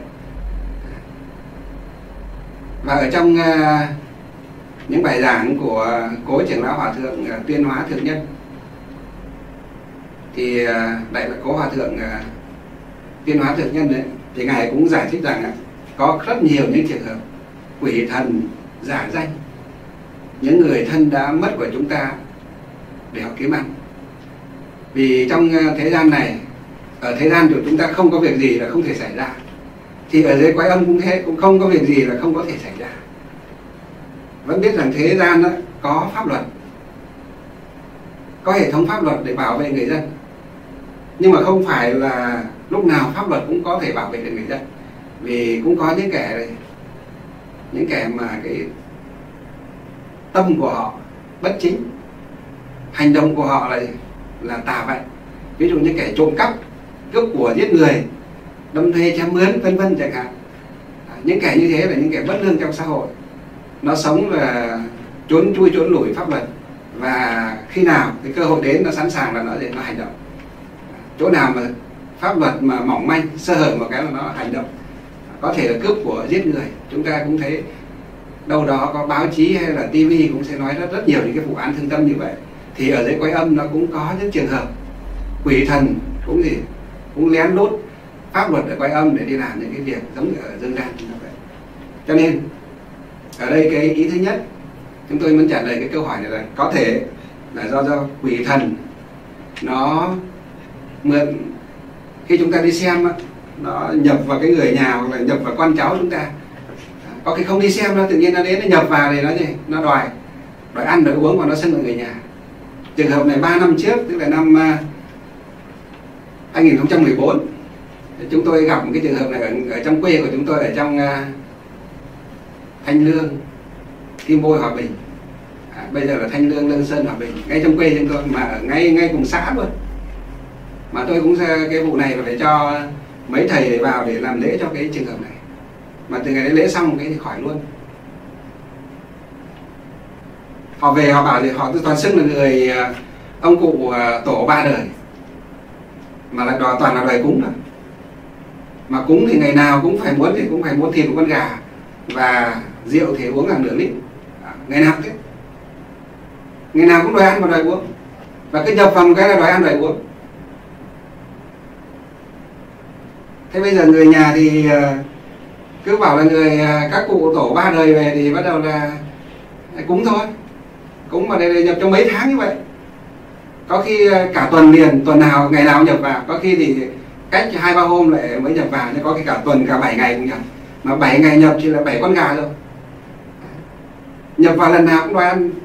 Và ở trong những bài giảng của cố trưởng lão Hòa Thượng Tuyên Hóa Thượng Nhân, thì đại là cố Hòa Thượng Tuyên Hóa Thượng Nhân đấy, thì ngài cũng giải thích rằng có rất nhiều những trường hợp quỷ thần giả danh những người thân đã mất của chúng ta để họ kiếm ăn. Vì trong thế gian này, ở thế gian của chúng ta không có việc gì là không thể xảy ra, thì ở dưới cõi âm cũng thế, cũng không có việc gì là không có thể xảy ra. Vẫn biết rằng thế gian đó có pháp luật, có hệ thống pháp luật để bảo vệ người dân, nhưng mà không phải là lúc nào pháp luật cũng có thể bảo vệ được người dân. Vì cũng có những kẻ mà cái tâm của họ bất chính, hành động của họ là tà vậy. Ví dụ như kẻ trộm cắp, cướp của, giết người, đâm thuê, chém mướn, vân vân chẳng hạn. Những kẻ như thế là những kẻ bất lương trong xã hội, nó sống là trốn chui trốn lủi pháp luật, và khi nào cái cơ hội đến nó sẵn sàng là nó hành động. Chỗ nào mà pháp luật mà mỏng manh, sơ hở một cái là nó hành động, có thể là cướp của, giết người. Chúng ta cũng thấy đâu đó có báo chí hay là tivi cũng sẽ nói rất nhiều những cái vụ án thương tâm như vậy. thì ở dưới cõi âm nó cũng có những trường hợp quỷ thần cũng lén lút pháp luật ở cõi âm để đi làm những cái việc giống như ở dương gian như vậy. Cho nên ở đây cái ý thứ nhất chúng tôi muốn trả lời cái câu hỏi này là có thể là do quỷ thần nó mượn, khi chúng ta đi xem nó nhập vào cái người nhà hoặc là nhập vào con cháu chúng ta, có khi không đi xem đâu, tự nhiên nó đến nó nhập vào thì nó gì, nó đòi ăn đòi uống và nó xưng là người nhà. Trường hợp này 3 năm trước, tức là năm 2014, chúng tôi gặp một cái trường hợp này ở trong quê của chúng tôi, ở trong Thanh Lương, Kim Bôi, Hòa Bình. Bây giờ là Thanh Lương, Lương Sơn, Hòa Bình, ngay trong quê chúng tôi, mà ở ngay cùng xã luôn. Mà tôi cũng cái vụ này phải cho mấy thầy để vào để làm lễ cho cái trường hợp này. Mà từ ngày đấy lễ xong cái thì khỏi luôn. Họ về họ bảo thì họ toàn xưng là người ông cụ tổ 3 đời, mà lại toàn là đời cúng rồi. Mà cúng thì ngày nào cũng phải muốn thịt của con gà, và rượu thì uống hàng nửa lít, ngày nào thế, ngày nào cũng đòi ăn và đòi uống, và cứ nhập vào một cái là đòi ăn đòi uống. Thế bây giờ người nhà thì cứ bảo là các cụ tổ 3 đời về thì bắt đầu là cúng thôi, cúng mà để nhập trong mấy tháng như vậy, có khi cả tuần liền, tuần nào ngày nào nhập vào, có khi thì cách 2-3 hôm lại mới nhập vào, nhưng có khi cả tuần, cả 7 ngày cũng nhập, mà 7 ngày nhập chỉ là 7 con gà rồi, nhập vào lần nào cũng đòi ăn.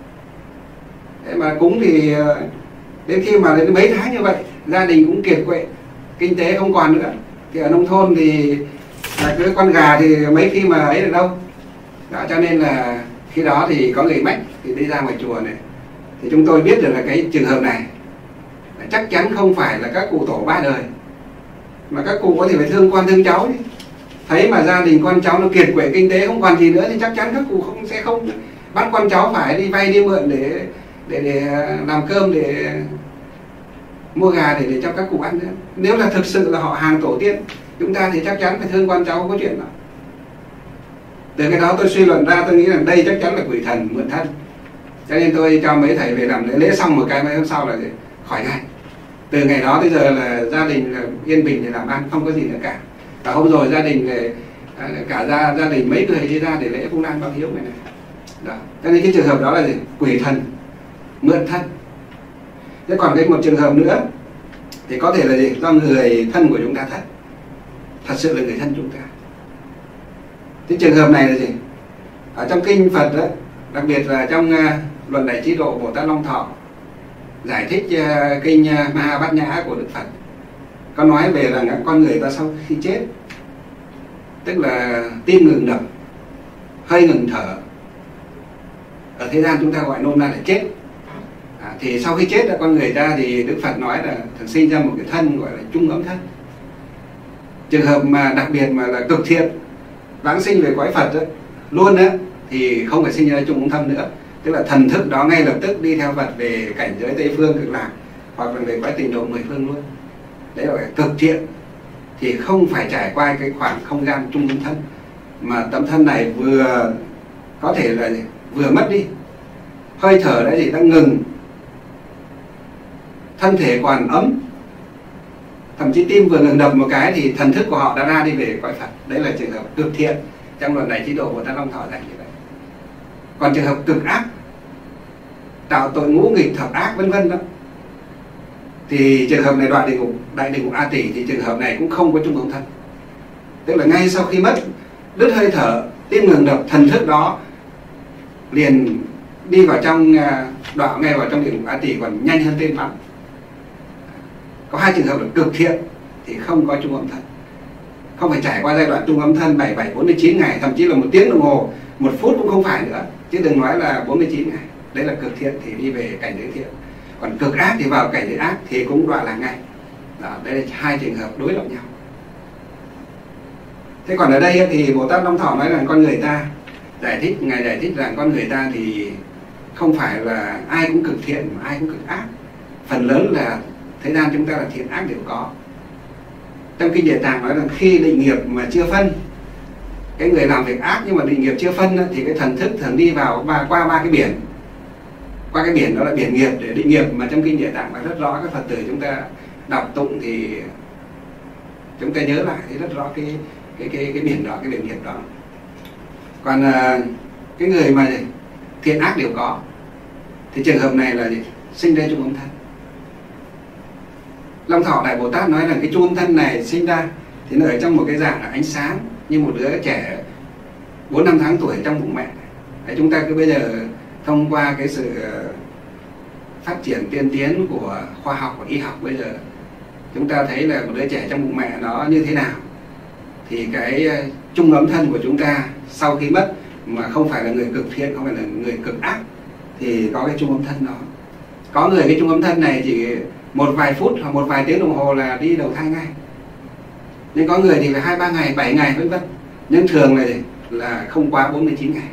Thế mà cúng thì đến khi mà đến mấy tháng như vậy, gia đình cũng kiệt quệ, kinh tế không còn nữa, thì ở nông thôn thì là cứ con gà thì mấy khi mà ấy được đâu. Đó, cho nên là khi đó thì có người mách thì đi ra ngoài chùa này, thì chúng tôi biết được là cái trường hợp này chắc chắn không phải là các cụ tổ 3 đời, mà các cụ có thể phải thương con thương cháu đi. Thấy mà gia đình con cháu nó kiệt quệ kinh tế không còn gì nữa thì chắc chắn các cụ sẽ không bắt con cháu phải đi vay đi mượn để làm cơm, để mua gà để cho các cụ ăn nữa. Nếu là thực sự là họ hàng tổ tiên chúng ta thì chắc chắn phải thương con cháu, không có chuyện đó. Từ cái đó tôi suy luận ra, tôi nghĩ là đây chắc chắn là quỷ thần mượn thân. Cho nên tôi cho mấy thầy về làm lễ xong một cái mấy hôm sau là khỏi ngay. Từ ngày đó tới giờ là gia đình là yên bình để làm ăn, không có gì nữa cả. Và hôm rồi gia đình cả gia đình mấy người đi ra để lễ Vu Lan báo hiếu này. Đó. Cho nên cái trường hợp đó là gì? Quỷ thần mượn thân. Thế còn cái một trường hợp nữa thì có thể là gì? Do người thân của chúng ta thật sự là người thân chúng ta. Cái trường hợp này là gì? Ở trong kinh Phật đó, đặc biệt là trong Luận Đại Trí Độ Bồ Tát Long Thọ giải thích kinh Ma Bát Nhã của Đức Phật, có nói về rằng con người ta sau khi chết, tức là tim ngừng đập, hơi ngừng thở, ở thế gian chúng ta gọi nôm na là chết. Thì sau khi chết con người ta thì Đức Phật nói là thường sinh ra một cái thân gọi là trung ấm thân. Trường hợp mà đặc biệt mà là cực thiện vãng sinh về cõi Phật đó, luôn đó, thì không phải sinh ra trung ấm thân nữa, tức là thần thức đó ngay lập tức đi theo Phật về cảnh giới Tây Phương Cực Lạc, hoặc là về cõi Tịnh Độ 10 phương luôn. Đấy là cực thiện, thì không phải trải qua cái khoảng không gian trung ấm thân, mà tấm thân này vừa có thể là vừa mất đi, hơi thở đã đang ngừng, thân thể còn ấm, thậm chí tim vừa ngừng đập một cái thì thần thức của họ đã ra đi về cõi Phật. Đấy là trường hợp cực thiện trong Luận Đại Trí Độ Bồ Tát Long Thọ dạy như vậy. Còn trường hợp cực ác, tạo tội ngũ nghịch thập ác vân vân đó, thì trường hợp này đại địa ngục A Tỳ, thì trường hợp này cũng không có trung ấm thân. Tức là ngay sau khi mất, đứt hơi thở, tim ngừng đập, thần thức đó liền đi vào trong đọa ngay vào trong địa ngục A Tỳ, còn nhanh hơn tên bắn. Có hai trường hợp là cực thiện thì không có trung ấm thân, không phải trải qua giai đoạn trung ấm thân 47-49 ngày, thậm chí là 1 tiếng đồng hồ, 1 phút cũng không phải nữa, chứ đừng nói là 49 ngày. Đấy là cực thiện thì đi về cảnh giới thiện. Còn cực ác thì vào cảnh giới ác thì cũng đọa là ngay. Đó, đây là hai trường hợp đối lập nhau. Thế còn ở đây thì Bồ Tát Long Thọ nói rằng con người ta Ngài giải thích rằng con người ta thì không phải là ai cũng cực thiện mà ai cũng cực ác. Phần lớn là thế gian chúng ta là thiện ác đều có. Trong kinh Địa Tạng nói rằng khi định nghiệp mà chưa phân, cái người làm việc ác nhưng mà định nghiệp chưa phân thì cái thần thức thường đi vào qua 3 cái biển. qua cái biển đó là biển nghiệp để định nghiệp, mà trong kinh Địa Tạng là rất rõ. Các Phật tử chúng ta đọc tụng thì chúng ta nhớ lại thì rất rõ cái biển đó, cái biển nghiệp đó. Còn cái người mà thiện ác đều có thì trường hợp này là gì? Sinh ra chung âm thân. Long Thọ Đại Bồ Tát nói rằng cái chung âm thân này sinh ra thì nó ở trong một cái dạng là ánh sáng, như một đứa trẻ 4-5 tháng tuổi trong bụng mẹ. Đấy, chúng ta cứ bây giờ thông qua cái sự phát triển tiên tiến của khoa học và y học bây giờ, chúng ta thấy là một đứa trẻ trong bụng mẹ nó như thế nào. Thì cái chung ấm thân của chúng ta sau khi mất, mà không phải là người cực thiện, không phải là người cực ác, thì có cái chung ấm thân đó. Có người cái chung ấm thân này chỉ một vài phút hoặc một vài tiếng đồng hồ là đi đầu thai ngay, nhưng có người thì phải 2-3 ngày, 7 ngày vân vân. Nhưng thường là không quá 49 ngày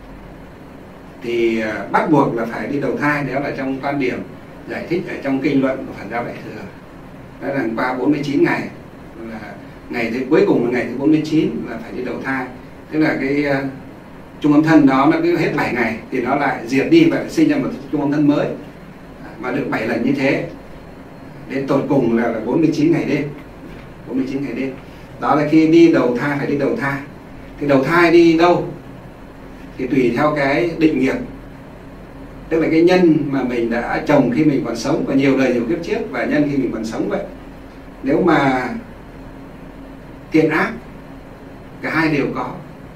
thì bắt buộc là phải đi đầu thai. Đó là trong quan điểm giải thích ở trong kinh luận của Phật giáo Đại Thừa. Đó là qua 49 ngày, là ngày thứ cuối cùng là ngày thứ 49 là phải đi đầu thai. Tức là cái chung âm thân đó nó cứ hết 7 ngày thì nó lại diệt đi và sinh ra một chung âm thân mới, mà được 7 lần như thế, đến tột cùng là 49 ngày đêm. 49 ngày đêm đó là khi đi đầu thai, phải đi đầu thai. Thì đầu thai đi đâu thì tùy theo cái định nghiệp, tức là cái nhân mà mình đã trồng khi mình còn sống, và nhiều đời nhiều kiếp trước, và nhân khi mình còn sống vậy. Nếu mà thiện ác cả hai đều có,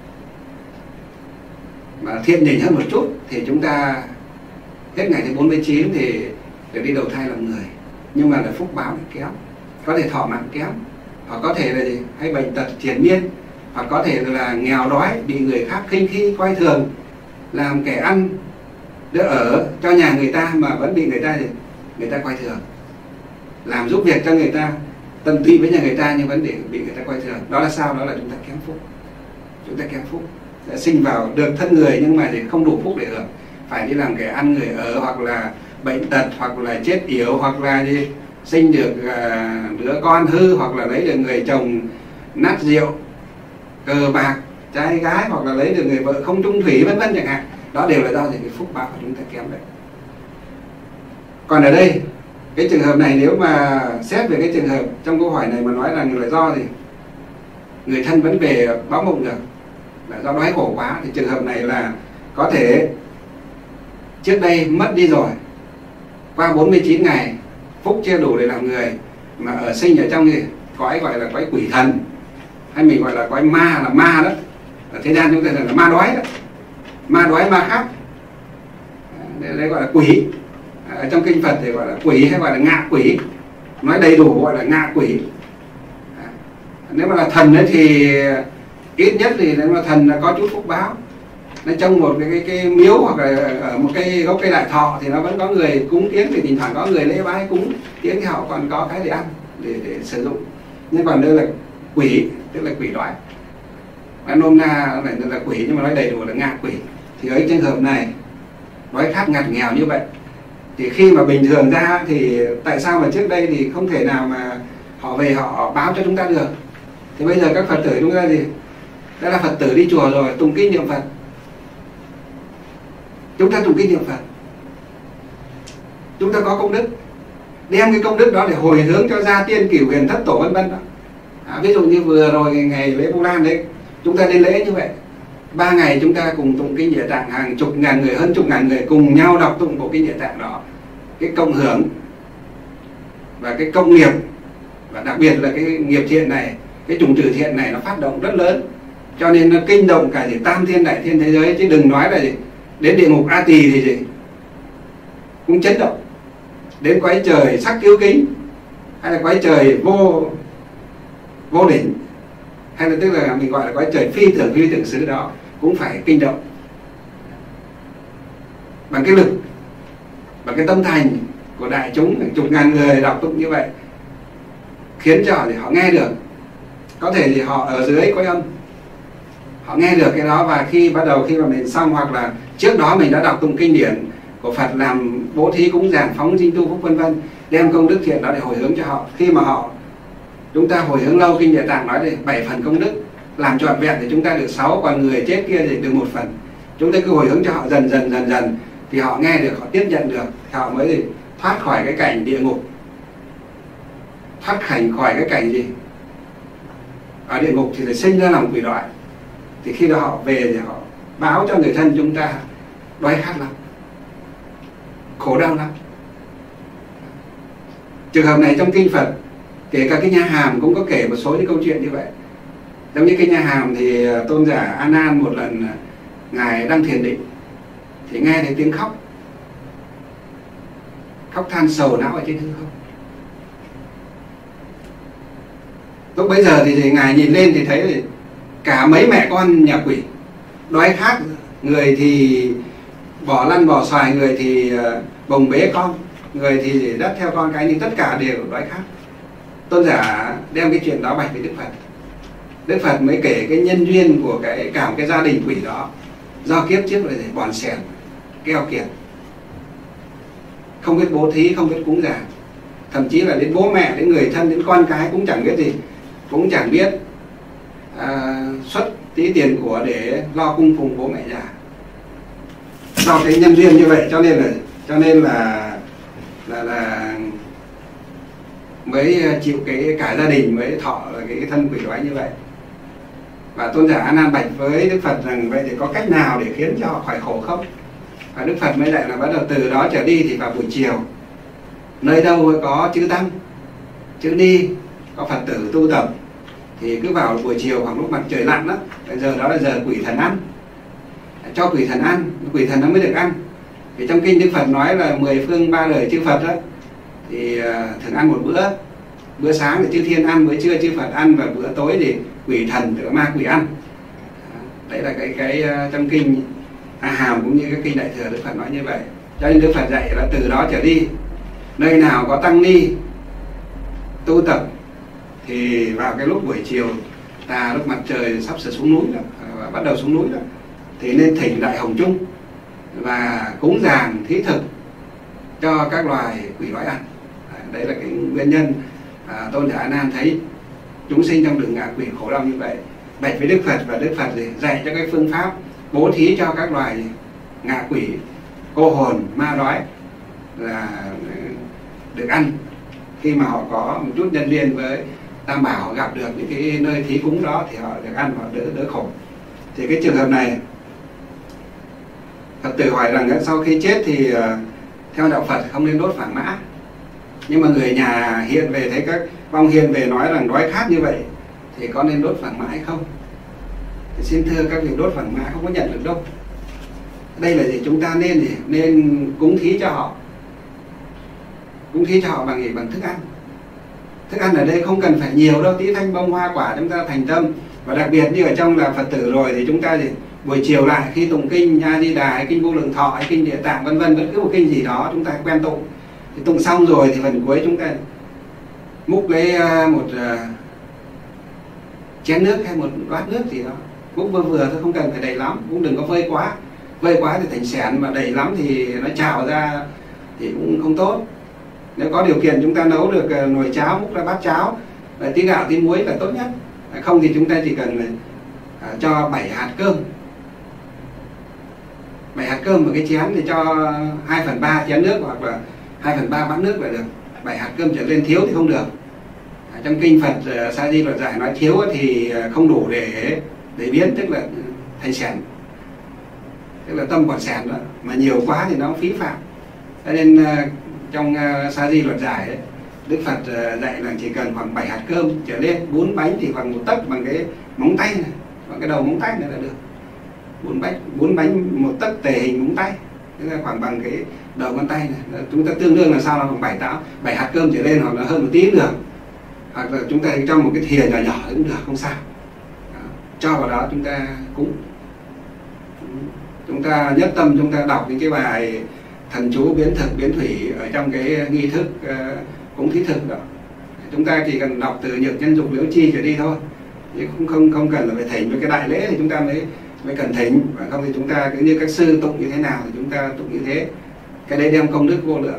mà thiện nhỉnh hơn một chút thì chúng ta hết ngày thứ 49 thì được đi đầu thai làm người. Nhưng mà là phúc báo kém, có thể thọ mạng kém, hoặc có thể là gì? Hay bệnh tật triền miên, hoặc có thể là nghèo đói, bị người khác khinh khi coi thường, làm kẻ ăn đỡ ở cho nhà người ta mà vẫn bị người ta coi thường, làm giúp việc cho người ta, tận tụy với nhà người ta nhưng vẫn bị người ta coi thường. Đó là sao? Đó là chúng ta kém phúc. Chúng ta kém phúc, đã sinh vào được thân người nhưng mà thì không đủ phúc để hưởng, phải đi làm kẻ ăn người ở, hoặc là bệnh tật, hoặc là chết yểu, hoặc là gì sinh được đứa con hư, hoặc là lấy được người chồng nát rượu, cờ bạc, trai gái, hoặc là lấy được người vợ không trung thủy vân vân chẳng hạn. Đó đều là do cái phúc báo của chúng ta kém đấy. Còn ở đây cái trường hợp này, nếu mà xét về cái trường hợp trong câu hỏi này mà nói rằng là do thì người thân vẫn về báo mộng được, là do đói khổ quá, thì trường hợp này là có thể trước đây mất đi rồi, qua 49 ngày phúc chưa đủ để làm người, mà ở sinh ở trong gì cõi gọi là cõi quỷ thần, hay mình gọi là cõi ma, là ma đó. Ở thế gian chúng ta là ma đói đó, ma đói ma khác, đây gọi là quỷ. Ở trong kinh Phật thì gọi là quỷ, hay gọi là ngạ quỷ, nói đầy đủ gọi là ngạ quỷ. Nếu mà là thần ấy thì ít nhất thì nếu mà thần là có chút phúc báo, nó trong một cái miếu, hoặc là ở một cái gốc cây đại thọ thì nó vẫn có người cúng kiến, thì thỉnh thoảng có người lễ bái cúng kiến thì họ còn có cái để ăn, để sử dụng. Nhưng còn đây là quỷ, tức là quỷ đói, và nôm na này là quỷ, nhưng mà nói đầy đủ là ngạ quỷ. Thì ở trường hợp này đói khát ngặt nghèo như vậy, thì khi mà bình thường ra thì tại sao mà trước đây thì không thể nào mà họ về họ báo cho chúng ta được. Thì bây giờ các Phật tử chúng ta gì, đã là Phật tử đi chùa rồi, tụng kinh niệm Phật, chúng ta tụng kinh niệm Phật, chúng ta có công đức, đem cái công đức đó để hồi hướng cho gia tiên cửu huyền thất tổ vân vân đó. Ví dụ như vừa rồi ngày lễ Vu Lan đấy, chúng ta đến lễ như vậy, 3 ngày chúng ta cùng tụng kinh Địa Tạng, hàng chục ngàn người, hơn chục ngàn người cùng nhau đọc tụng bộ kinh Địa Tạng đó. Cái cộng hưởng và cái công nghiệp, và đặc biệt là cái nghiệp thiện này, cái chủng tử thiện này nó phát động rất lớn, cho nên nó kinh động cả gì tam thiên đại thiên thế giới, chứ đừng nói là gì đến địa ngục A Tỳ thì gì cũng chấn động, đến quái trời sắc cứu kính, hay là quái trời vô đỉnh, hay là tức là mình gọi là quái trời phi tưởng xứ đó cũng phải kinh động. Bằng cái lực, bằng cái tâm thành của đại chúng, chục ngàn người đọc tụng như vậy, khiến cho thì họ nghe được. Có thể thì họ ở dưới cõi âm, họ nghe được cái đó, và khi bắt đầu khi mà mình xong, hoặc là trước đó mình đã đọc tụng kinh điển của Phật, làm bố thí cúng dường, phóng sinh tu phúc vân vân, đem công đức thiện đó để hồi hướng cho họ. Khi mà chúng ta hồi hướng lâu, kinh Địa Tạng nói thì 7 phần công đức, làm trọn vẹn thì chúng ta được 6, còn người chết kia thì được 1 phần. Chúng ta cứ hồi hướng cho họ dần dần thì họ nghe được, họ tiếp nhận được, thì họ mới thoát khỏi cái cảnh địa ngục, thoát khỏi cái cảnh gì ở địa ngục thì sinh ra lòng quỷ đói. Thì khi đó họ về thì họ báo cho người thân chúng ta đói khát lắm, khổ đau lắm. Trường hợp này trong kinh Phật, kể cả cái Nha Hàm cũng có kể một số những câu chuyện như vậy. Giống như cái Nha Hàm thì tôn giả A Nan một lần ngài đang thiền định thì nghe thấy tiếng khóc than sầu não ở trên hư không. Lúc bấy giờ thì ngài nhìn lên thì thấy thì cả mấy mẹ con nhà quỷ đói khát, người thì bỏ lăn bỏ xoài, người thì bồng bế con, người thì dắt theo con cái, thì tất cả đều đói khát. Tôn giả đem cái chuyện đó bạch với Đức Phật. Đức Phật mới kể cái nhân duyên của cả một cái gia đình quỷ đó, do kiếp trước là bòn xẻn, keo kiệt, không biết bố thí, không biết cúng dường, thậm chí là đến bố mẹ, đến người thân, đến con cái cũng chẳng biết gì, cũng chẳng biết xuất tí tiền của để lo cung phụng bố mẹ già. Do cái nhân duyên như vậy cho nên là mới chịu cả gia đình mới thọ cái thân quỷ đói như vậy. Và tôn giả A Nan bạch với Đức Phật rằng vậy thì có cách nào để khiến cho họ khỏi khổ không? Và Đức Phật mới dạy là bắt đầu từ đó trở đi thì vào buổi chiều, nơi đâu có chư tăng, chư ni, có Phật tử tu tập, thì cứ vào buổi chiều khoảng lúc mặt trời lặn đó, giờ đó là giờ quỷ thần ăn, cho quỷ thần ăn, quỷ thần nó mới được ăn. Thì trong kinh Đức Phật nói là 10 phương 3 đời chư Phật đó thì thường ăn một bữa sáng thì chư thiên ăn, bữa trưa chư Phật ăn, và bữa tối thì quỷ thần, tức là ma quỷ ăn. Đấy là cái trong kinh A Hàm cũng như cái kinh Đại Thừa Đức Phật nói như vậy. Cho nên Đức Phật dạy là từ đó trở đi, nơi nào có tăng ni tu tập thì vào cái lúc buổi chiều tà, lúc mặt trời sắp sửa xuống núi rồi, bắt đầu xuống núi rồi, thì nên thỉnh đại hồng chung và cúng dường thí thực cho các loài quỷ đói ăn. Đấy là cái nguyên nhân tôn giả A Nan thấy chúng sinh trong đường ngạ quỷ khổ đau như vậy, bạch với Đức Phật, và Đức Phật thì dạy cho cái phương pháp bố thí cho các loài ngạ quỷ, cô hồn, ma đói là được ăn khi mà họ có một chút nhân duyên với Tam Bảo, gặp được những cái nơi thí cúng đó thì họ được ăn, họ đỡ khổ. Thì cái trường hợp này Phật tử hỏi rằng sau khi chết thì theo đạo Phật không nên đốt vàng mã, nhưng mà người nhà hiện về thấy các vong hiện về nói rằng đói khát như vậy thì có nên đốt vàng mã hay không? Thì xin thưa các vị, đốt vàng mã không có nhận được đâu. Đây là gì? Chúng ta nên cúng thí cho họ. Cúng thí cho họ bằng gì? Bằng thức ăn. Thức ăn ở đây không cần phải nhiều đâu, tí thanh bông hoa quả chúng ta thành tâm. Và đặc biệt như ở trong là Phật tử rồi thì chúng ta thì buổi chiều lại khi tụng kinh A Di Đà hay kinh Vô Lượng Thọ hay kinh Địa Tạng vân vân, bất cứ một kinh gì đó chúng ta quen tụng. Thì tụng xong rồi thì phần cuối chúng ta múc lấy một chén nước hay một bát nước gì đó, múc vừa vừa thôi, không cần phải đầy lắm, cũng đừng có vơi quá thì thành xẻn, mà đầy lắm thì nó trào ra thì cũng không tốt. Nếu có điều kiện chúng ta nấu được nồi cháo, múc ra bát cháo, tí gạo tí muối là tốt nhất. Không thì chúng ta chỉ cần cho 7 hạt cơm, 7 hạt cơm vào cái chén thì cho 2/3 chén nước hoặc là 2/3 bát nước là được. 7 hạt cơm trở lên, thiếu thì không được. Trong kinh Phật Sa Di Luật Giải nói thiếu thì không đủ để biến, tức là thành xẻn, tức là tâm còn xẻn đó, mà nhiều quá thì nó phí phạm. Cho nên trong Sa Di Luật Giải ấy, Đức Phật dạy là chỉ cần khoảng 7 hạt cơm trở lên, 4 bánh thì khoảng 1 tấc bằng cái móng tay này, bằng cái đầu móng tay này là được. 4 bánh 1 tấc tề hình móng tay, tức là khoảng bằng cái đầu ngón tay này. Chúng ta tương đương là sao, là khoảng 7 hạt cơm trở lên, hoặc là hơn một tí cũng được, hoặc là chúng ta trong một cái thìa nhỏ nhỏ cũng được, không sao. Đó. Cho vào đó chúng ta cúng. Chúng ta nhất tâm chúng ta đọc những cái bài thần chú biến thực biến thủy ở trong cái nghi thức cúng thí thực đó. Chúng ta chỉ cần đọc từ nhược nhân dục liễu chi trở đi thôi, chứ không cần là phải thỉnh với cái đại lễ thì chúng ta mới cần thỉnh, và không thì chúng ta cứ như các sư tụng như thế nào thì chúng ta tụng như thế. Cái đấy đem công đức vô lượng.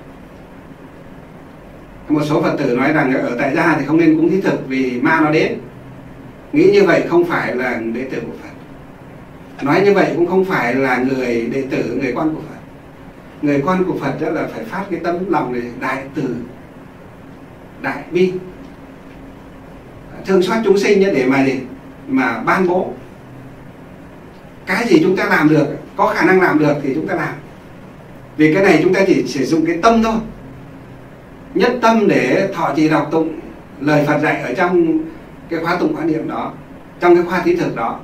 Một số Phật tử nói rằng ở tại gia thì không nên cúng thí thực vì ma nó đến. Nghĩ như vậy không phải là đệ tử của Phật, nói như vậy cũng không phải là người đệ tử, người con của Phật. người con của Phật đó là phải phát cái tấm lòng này đại từ đại bi, thương xót chúng sinh để mà ban bố. Cái gì chúng ta làm được, có khả năng làm được thì chúng ta làm. Vì cái này chúng ta chỉ sử dụng cái tâm thôi, nhất tâm để thọ trì đọc tụng lời Phật dạy ở trong cái khóa tụng khóa niệm đó, trong cái khóa thí thực đó.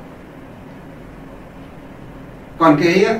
Còn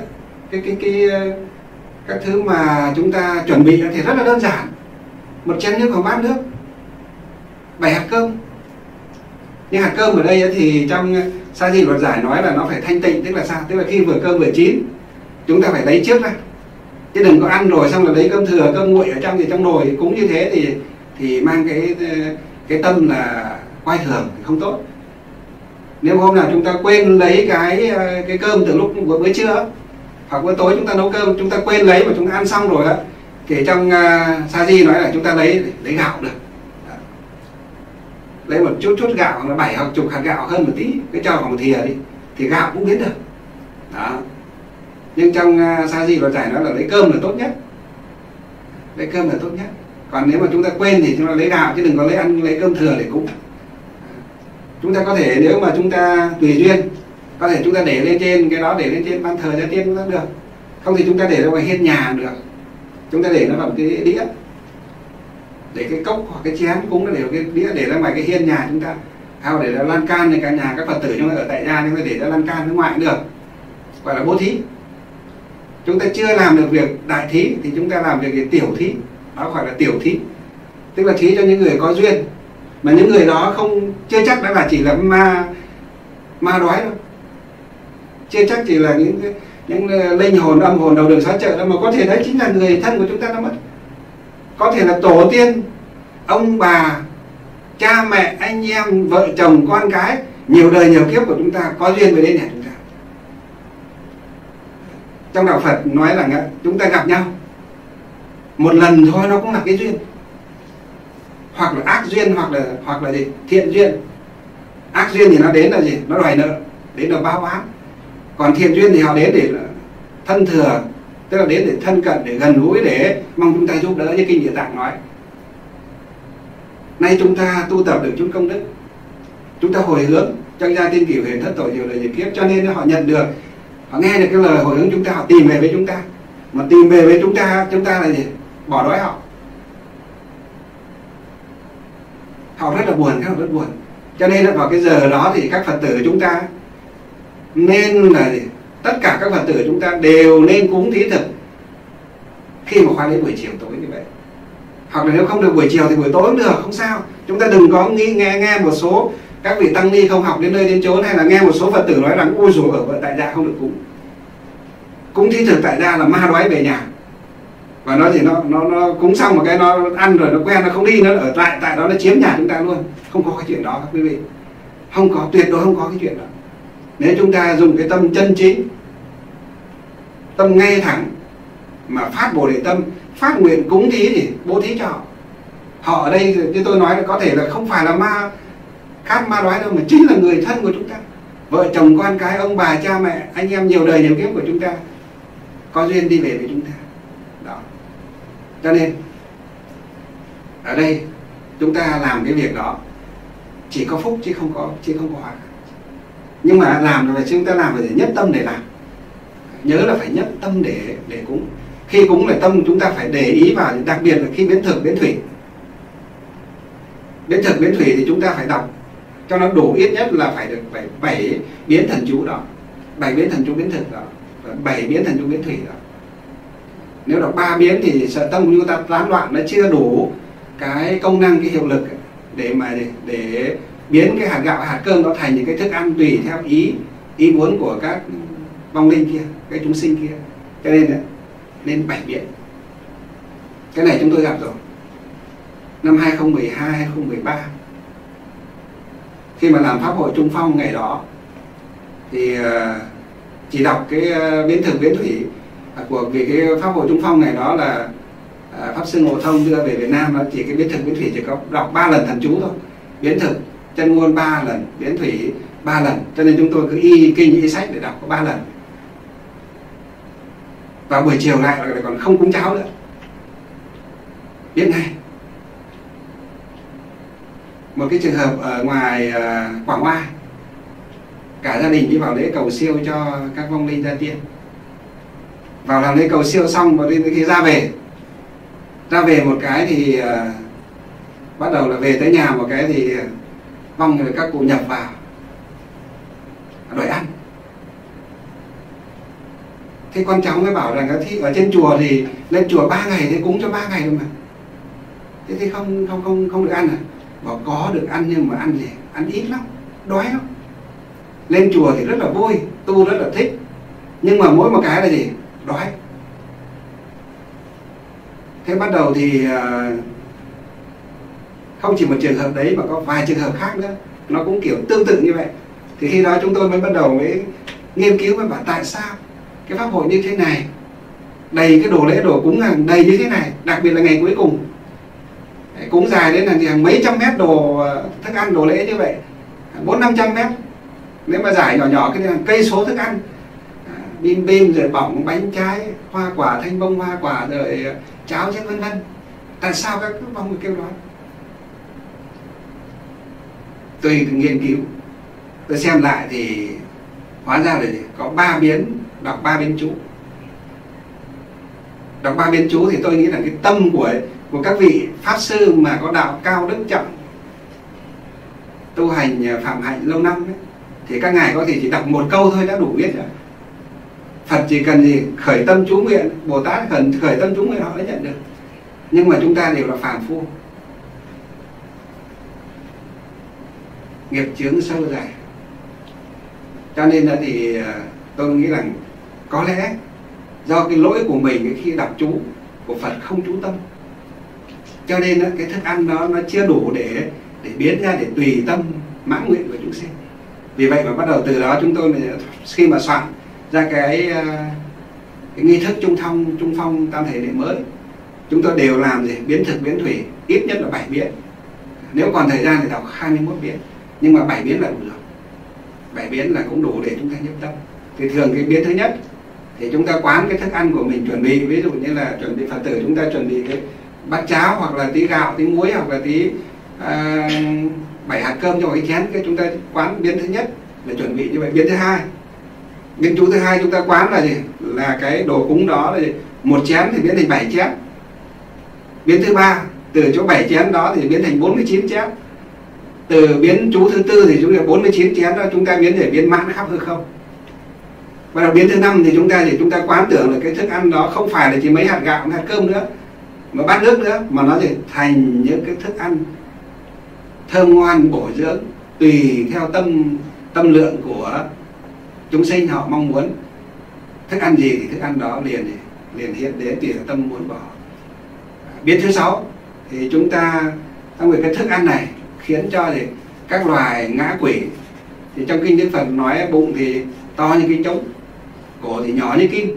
các thứ mà chúng ta chuẩn bị thì rất là đơn giản. Một chén nước hoặc bát nước, 7 hạt cơm. Nhưng hạt cơm ở đây thì trong Sa Di Luật Giải nói là nó phải thanh tịnh. Tức là sao? Tức là khi vừa cơm vừa chín, chúng ta phải lấy trước ra, chứ đừng có ăn rồi xong là lấy cơm thừa, cơm nguội ở trong nồi cúng như thế thì mang cái tâm là quay thường thì không tốt. Nếu hôm nào chúng ta quên lấy cái cơm từ lúc bữa trưa hoặc bữa tối chúng ta nấu cơm, chúng ta quên lấy mà chúng ta ăn xong rồi á, thì trong Sa Di nói là chúng ta lấy gạo được. Đó. Lấy một chút gạo, là 7 hoặc chục hạt gạo hơn một tí, cái cho vào một thìa đi thì gạo cũng biến được. Đó. Nhưng trong Sa Di Luật Giải nói là lấy cơm là tốt nhất, lấy cơm là tốt nhất. Còn nếu mà chúng ta quên thì chúng ta lấy gạo, chứ đừng có lấy cơm thừa để cúng. Chúng ta có thể, nếu mà chúng ta tùy duyên, có thể chúng ta để lên trên cái đó, để lên trên ban thờ gia tiên cũng được. Không thì chúng ta để nó vào hiên nhà được. Chúng ta để nó vào cái đĩa, để cái cốc hoặc cái chén cúng nó để cái đĩa, để ra ngoài cái hiên nhà chúng ta. Hay để ra lan can, thì cả nhà các Phật tử chúng ta ở tại gia chúng ta để ra lan can nước ngoài cũng được, gọi là bố thí. Chúng ta chưa làm được việc đại thí thì chúng ta làm việc tiểu thí, đó gọi là tiểu thí, tức là thí cho những người có duyên. Mà những người đó chưa chắc đã là chỉ là ma đói đâu, chưa chắc chỉ là những linh hồn âm hồn đầu đường xó chợ đâu, mà có thể đấy chính là người thân của chúng ta đã mất, có thể là tổ tiên, ông bà, cha mẹ, anh em, vợ chồng, con cái, nhiều đời nhiều kiếp của chúng ta có duyên với đến nhà chúng ta. Trong đạo Phật nói là chúng ta gặp nhau một lần thôi, nó cũng là cái duyên, hoặc là ác duyên, hoặc là gì, thiện duyên. Ác duyên thì nó đến là gì, nó đòi nợ, đến là báo oán. Còn thiện duyên thì họ đến để thân thừa, tức là đến để thân cận, để gần gũi, để mong chúng ta giúp đỡ, như kinh Địa Tạng nói. Nay chúng ta tu tập được chút công đức, chúng ta hồi hướng trong gia tiên cửu huyền thất tội nhiều đời nhiều kiếp, cho nên họ nhận được, họ nghe được cái lời hồi hướng chúng ta, họ tìm về với chúng ta. Mà tìm về với chúng ta là gì? Bỏ đói họ. Họ rất là buồn, các họ rất buồn. Cho nên là vào cái giờ đó thì các Phật tử chúng ta nên là gì? Tất cả các Phật tử chúng ta đều nên cúng thí thực khi mà khóa lễ buổi chiều tối như vậy. Hoặc là nếu không được buổi chiều thì buổi tối cũng được, không sao. Chúng ta đừng có nghe một số các vị tăng ni không học đến nơi đến chốn, hay là nghe một số Phật tử nói rằng ôi dồi, ở tại gia không được cúng. Cúng thí thực tại gia là ma đói về nhà. Và nó thì nó cúng xong một cái nó ăn rồi nó quen, nó không đi, nó ở tại đó nó chiếm nhà chúng ta luôn. Không có cái chuyện đó các quý vị. Không có, tuyệt đối không có cái chuyện đó. Nếu chúng ta dùng cái tâm chân chính, tâm ngay thẳng, mà phát Bồ Đề tâm, phát nguyện cúng thí thì bố thí cho họ. Họ ở đây như tôi nói là có thể là không phải là ma đói đâu, mà chính là người thân của chúng ta, vợ chồng, con cái, ông bà, cha mẹ, anh em nhiều đời nhiều kiếp của chúng ta, có duyên đi về với chúng ta. Đó. Cho nên ở đây chúng ta làm cái việc đó chỉ có phúc chứ không có họa. Nhưng mà làm rồi chúng ta làm phải nhất tâm để làm. Nhớ là phải nhất tâm để cúng. Khi cúng là tâm chúng ta phải để ý vào, đặc biệt là khi biến thực biến thủy. Biến thực biến thủy thì chúng ta phải đọc cho nó đủ, ít nhất là phải được 7 biến thần chú đó, 7 biến thần chú biến thực đó, 7 biến thần chú biến thủy đó. Nếu đọc 3 biến thì sợ tâm của chúng ta tán loạn, nó chưa đủ cái công năng, cái hiệu lực để biến cái hạt gạo, hạt cơm nó thành những cái thức ăn tùy theo ý muốn của các vong linh kia, cái chúng sinh kia. Cho nên 7 biến. Cái này chúng tôi gặp rồi năm 2012, 2013 khi mà làm pháp hội Trung Phong ngày đó, thì chỉ đọc cái biến thực biến thủy của, vì cái pháp hội Trung Phong ngày đó là Pháp Sư Ngộ Thông đưa về Việt Nam, nó chỉ cái biến thực biến thủy chỉ có đọc 3 lần thần chú thôi. Biến thực chân ngôn 3 lần, biến thủy 3 lần, cho nên chúng tôi cứ y kinh y sách để đọc có 3 lần. và buổi chiều lại còn không cúng cháo nữa, biết ngay. Một cái trường hợp ở ngoài Quảng Oai, cả gia đình đi vào lễ cầu siêu cho các vong linh gia tiên. Vào làm lễ cầu siêu xong và đến khi ra về một cái thì bắt đầu là về tới nhà một cái thì vong rồi các cụ nhập vào đòi ăn. Thế con cháu mới bảo rằng ở trên chùa thì lên chùa 3 ngày thì cúng cho 3 ngày thôi mà. Thế thì không được ăn à? Bảo có được ăn nhưng mà ăn gì? Ăn ít lắm, đói lắm. Lên chùa thì rất là vui, tu rất là thích, nhưng mà mỗi một cái là gì? Đói. Thế bắt đầu thì không chỉ một trường hợp đấy mà có vài trường hợp khác nữa, nó cũng kiểu tương tự như vậy. Thì khi đó chúng tôi mới bắt đầu mới nghiên cứu và bảo tại sao cái pháp hội như thế này, đầy cái đồ lễ đồ cúng hàng đầy như thế này, đặc biệt là ngày cuối cùng cúng dài đến là mấy trăm mét đồ thức ăn đồ lễ như vậy, 400-500 mét, nếu mà giải nhỏ nhỏ cái cây số thức ăn, bim bim rồi bỏng bánh trái, hoa quả, thanh bông hoa quả rồi cháo chứ vân vân. Tại sao các vong kêu đó? Tôi nghiên cứu, tôi xem lại thì hóa ra là có 3 biến, đọc 3 biến chú. Đọc 3 biến chú thì tôi nghĩ là cái tâm của các vị pháp sư mà có đạo cao đức trọng, tu hành phạm hạnh lâu năm ấy, thì các ngài có thể chỉ đọc một câu thôi đã đủ biết rồi. Phật chỉ cần gì khởi tâm chú nguyện, Bồ Tát cần khởi tâm chú nguyện họ đã nhận được. Nhưng mà chúng ta đều là phàm phu, nghiệp chướng sâu dày, cho nên là thì tôi nghĩ rằng có lẽ do cái lỗi của mình khi đọc chú của Phật không chú tâm, cho nên cái thức ăn đó nó chưa đủ để biến ra để tùy tâm mãn nguyện của chúng sinh. Vì vậy mà bắt đầu từ đó chúng tôi khi mà soạn ra cái nghi thức trung phong tam thể lễ mới, chúng tôi đều làm gì biến thực biến thủy ít nhất là 7 biến. Nếu còn thời gian thì đọc 21 biến, nhưng mà 7 biến là đủ rồi. 7 biến là cũng đủ để chúng ta nhập tâm. Thì thường cái biến thứ nhất thì chúng ta quán cái thức ăn của mình chuẩn bị, ví dụ như là chuẩn bị Phật tử chúng ta chuẩn bị cái bát cháo hoặc là tí gạo, tí muối hoặc là tí 7 hạt cơm cho cái chén, cái chúng ta quán biến thứ nhất là chuẩn bị như vậy. Biến thứ hai, biến chú thứ hai chúng ta quán là gì? Là cái đồ cúng đó là gì? Một chén thì biến thành 7 chén. Biến thứ ba từ chỗ 7 chén đó thì biến thành 49 chén. Từ biến chú thứ tư thì chúng ta 49 chén đó chúng ta biến để biến mãn khắp hư không. Và biến thứ năm thì chúng ta quán tưởng là cái thức ăn đó không phải là chỉ mấy hạt gạo, mấy hạt cơm nữa, mà bát nước nữa, mà nó thì thành những cái thức ăn thơm ngoan bổ dưỡng tùy theo tâm lượng của chúng sinh họ mong muốn. Thức ăn gì thì thức ăn đó liền hiện đến tùy theo tâm muốn bỏ. Biến thứ 6 thì chúng ta trong cái thức ăn này khiến cho thì các loài ngã quỷ, thì trong kinh Đức Phật nói bụng thì to như cái trống, cổ thì nhỏ như kim,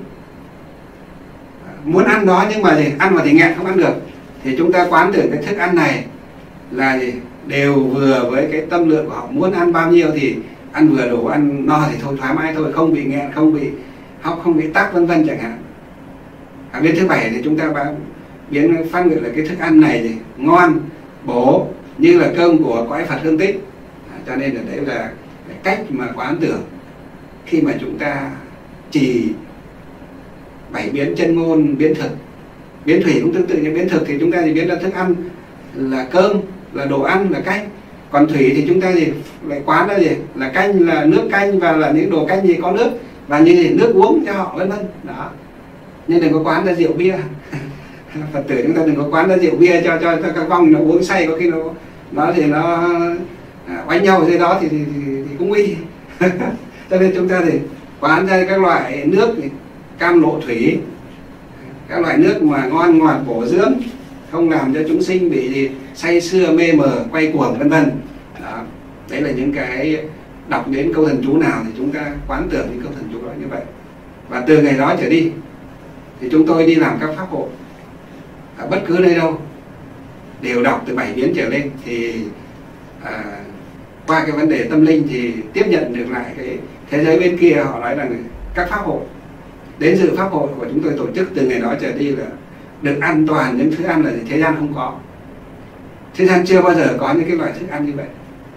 muốn ăn đó nhưng mà gì ăn mà thì nghẹn không ăn được, thì chúng ta quán tưởng cái thức ăn này là gì đều vừa với cái tâm lượng của họ, muốn ăn bao nhiêu thì ăn vừa đủ, ăn no thì thôi thoải mái thôi, không bị nghẹn, không bị hóc, không bị tắc vân vân chẳng hạn. Biến thứ 7 thì chúng ta biến phát nguyện là cái thức ăn này thì ngon bổ như là cơm của cõi Phật hương tích. Cho nên là đấy là cái cách mà quán tưởng khi mà chúng ta chỉ 7 biến chân ngôn, biến thực. Biến thủy cũng tương tự như biến thực, thì chúng ta thì biến là thức ăn là cơm, là đồ ăn, là canh. Còn thủy thì chúng ta thì lại quán là gì là canh, là nước canh, và là những đồ canh gì có nước, và như gì nước uống cho họ vân vân đó. Nhưng đừng có quán là rượu bia. Phật tử chúng ta đừng có quán là rượu bia cho các vong nó uống say, có khi nó oánh nhau dưới đó thì cũng nguy. Cho nên chúng ta thì quán ra các loại nước cam lộ thủy, các loại nước mà ngon ngọt bổ dưỡng, không làm cho chúng sinh bị say sưa mê mờ quay cuồng vân vân. Đấy là những cái đọc đến câu thần chú nào thì chúng ta quán tưởng những câu thần chú đó như vậy. Và từ ngày đó trở đi thì chúng tôi đi làm các pháp hội ở bất cứ nơi đâu đều đọc từ 7 biến trở lên, thì qua cái vấn đề tâm linh thì tiếp nhận được lại cái thế giới bên kia họ nói rằng các pháp hội đến dự pháp hội của chúng tôi tổ chức từ ngày đó trở đi là được an toàn những thức ăn là thế gian không có. Thế gian chưa bao giờ có những cái loại thức ăn như vậy.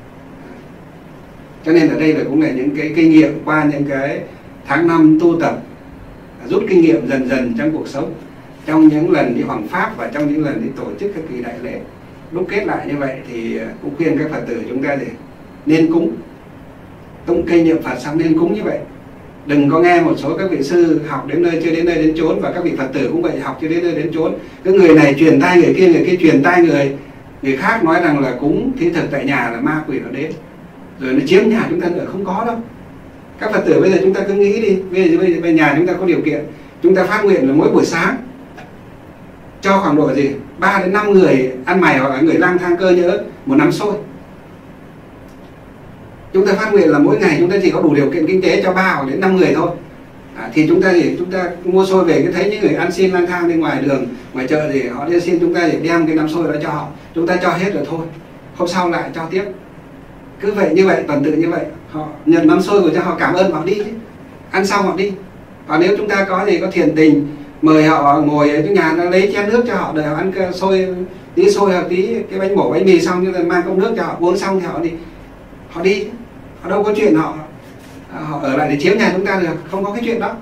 Cho nên ở đây là cũng là những cái kinh nghiệm qua những cái tháng năm tu tập, rút kinh nghiệm dần dần trong cuộc sống, trong những lần đi hoằng pháp và trong những lần đi tổ chức các kỳ đại lễ. Đúc kết lại như vậy thì cũng khuyên các Phật tử chúng ta thì nên cúng, tụng kinh niệm Phật xong nên cúng như vậy. Đừng có nghe một số các vị sư học đến nơi chưa đến nơi đến chốn, và các vị Phật tử cũng vậy, học chưa đến nơi đến chốn. Cứ người này truyền tai người kia truyền tai người khác nói rằng là cúng thí thực tại nhà là ma quỷ nó đến rồi nó chiếm nhà chúng ta nữa. Không có đâu. Các Phật tử bây giờ chúng ta cứ nghĩ đi, bây giờ nhà chúng ta có điều kiện, chúng ta phát nguyện là mỗi buổi sáng cho khoảng độ 3 đến 5 người ăn mày hoặc là người lang thang cơ nhỡ một nắm xôi. Chúng ta phát nguyện là mỗi ngày chúng ta chỉ có đủ điều kiện kinh tế cho 3 đến 5 người thôi. Thì chúng ta mua xôi về, cứ thấy những người ăn xin lang thang bên ngoài đường, ngoài chợ thì họ đi xin, chúng ta để đem cái nắm xôi đó cho họ. Chúng ta cho hết rồi thôi, hôm sau lại cho tiếp. Cứ vậy như vậy, tuần tự như vậy, họ nhận nắm xôi của cho họ cảm ơn họ đi chứ. Ăn xong họ đi. Và nếu chúng ta có thiện tình mời họ ngồi ở trong nhà, lấy chén nước cho họ để họ ăn xôi, tí xôi hoặc tí cái bánh bổ bánh mì xong, chúng ta mang cốc nước cho họ uống xong thì họ đi. Họ đâu có chuyện họ ở lại để chiếm nhà chúng ta được, không có cái chuyện đó.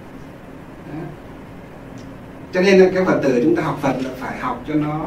Cho nên là cái Phật tử chúng ta học Phật là phải học cho nó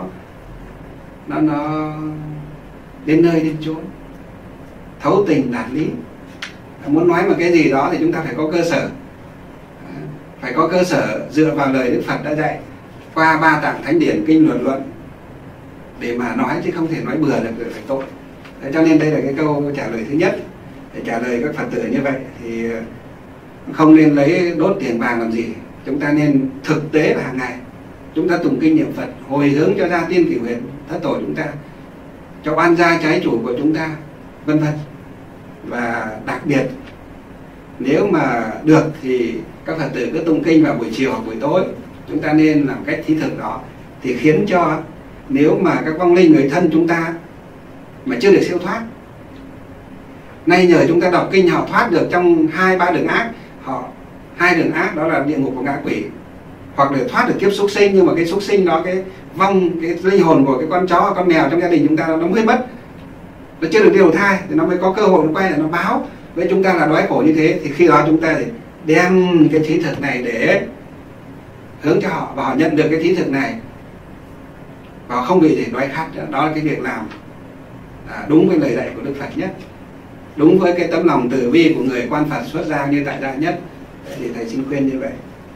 đến nơi đến chốn, thấu tình đạt lý. Muốn nói một cái gì đó thì chúng ta phải có cơ sở, phải có cơ sở dựa vào lời Đức Phật đã dạy qua 3 tạng thánh điển, kinh luận để mà nói, chứ không thể nói bừa được, phải tội. Thế cho nên đây là cái câu trả lời thứ nhất. Để trả lời các Phật tử như vậy thì không nên lấy đốt tiền vàng làm gì. Chúng ta nên thực tế là hàng ngày chúng ta tụng kinh niệm Phật, hồi hướng cho gia tiên cửu huyền thất tổ chúng ta, cho oan gia trái chủ của chúng ta, vân vân. Và đặc biệt nếu mà được thì các Phật tử cứ tụng kinh vào buổi chiều hoặc buổi tối. Chúng ta nên làm cách thí thực đó, thì khiến cho nếu mà các vong linh người thân chúng ta mà chưa được siêu thoát, nay nhờ chúng ta đọc kinh họ thoát được trong 2-3 đường ác. 2 đường ác đó là địa ngục của ngạ quỷ, hoặc để thoát được kiếp súc sinh. Nhưng mà cái súc sinh đó, cái linh hồn của cái con chó, con mèo trong gia đình chúng ta nó mới mất, nó chưa được điều thai thì nó mới có cơ hội nó quay lại nó báo với chúng ta là đói khổ như thế. Thì khi đó chúng ta thì đem cái thí thực này để hướng cho họ, và họ nhận được cái thí thực này và không bị thì đói khát. Đó là cái việc làm đúng với lời dạy của Đức Phật nhất, đúng với cái tấm lòng từ bi của người quan Phật xuất gia như tại gia nhất. Thì thầy xin khuyên như vậy.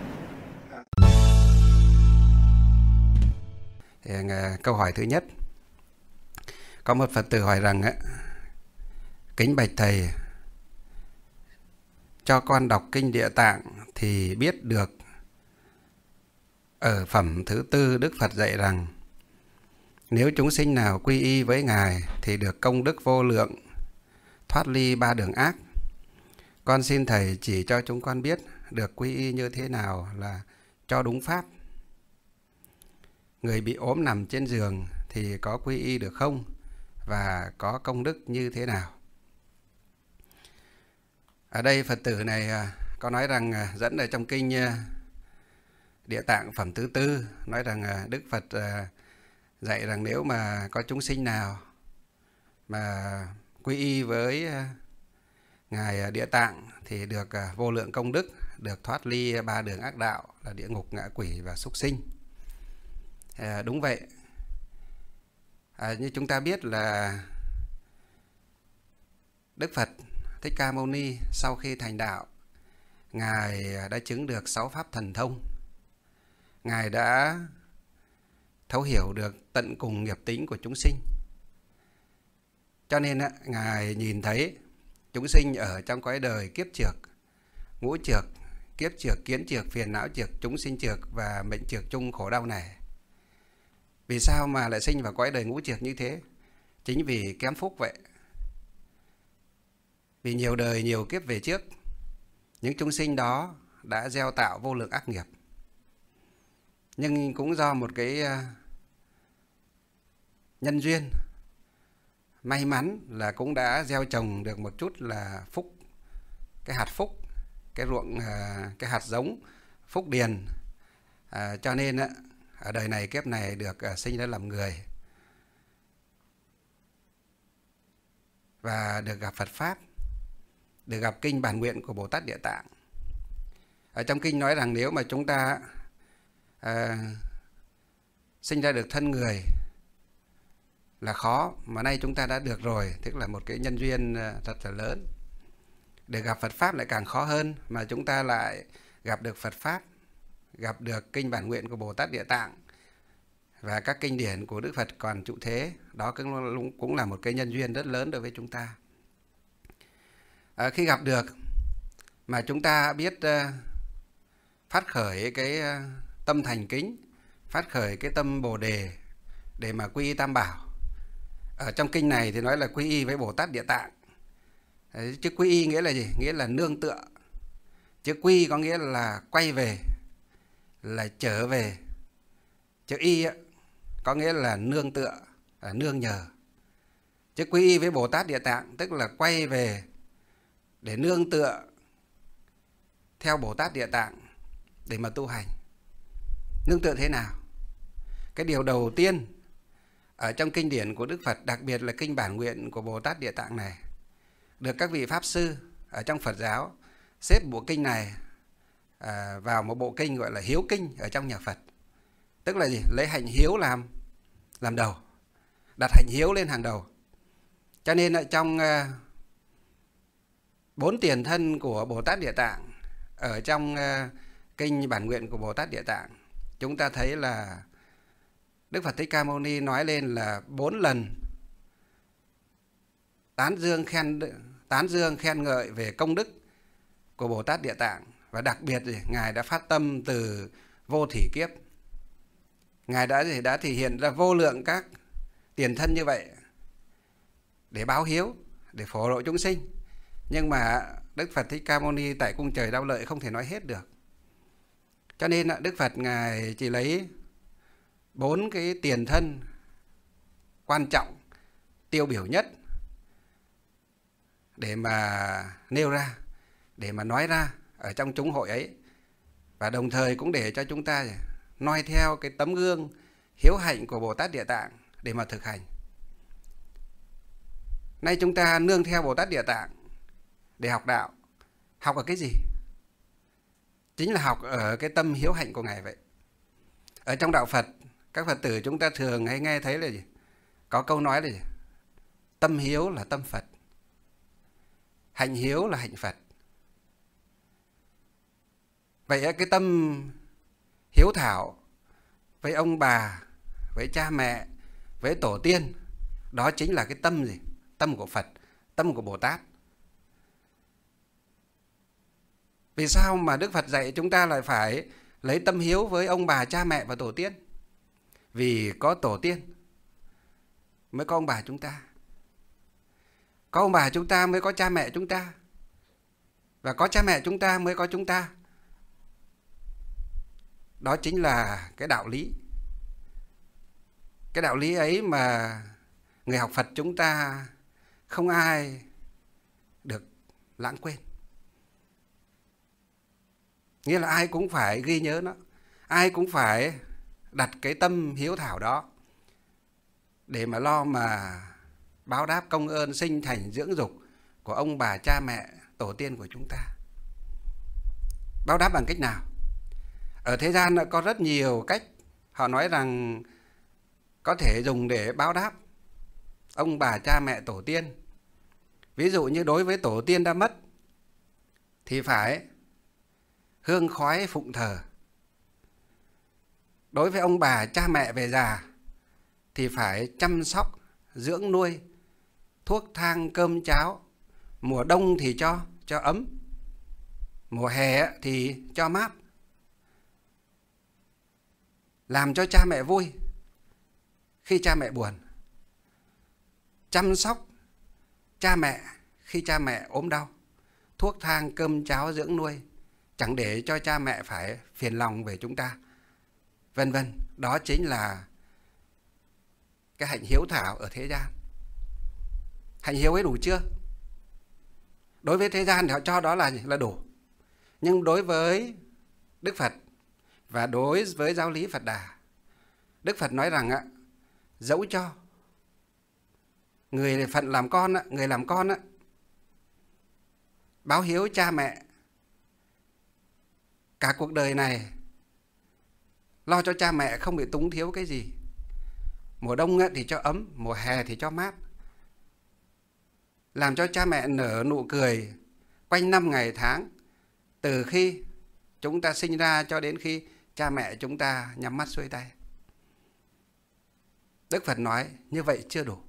Câu hỏi thứ nhất, có một Phật tử hỏi rằng kính bạch thầy, cho con đọc kinh Địa Tạng thì biết được ở phẩm thứ 4 Đức Phật dạy rằng nếu chúng sinh nào quy y với Ngài thì được công đức vô lượng, thoát ly 3 đường ác. Con xin thầy chỉ cho chúng con biết được quy y như thế nào là cho đúng pháp. Người bị ốm nằm trên giường thì có quy y được không? Và có công đức như thế nào? Ở đây Phật tử này có nói rằng dẫn ở trong kinh Địa Tạng phẩm thứ 4 nói rằng Đức Phật dạy rằng nếu mà có chúng sinh nào mà quy y với Ngài Địa Tạng thì được vô lượng công đức, được thoát ly 3 đường ác đạo là địa ngục, ngạ quỷ và súc sinh. Đúng vậy. Như chúng ta biết là Đức Phật Thích Ca Mâu Ni sau khi thành đạo, Ngài đã chứng được 6 pháp thần thông. Ngài đã thấu hiểu được tận cùng nghiệp tính của chúng sinh. Cho nên Ngài nhìn thấy chúng sinh ở trong cõi đời kiếp trược, ngũ trược, kiếp trược, kiến trược, phiền não trược, chúng sinh trược và mệnh trược chung khổ đau này. Vì sao mà lại sinh vào cõi đời ngũ trược như thế? Chính vì kém phúc vậy. Vì nhiều đời, nhiều kiếp về trước, những chúng sinh đó đã gieo tạo vô lượng ác nghiệp. Nhưng cũng do một cái nhân duyên, may mắn là cũng đã gieo trồng được một chút là phúc, cái hạt phúc, cái ruộng, cái hạt giống phúc điền, cho nên ở đời này kiếp này được sinh ra làm người và được gặp Phật Pháp, được gặp kinh bản nguyện của Bồ Tát Địa Tạng. Ở trong kinh nói rằng nếu mà chúng ta sinh ra được thân người là khó, mà nay chúng ta đã được rồi, tức là một cái nhân duyên rất là lớn. Để gặp Phật Pháp lại càng khó hơn, mà chúng ta lại gặp được Phật Pháp, gặp được kinh bản nguyện của Bồ Tát Địa Tạng và các kinh điển của Đức Phật còn trụ thế, đó cũng là một cái nhân duyên rất lớn đối với chúng ta. Khi gặp được mà chúng ta biết phát khởi cái tâm thành kính, phát khởi cái tâm Bồ Đề để mà quy y Tam Bảo. Ở trong kinh này thì nói là quy y với Bồ Tát Địa Tạng. Chứ quy y nghĩa là gì? Nghĩa là nương tựa. Chứ quy có nghĩa là quay về, là trở về. Chứ y có nghĩa là nương tựa, là nương nhờ. Chứ quy y với Bồ Tát Địa Tạng tức là quay về để nương tựa theo Bồ Tát Địa Tạng để mà tu hành. Nương tựa thế nào? Cái điều đầu tiên ở trong kinh điển của Đức Phật, đặc biệt là kinh bản nguyện của Bồ Tát Địa Tạng này, được các vị Pháp Sư ở trong Phật giáo xếp bộ kinh này vào một bộ kinh gọi là hiếu kinh ở trong nhà Phật. Tức là gì? Lấy hạnh hiếu làm đầu, đặt hạnh hiếu lên hàng đầu. Cho nên trong 4 tiền thân của Bồ Tát Địa Tạng, ở trong kinh bản nguyện của Bồ Tát Địa Tạng, chúng ta thấy là Đức Phật Thích Ca Mâu Ni nói lên là 4 lần tán dương khen ngợi về công đức của Bồ Tát Địa Tạng. Và đặc biệt thì Ngài đã phát tâm từ vô thỉ kiếp. Ngài đã thể hiện ra vô lượng các tiền thân như vậy để báo hiếu, để phổ độ chúng sinh. Nhưng mà Đức Phật Thích Ca Mâu Ni tại cung trời Đao Lợi không thể nói hết được. Cho nên Đức Phật Ngài chỉ lấy 4 cái tiền thân quan trọng, tiêu biểu nhất để mà nêu ra, để mà nói ra ở trong chúng hội ấy. Và đồng thời cũng để cho chúng ta noi theo cái tấm gương hiếu hạnh của Bồ Tát Địa Tạng để mà thực hành. Nay chúng ta nương theo Bồ Tát Địa Tạng để học đạo. Học ở cái gì? Chính là học ở cái tâm hiếu hạnh của Ngài vậy. Ở trong đạo Phật, các Phật tử chúng ta thường hay nghe thấy là gì? Có câu nói là gì? Tâm hiếu là tâm Phật, hạnh hiếu là hạnh Phật. Vậy cái tâm hiếu thảo với ông bà, với cha mẹ, với tổ tiên, đó chính là cái tâm gì? Tâm của Phật, tâm của Bồ Tát. Vì sao mà Đức Phật dạy chúng ta lại phải lấy tâm hiếu với ông bà, cha mẹ và tổ tiên? Vì có tổ tiên mới có ông bà chúng ta, có ông bà chúng ta mới có cha mẹ chúng ta, và có cha mẹ chúng ta mới có chúng ta. Đó chính là cái đạo lý. Cái đạo lý ấy mà người học Phật chúng ta không ai được lãng quên. Nghĩa là ai cũng phải ghi nhớ nó, ai cũng phải đặt cái tâm hiếu thảo đó để mà lo mà báo đáp công ơn sinh thành dưỡng dục của ông bà, cha mẹ, tổ tiên của chúng ta. Báo đáp bằng cách nào? Ở thế gian có rất nhiều cách. Họ nói rằng có thể dùng để báo đáp ông bà, cha mẹ, tổ tiên. Ví dụ như đối với tổ tiên đã mất thì phải hương khói phụng thờ. Đối với ông bà, cha mẹ về già thì phải chăm sóc, dưỡng nuôi, thuốc thang, cơm cháo. Mùa đông thì cho ấm, mùa hè thì cho mát. Làm cho cha mẹ vui khi cha mẹ buồn. Chăm sóc cha mẹ khi cha mẹ ốm đau. Thuốc thang, cơm cháo, dưỡng nuôi, chẳng để cho cha mẹ phải phiền lòng về chúng ta, vân vân. Đó chính là cái hạnh hiếu thảo ở thế gian. Hạnh hiếu ấy đủ chưa? Đối với thế gian thì họ cho đó là đủ. Nhưng đối với Đức Phật và đối với giáo lý Phật Đà. Đức Phật nói rằng dẫu cho người phận làm con, người làm con báo hiếu cha mẹ cả cuộc đời này, lo cho cha mẹ không bị túng thiếu cái gì. Mùa đông thì cho ấm, mùa hè thì cho mát, làm cho cha mẹ nở nụ cười quanh năm ngày tháng, từ khi chúng ta sinh ra cho đến khi cha mẹ chúng ta nhắm mắt xuôi tay. Đức Phật nói như vậy chưa đủ.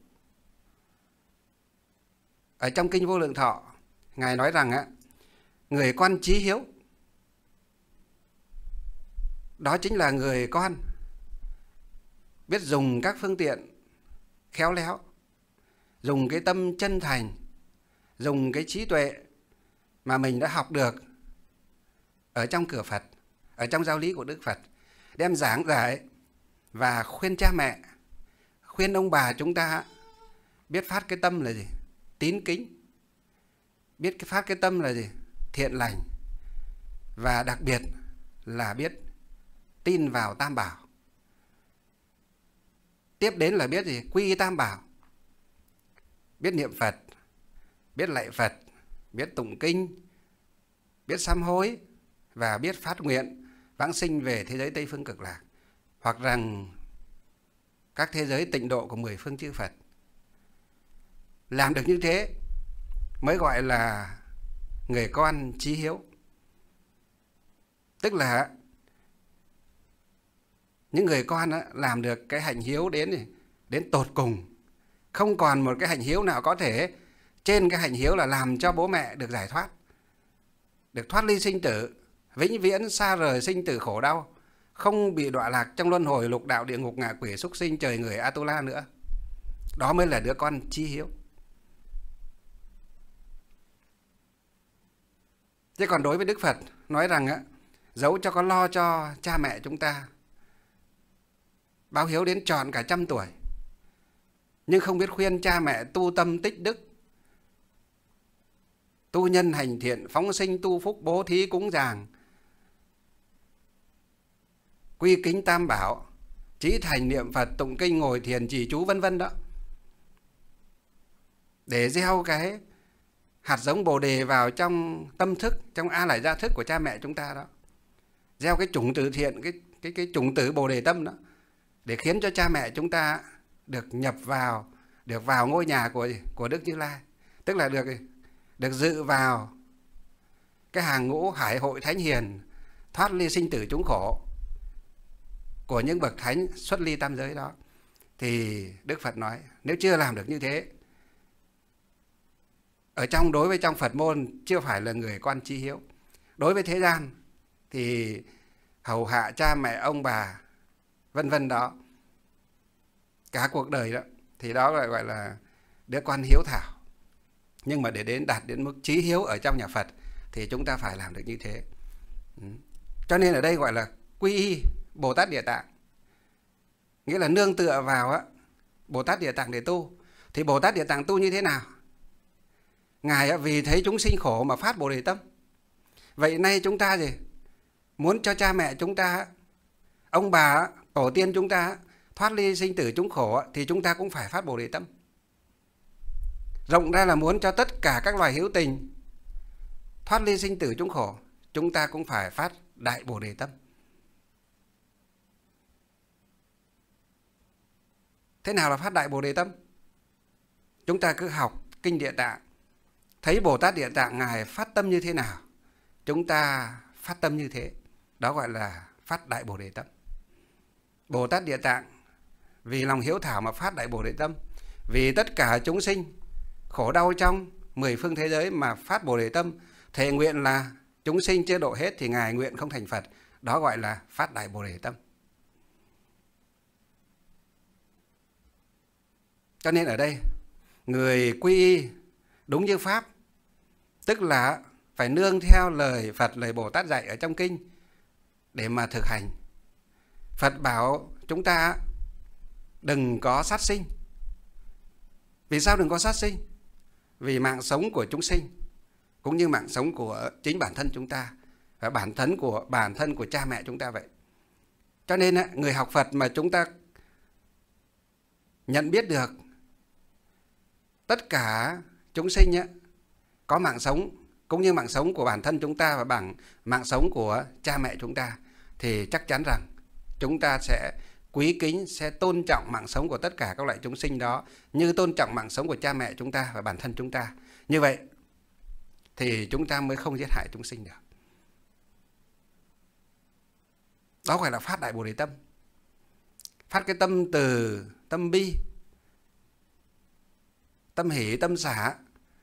Ở trong Kinh Vô Lượng Thọ, Ngài nói rằng người con chí hiếu, đó chính là người con biết dùng các phương tiện khéo léo, dùng cái tâm chân thành, dùng cái trí tuệ mà mình đã học được ở trong cửa Phật, ở trong giáo lý của Đức Phật, đem giảng giải và khuyên cha mẹ, khuyên ông bà chúng ta biết phát cái tâm là gì? Tín kính. Biết phát cái tâm là gì? Thiện lành. Và đặc biệt là biết tin vào Tam Bảo. Tiếp đến là biết gì? Quy y Tam Bảo. Biết niệm Phật, biết lạy Phật, biết tụng kinh, biết sám hối và biết phát nguyện vãng sinh về thế giới Tây Phương Cực Lạc, hoặc rằng các thế giới tịnh độ của 10 phương chư Phật. Làm được như thế mới gọi là người con chí hiếu. Tức là những người con làm được cái hạnh hiếu đến tột cùng. Không còn một cái hạnh hiếu nào có thể trên cái hạnh hiếu là làm cho bố mẹ được giải thoát, được thoát ly sinh tử, vĩnh viễn xa rời sinh tử khổ đau, không bị đọa lạc trong luân hồi lục đạo địa ngục ngạ quỷ súc sinh trời người Atula nữa. Đó mới là đứa con chí hiếu. Thế còn đối với Đức Phật nói rằng dẫu cho có lo cho cha mẹ chúng ta, báo hiếu đến tròn cả 100 tuổi, nhưng không biết khuyên cha mẹ tu tâm tích đức, tu nhân hành thiện, phóng sinh tu phúc, bố thí cúng dường, quy kính Tam Bảo, chí thành niệm Phật, tụng kinh, ngồi thiền, trì chú vân vân đó, để gieo cái hạt giống Bồ Đề vào trong tâm thức, trong A Lại Gia thức của cha mẹ chúng ta đó, gieo cái chủng tử thiện, cái chủng tử Bồ Đề tâm đó, để khiến cho cha mẹ chúng ta được nhập vào, được vào ngôi nhà của Đức Như Lai, tức là được dự vào cái hàng ngũ hải hội thánh hiền, thoát ly sinh tử chúng khổ của những bậc thánh xuất ly tam giới đó. Thì Đức Phật nói nếu chưa làm được như thế, đối với trong Phật môn chưa phải là người con chí hiếu. Đối với thế gian thì hầu hạ cha mẹ ông bà vân vân đó, cả cuộc đời đó, thì đó gọi là đứa con hiếu thảo. Nhưng mà để đạt đến mức chí hiếu ở trong nhà Phật thì chúng ta phải làm được như thế. Cho nên ở đây gọi là quy y Bồ Tát Địa Tạng, nghĩa là nương tựa vào Bồ Tát Địa Tạng để tu. Thì Bồ Tát Địa Tạng tu như thế nào? Ngài vì thấy chúng sinh khổ mà phát Bồ Đề tâm. Vậy nay chúng ta muốn cho cha mẹ chúng ta, ông bà, tổ tiên chúng ta thoát ly sinh tử chúng khổ, thì chúng ta cũng phải phát Bồ Đề tâm. Rộng ra là muốn cho tất cả các loài hữu tình thoát ly sinh tử chúng khổ, chúng ta cũng phải phát Đại Bồ Đề tâm. Thế nào là phát Đại Bồ Đề tâm? Chúng ta cứ học Kinh Địa Tạng, thấy Bồ Tát Địa Tạng Ngài phát tâm như thế nào, chúng ta phát tâm như thế. Đó gọi là phát Đại Bồ Đề tâm. Bồ Tát Địa Tạng vì lòng hiếu thảo mà phát Đại Bồ Đề tâm, vì tất cả chúng sinh khổ đau trong 10 phương thế giới mà phát Bồ Đề tâm, thề nguyện là chúng sinh chưa độ hết thì Ngài nguyện không thành Phật. Đó gọi là phát Đại Bồ Đề tâm. Cho nên ở đây người quy y đúng như Pháp, tức là phải nương theo lời Phật, lời Bồ Tát dạy ở trong kinh để mà thực hành. Phật bảo chúng ta đừng có sát sinh. Vì sao đừng có sát sinh? Vì mạng sống của chúng sinh cũng như mạng sống của chính bản thân chúng ta và bản thân của cha mẹ chúng ta vậy. Cho nên người học Phật mà chúng ta nhận biết được tất cả chúng sinh có mạng sống cũng như mạng sống của bản thân chúng ta và bằng mạng sống của cha mẹ chúng ta, thì chắc chắn rằng chúng ta sẽ quý kính, sẽ tôn trọng mạng sống của tất cả các loại chúng sinh đó như tôn trọng mạng sống của cha mẹ chúng ta và bản thân chúng ta. Như vậy thì chúng ta mới không giết hại chúng sinh được. Đó gọi là phát đại Bồ Đề tâm. Phát cái tâm từ tâm bi, tâm hỷ, tâm xả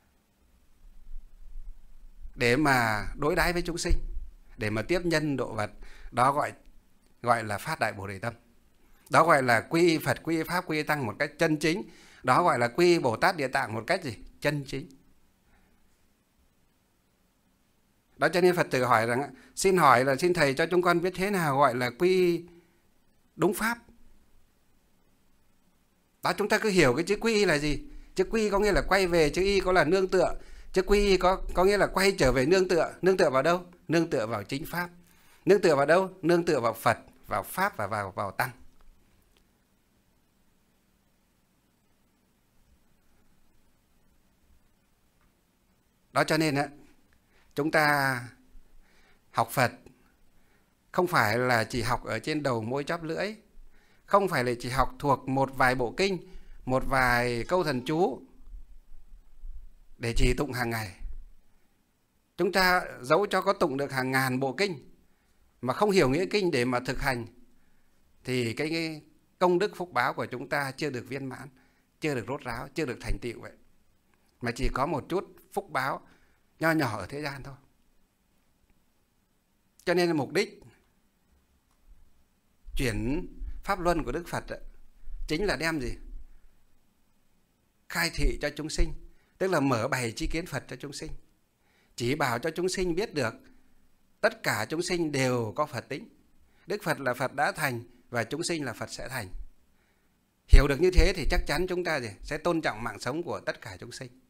để mà đối đãi với chúng sinh, để mà tiếp nhân độ vật. Đó gọi là phát đại Bồ Đề tâm. Đó gọi là quy Phật, quy Pháp, quy Tăng một cách chân chính. Đó gọi là quy Bồ Tát Địa Tạng một cách gì? Chân chính. Đó cho nên Phật tử hỏi rằng, xin Thầy cho chúng con biết thế nào gọi là quy đúng Pháp. Đó, chúng ta cứ hiểu cái chữ quy là gì. Chữ quy có nghĩa là quay về, chữ y có là nương tựa. Chữ quy có nghĩa là quay trở về nương tựa. Nương tựa vào đâu? Nương tựa vào chính Pháp. Nương tựa vào đâu? Nương tựa vào Phật, vào Pháp và vào Tăng. Đó cho nên chúng ta học Phật không phải là chỉ học ở trên đầu môi chóp lưỡi, không phải là chỉ học thuộc một vài bộ kinh, một vài câu thần chú để trì tụng hàng ngày. Chúng ta dẫu cho có tụng được hàng ngàn bộ kinh mà không hiểu nghĩa kinh để mà thực hành thì cái công đức phúc báo của chúng ta chưa được viên mãn, chưa được rốt ráo, chưa được thành tựu vậy. Mà chỉ có một chút phúc báo nho nhỏ ở thế gian thôi. Cho nên mục đích chuyển pháp luân của Đức Phật chính là đem gì? Khai thị cho chúng sinh, tức là mở bày tri kiến Phật cho chúng sinh, chỉ bảo cho chúng sinh biết được tất cả chúng sinh đều có Phật tính. Đức Phật là Phật đã thành và chúng sinh là Phật sẽ thành. Hiểu được như thế thì chắc chắn chúng ta sẽ tôn trọng mạng sống của tất cả chúng sinh.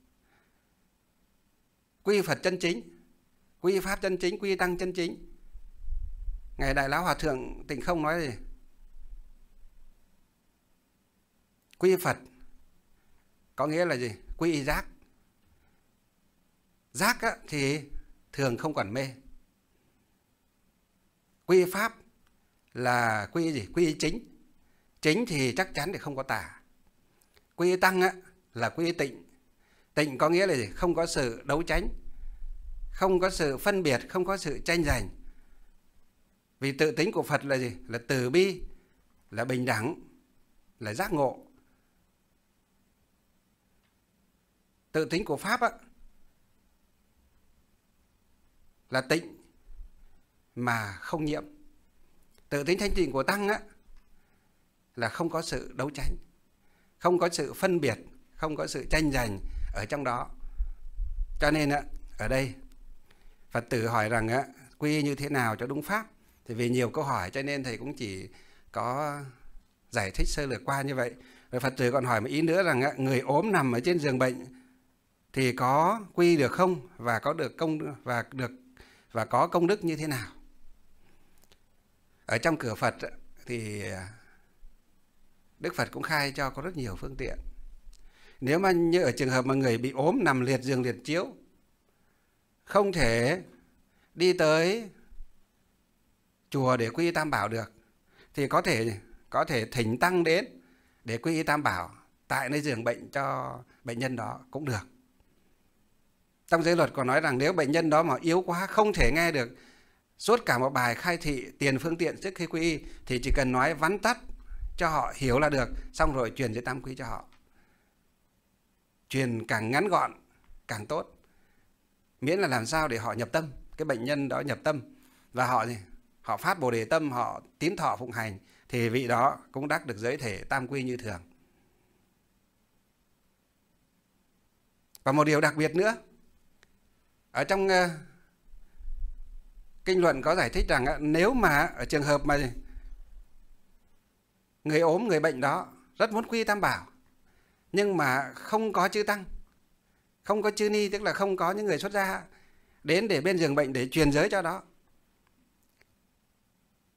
Quy Phật chân chính, quy Pháp chân chính, quy Tăng chân chính. Ngài Đại Lão Hòa Thượng Tịnh Không nói gì? Quy Phật có nghĩa là gì? Quy giác. Giác thì thường không còn mê. Quy Pháp là quy gì? Quy chính. Chính thì chắc chắn thì không có tà. Quy Tăng là quy tịnh. Tịnh có nghĩa là gì? Không có sự đấu tranh, không có sự phân biệt, không có sự tranh giành. Vì tự tính của Phật là gì? Là từ bi, là bình đẳng, là giác ngộ. Tự tính của Pháp là tịnh mà không nhiễm. Tự tính thanh tịnh của Tăng là không có sự đấu tranh, không có sự phân biệt, không có sự tranh giành ở trong đó. Cho nên ở đây Phật tử hỏi rằng quy như thế nào cho đúng Pháp. Thì vì nhiều câu hỏi cho nên Thầy cũng chỉ có giải thích sơ lược qua như vậy. Rồi Phật tử còn hỏi một ý nữa rằng người ốm nằm ở trên giường bệnh thì có quy được không, và có được và có công đức như thế nào? Ở trong cửa Phật thì Đức Phật cũng khai cho có rất nhiều phương tiện. Nếu mà như ở trường hợp mà người bị ốm nằm liệt giường liệt chiếu, không thể đi tới chùa để quy y Tam Bảo được, thì có thể thỉnh tăng đến để quy y Tam Bảo tại nơi giường bệnh cho bệnh nhân đó cũng được. Trong giới luật còn nói rằng nếu bệnh nhân đó mà yếu quá, không thể nghe được suốt cả một bài khai thị tiền phương tiện trước khi quy y, thì chỉ cần nói vắn tắt cho họ hiểu là được, xong rồi truyền giới tam quy cho họ. Truyền càng ngắn gọn càng tốt, miễn là làm sao để họ nhập tâm, cái bệnh nhân đó nhập tâm và họ phát Bồ Đề tâm, họ tín thọ phụng hành, thì vị đó cũng đắc được giới thể tam quy như thường. Và một điều đặc biệt nữa, ở trong kinh luận có giải thích rằng nếu mà ở trường hợp mà người ốm, người bệnh đó rất muốn quy Tam Bảo, nhưng mà không có chư Tăng, không có chư Ni, tức là không có những người xuất gia đến để bên giường bệnh để truyền giới cho đó,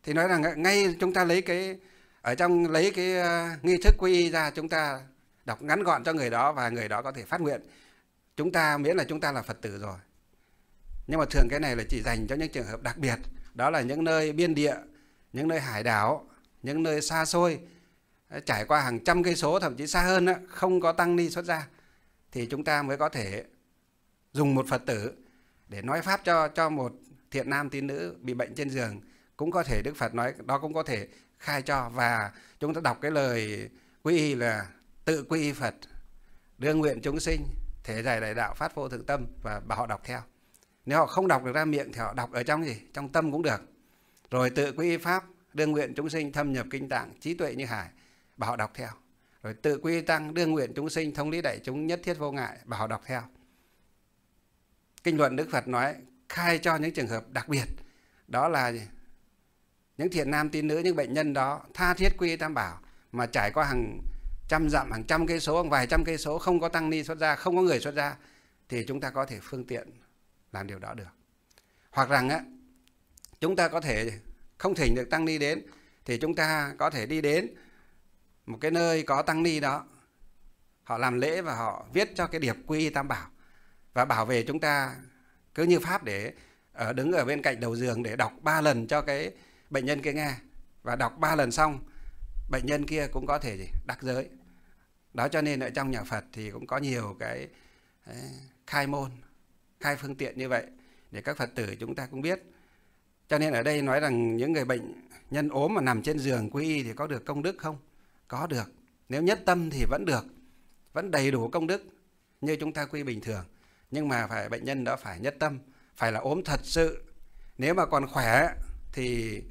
Thì nói rằng ngay chúng ta lấy cái ở trong lấy cái nghi thức quy y ra, chúng ta đọc ngắn gọn cho người đó và người đó có thể phát nguyện. Chúng ta miễn là chúng ta là Phật tử rồi. Nhưng mà thường cái này là chỉ dành cho những trường hợp đặc biệt, đó là những nơi biên địa, những nơi hải đảo, những nơi xa xôi, trải qua hàng trăm cây số, thậm chí xa hơn, không có tăng ni xuất gia, thì chúng ta mới có thể dùng một Phật tử để nói pháp cho một thiện nam tín nữ bị bệnh trên giường. Cũng có thể Đức Phật nói đó, cũng có thể khai cho, và chúng ta đọc cái lời quy y là tự quy y Phật, đương nguyện chúng sinh thể giải đại đạo phát vô thượng tâm, và bảo họ đọc theo. Nếu họ không đọc được ra miệng thì họ đọc ở trong gì? Trong tâm cũng được. Rồi tự quy y Pháp, đương nguyện chúng sinh thâm nhập kinh tạng, trí tuệ như hải, bảo họ đọc theo. Rồi tự quy y Tăng, đương nguyện chúng sinh thông lý đại chúng, nhất thiết vô ngại, bảo họ đọc theo. Kinh luận Đức Phật nói khai cho những trường hợp đặc biệt, đó là những thiện nam tín nữ, những bệnh nhân đó tha thiết quy y Tam Bảo mà trải qua hàng trăm dặm, hàng trăm cây số, hàng vài trăm cây số, không có tăng ni xuất gia, không có người xuất gia, thì chúng ta có thể phương tiện làm điều đó được. Hoặc rằng chúng ta có thể không thỉnh được tăng ni đến, thì chúng ta có thể đi đến một cái nơi có tăng ni đó, họ làm lễ và họ viết cho cái điệp quy y Tam Bảo, và bảo về chúng ta cứ như Pháp để đứng ở bên cạnh đầu giường để đọc 3 lần cho cái bệnh nhân kia nghe, và đọc 3 lần xong bệnh nhân kia cũng có thể đắc giới. Đó, cho nên ở trong nhà Phật thì cũng có nhiều cái khai môn, khai phương tiện như vậy để các Phật tử chúng ta cũng biết. Cho nên ở đây nói rằng những người bệnh nhân ốm mà nằm trên giường quy y thì có được công đức không? Có được. Nếu nhất tâm thì vẫn được, vẫn đầy đủ công đức như chúng ta quy bình thường. Nhưng mà phải bệnh nhân đó phải nhất tâm, phải là ốm thật sự. Nếu mà còn khỏe thì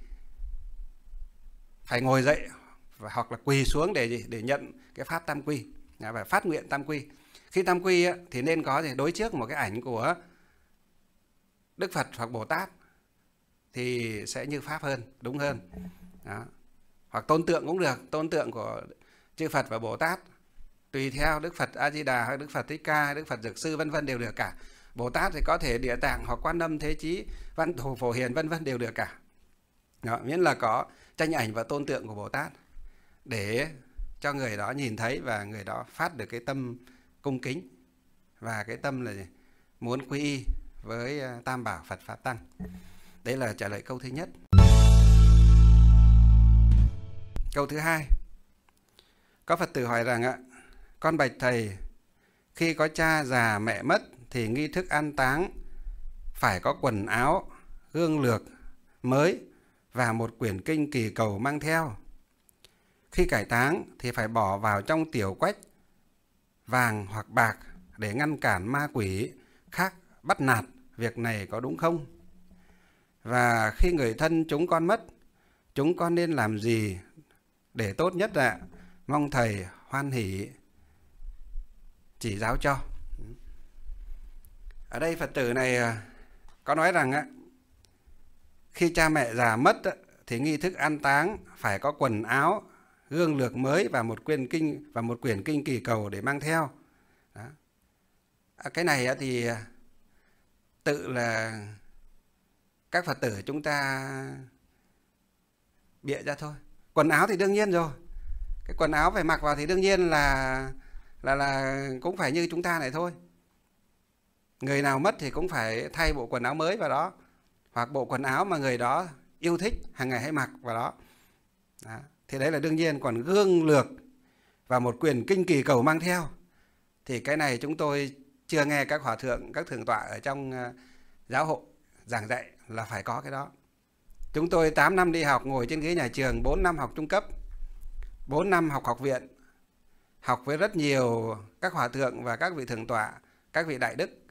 phải ngồi dậy hoặc là quỳ xuống để nhận cái pháp tam quy và phát nguyện tam quy. Khi tam quy thì nên có đối trước một cái ảnh của Đức Phật hoặc Bồ Tát thì sẽ như Pháp hơn, đúng hơn. Đó. Hoặc tôn tượng cũng được, tôn tượng của chư Phật và Bồ Tát, tùy theo Đức Phật A Di Đà hay Đức Phật Thích Ca hay Đức Phật Dược Sư vân vân đều được cả. Bồ Tát thì có thể Địa Tạng hoặc Quan Âm, Thế Chí, Văn Thù, Phổ Hiền vân vân đều được cả. Đó, miễn là có tranh ảnh và tôn tượng của Bồ Tát để cho người đó nhìn thấy và người đó phát được cái tâm cung kính và cái tâm là muốn quy y với Tam Bảo Phật Pháp Tăng. Đấy là trả lời câu thứ nhất. Câu thứ hai, có Phật tử hỏi rằng con bạch thầy, khi có cha già mẹ mất thì nghi thức an táng phải có quần áo, gương lược mới và một quyển kinh kỳ cầu mang theo. Khi cải táng thì phải bỏ vào trong tiểu quách vàng hoặc bạc để ngăn cản ma quỷ khác bắt nạt, việc này có đúng không? Và khi người thân chúng con mất, chúng con nên làm gì để tốt nhất ạ? Mong thầy hoan hỷ chỉ giáo cho. Ở đây Phật tử này có nói rằng khi cha mẹ già mất thì nghi thức an táng phải có quần áo, gương lược mới và một quyển kinh kỳ cầu để mang theo. Đó. Cái này thì tự là các Phật tử chúng ta bịa ra thôi. Quần áo thì đương nhiên rồi, cái quần áo phải mặc vào thì đương nhiên là cũng phải như chúng ta này thôi. Người nào mất thì cũng phải thay bộ quần áo mới vào đó, hoặc bộ quần áo mà người đó yêu thích hàng ngày hay mặc vào đó. Đó. Thì đấy là đương nhiên. Còn gương lược và một quyển kinh kỳ cầu mang theo thì cái này chúng tôi chưa nghe các hòa thượng, các thượng tọa ở trong giáo hội giảng dạy là phải có cái đó. Chúng tôi 8 năm đi học, ngồi trên ghế nhà trường, 4 năm học trung cấp, 4 năm học học viện, học với rất nhiều các hòa thượng và các vị thượng tọa, các vị đại đức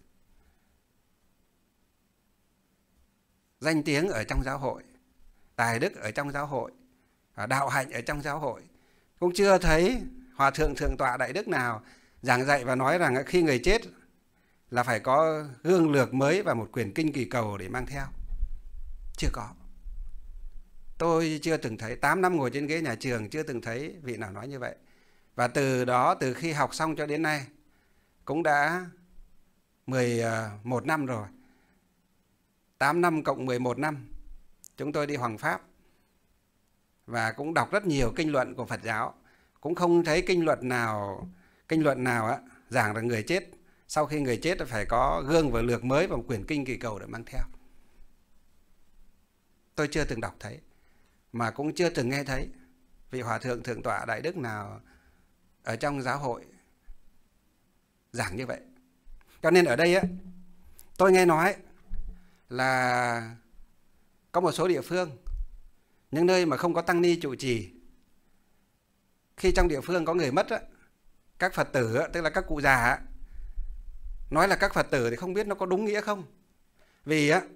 danh tiếng ở trong giáo hội, tài đức ở trong giáo hội, đạo hạnh ở trong giáo hội. Cũng chưa thấy hòa thượng, thượng tọa, đại đức nào giảng dạy và nói rằng khi người chết là phải có gương lược mới và một quyển kinh kỳ cầu để mang theo. Chưa có. Tôi chưa từng thấy, 8 năm ngồi trên ghế nhà trường chưa từng thấy vị nào nói như vậy. Và từ đó, từ khi học xong cho đến nay cũng đã 11 năm rồi. 8 năm cộng 11 năm chúng tôi đi hoằng pháp. và cũng đọc rất nhiều kinh luận của Phật giáo, cũng không thấy kinh luận nào á giảng rằng người chết, sau khi người chết phải có gương và lược mới và một quyển kinh kỳ cầu để mang theo. Tôi chưa từng đọc thấy, mà cũng chưa từng nghe thấy vị hòa thượng thượng tọa đại đức nào ở trong giáo hội giảng như vậy. Cho nên ở đây á, tôi nghe nói là có một số địa phương, những nơi mà không có tăng ni trụ trì, khi trong địa phương có người mất á, các Phật tử á, tức là các cụ già á, nói là các Phật tử thì không biết nó có đúng nghĩa không. Vì á,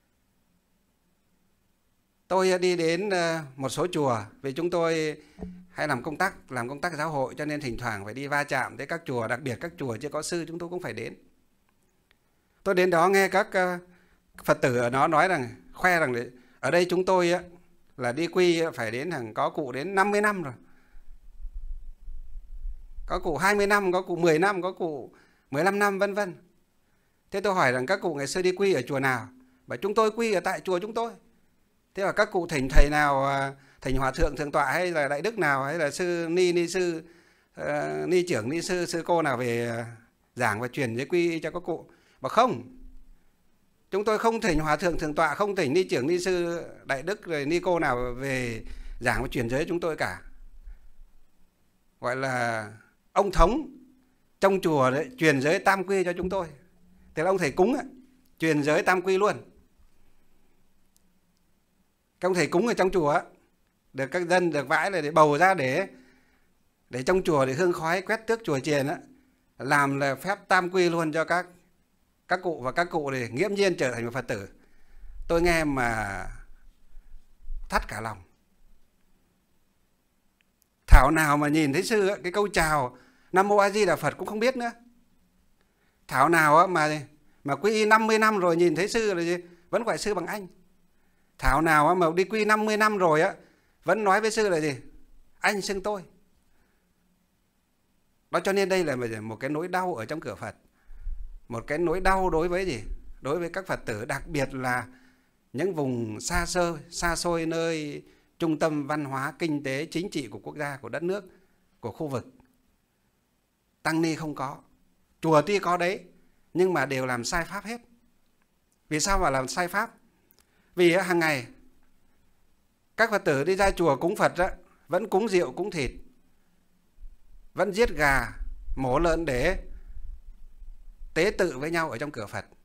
tôi đi đến một số chùa, vì chúng tôi hay làm công tác giáo hội, cho nên thỉnh thoảng phải đi va chạm tới các chùa, đặc biệt các chùa chưa có sư chúng tôi cũng phải đến. Tôi đến đó nghe các Phật tử ở đó nói rằng, khoe rằng ở đây chúng tôi á, là đi quy phải đến hàng có cụ đến 50 năm rồi. Có cụ 20 năm, có cụ 10 năm, có cụ 15 năm vân vân. Thế tôi hỏi rằng các cụ ngày xưa đi quy ở chùa nào? Và chúng tôi quy ở tại chùa chúng tôi. Thế mà các cụ thỉnh thầy nào, thỉnh hòa thượng thượng tọa hay là đại đức nào, hay là sư ni sư, ni trưởng ni sư, sư cô nào về giảng và truyền giấy quy cho các cụ? Mà không, chúng tôi không thỉnh hòa thượng thượng tọa, không thỉnh ni trưởng ni sư đại đức rồi ni cô nào về giảng và truyền giới chúng tôi cả. Gọi là ông thống trong chùa đấy truyền giới tam quy cho chúng tôi. Thế là ông thầy cúng ấy, truyền giới tam quy luôn. Các ông thầy cúng ở trong chùa ấy, được các dân được vãi là để bầu ra để trong chùa để hương khói quét tước chùa chiền ấy, làm là phép tam quy luôn cho các cụ, và các cụ để nghiễm nhiên trở thành một Phật tử. Tôi nghe mà thắt cả lòng. Thảo nào mà nhìn thấy sư ấy, cái câu chào Nam Mô A Di Đà Phật cũng không biết nữa. Thảo nào ấy mà quy y 50 năm rồi nhìn thấy sư là gì? Vẫn gọi sư bằng anh. Thảo nào ấy mà đi quy 50 năm rồi á, vẫn nói với sư là gì? Anh xưng tôi. Đó, cho nên đây là một cái nỗi đau ở trong cửa Phật. Một cái nỗi đau đối với gì? Đối với các Phật tử, đặc biệt là những vùng xa xôi nơi trung tâm văn hóa, kinh tế, chính trị của quốc gia, của đất nước, của khu vực. Tăng ni không có. Chùa tuy có đấy, nhưng mà đều làm sai pháp hết. Vì sao mà làm sai pháp? Vì hàng ngày các Phật tử đi ra chùa cúng Phật á, vẫn cúng rượu, cúng thịt, vẫn giết gà, mổ lợn để tế tự với nhau ở trong cửa Phật.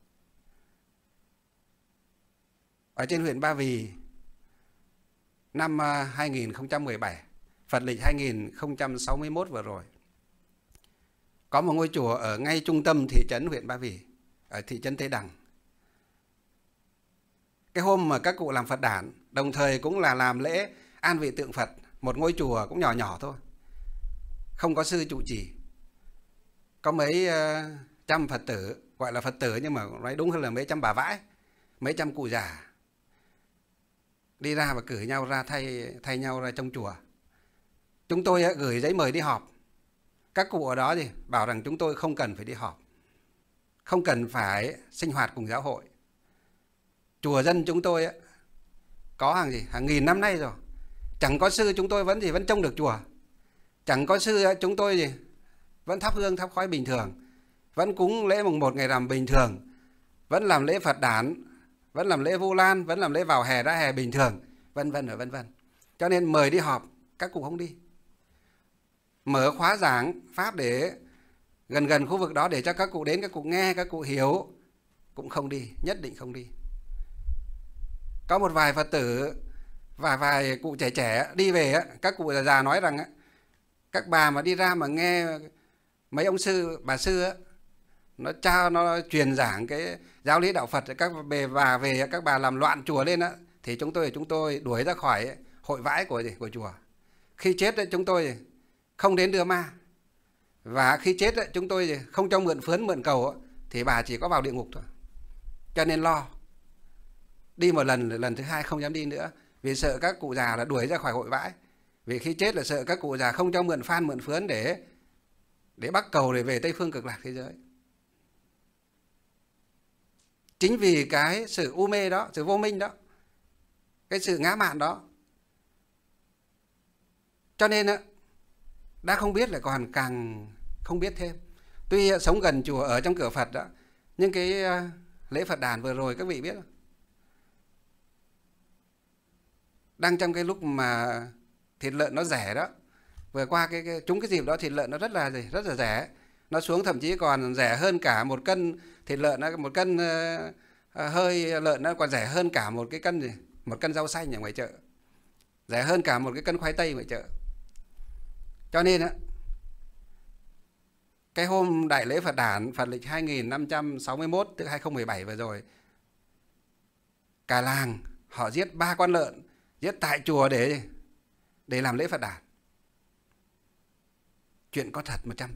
Ở trên huyện Ba Vì năm 2017, Phật lịch 2061 vừa rồi, có một ngôi chùa ở ngay trung tâm thị trấn huyện Ba Vì, ở thị trấn Tế Đằng. Cái hôm mà các cụ làm Phật đản, đồng thời cũng là làm lễ an vị tượng Phật, một ngôi chùa cũng nhỏ nhỏ thôi, không có sư trụ trì, có mấy trăm Phật tử, gọi là Phật tử nhưng mà nói đúng hơn là mấy trăm bà vãi, mấy trăm cụ già đi ra và cử nhau ra thay nhau ra trong chùa. Chúng tôi gửi giấy mời đi họp. Các cụ ở đó thì bảo rằng chúng tôi không cần phải đi họp, không cần phải sinh hoạt cùng giáo hội. Chùa dân chúng tôi có hàng nghìn năm nay rồi, chẳng có sư chúng tôi vẫn trông được chùa, chẳng có sư chúng tôi vẫn thắp hương thắp khói bình thường, vẫn cúng lễ mùng 1 ngày rằm bình thường, vẫn làm lễ Phật đản, vẫn làm lễ Vu Lan, vẫn làm lễ vào hè ra hè bình thường, vân vân và vân vân. Cho nên mời đi họp các cụ không đi. Mở khóa giảng pháp để gần khu vực đó để cho các cụ đến, các cụ nghe, các cụ hiểu, cũng không đi, nhất định không đi. Có một vài Phật tử và vài cụ trẻ đi về, các cụ già nói rằng các bà mà đi ra mà nghe mấy ông sư, bà sư nó truyền giảng cái giáo lý đạo Phật, các bà về các bà làm loạn chùa lên thì chúng tôi đuổi ra khỏi hội vãi của chùa. Khi chết chúng tôi không đến đưa ma, và khi chết chúng tôi không cho mượn phướn mượn cầu, thì bà chỉ có vào địa ngục thôi. Cho nên lo đi một lần thứ hai không dám đi nữa, vì sợ các cụ già là đuổi ra khỏi hội vãi. Vì khi chết là sợ các cụ già không cho mượn phan mượn phướn để bắt cầu để về Tây Phương Cực Lạc thế giới. Chính vì cái sự u mê đó, sự vô minh đó, cái sự ngã mạn đó, Cho nên đã không biết lại còn càng không biết thêm. Tuy sống gần chùa ở trong cửa Phật đó, nhưng cái lễ Phật đàn vừa rồi các vị biết không? Đang trong cái lúc mà thịt lợn nó rẻ đó, vừa qua trúng cái dịp đó thịt lợn nó rất là rẻ, nó xuống thậm chí còn rẻ hơn cả một cân thịt lợn, một cân hơi lợn nó còn rẻ hơn cả một cân rau xanh ở ngoài chợ, rẻ hơn cả một cái cân khoai tây ngoài chợ. Cho nên cái hôm đại lễ Phật đản Phật lịch 2561 tức 2017 vừa rồi, cả làng họ giết 3 con lợn, giết tại chùa để làm lễ Phật đản. Chuyện có thật 100%.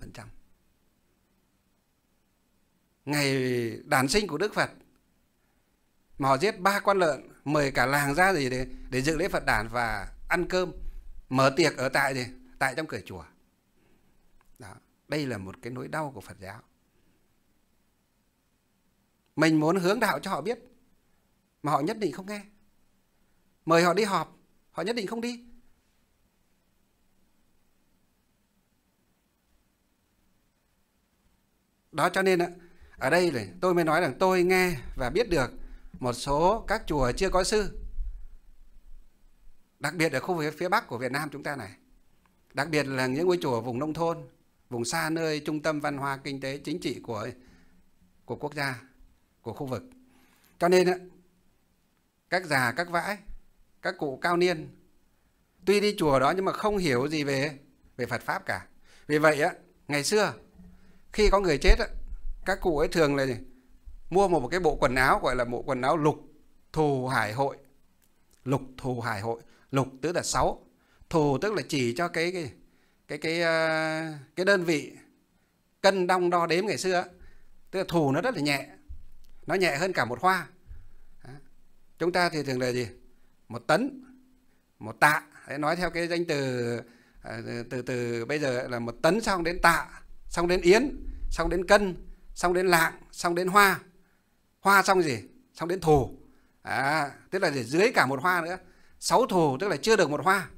Ngày đản sinh của Đức Phật mà họ giết 3 con lợn, mời cả làng ra để dự lễ Phật đản và ăn cơm, mở tiệc ở tại trong cửa chùa. Đó, đây là một cái nỗi đau của Phật giáo. Mình muốn hướng đạo cho họ biết mà họ nhất định không nghe. Mời họ đi họp, họ nhất định không đi. Đó, cho nên ở đây này, tôi mới nói rằng tôi nghe và biết được một số các chùa chưa có sư, đặc biệt ở khu vực phía Bắc của Việt Nam chúng ta này, đặc biệt là những ngôi chùa vùng nông thôn, vùng xa nơi trung tâm văn hóa, kinh tế, chính trị của quốc gia, của khu vực. Cho nên các già, các vãi, các cụ cao niên tuy đi chùa đó nhưng mà không hiểu gì về Phật Pháp cả. Vì vậy ngày xưa khi có người chết các cụ ấy thường là mua một cái bộ quần áo gọi là bộ quần áo lục thù hải hội. Lục thù hải hội, lục tức là 6, thù tức là chỉ cho cái đơn vị cân đong đo đếm ngày xưa. Tức là thù nó rất là nhẹ, nó nhẹ hơn cả một hoa. Chúng ta thì thường là gì? 1 tấn, 1 tạ. Đấy, nói theo cái danh từ bây giờ là 1 tấn, xong đến tạ, xong đến yến, xong đến cân, xong đến lạng, xong đến hoa. Hoa xong gì? Xong đến thù. Tức là dưới cả một hoa nữa. 6 thù tức là chưa được một hoa.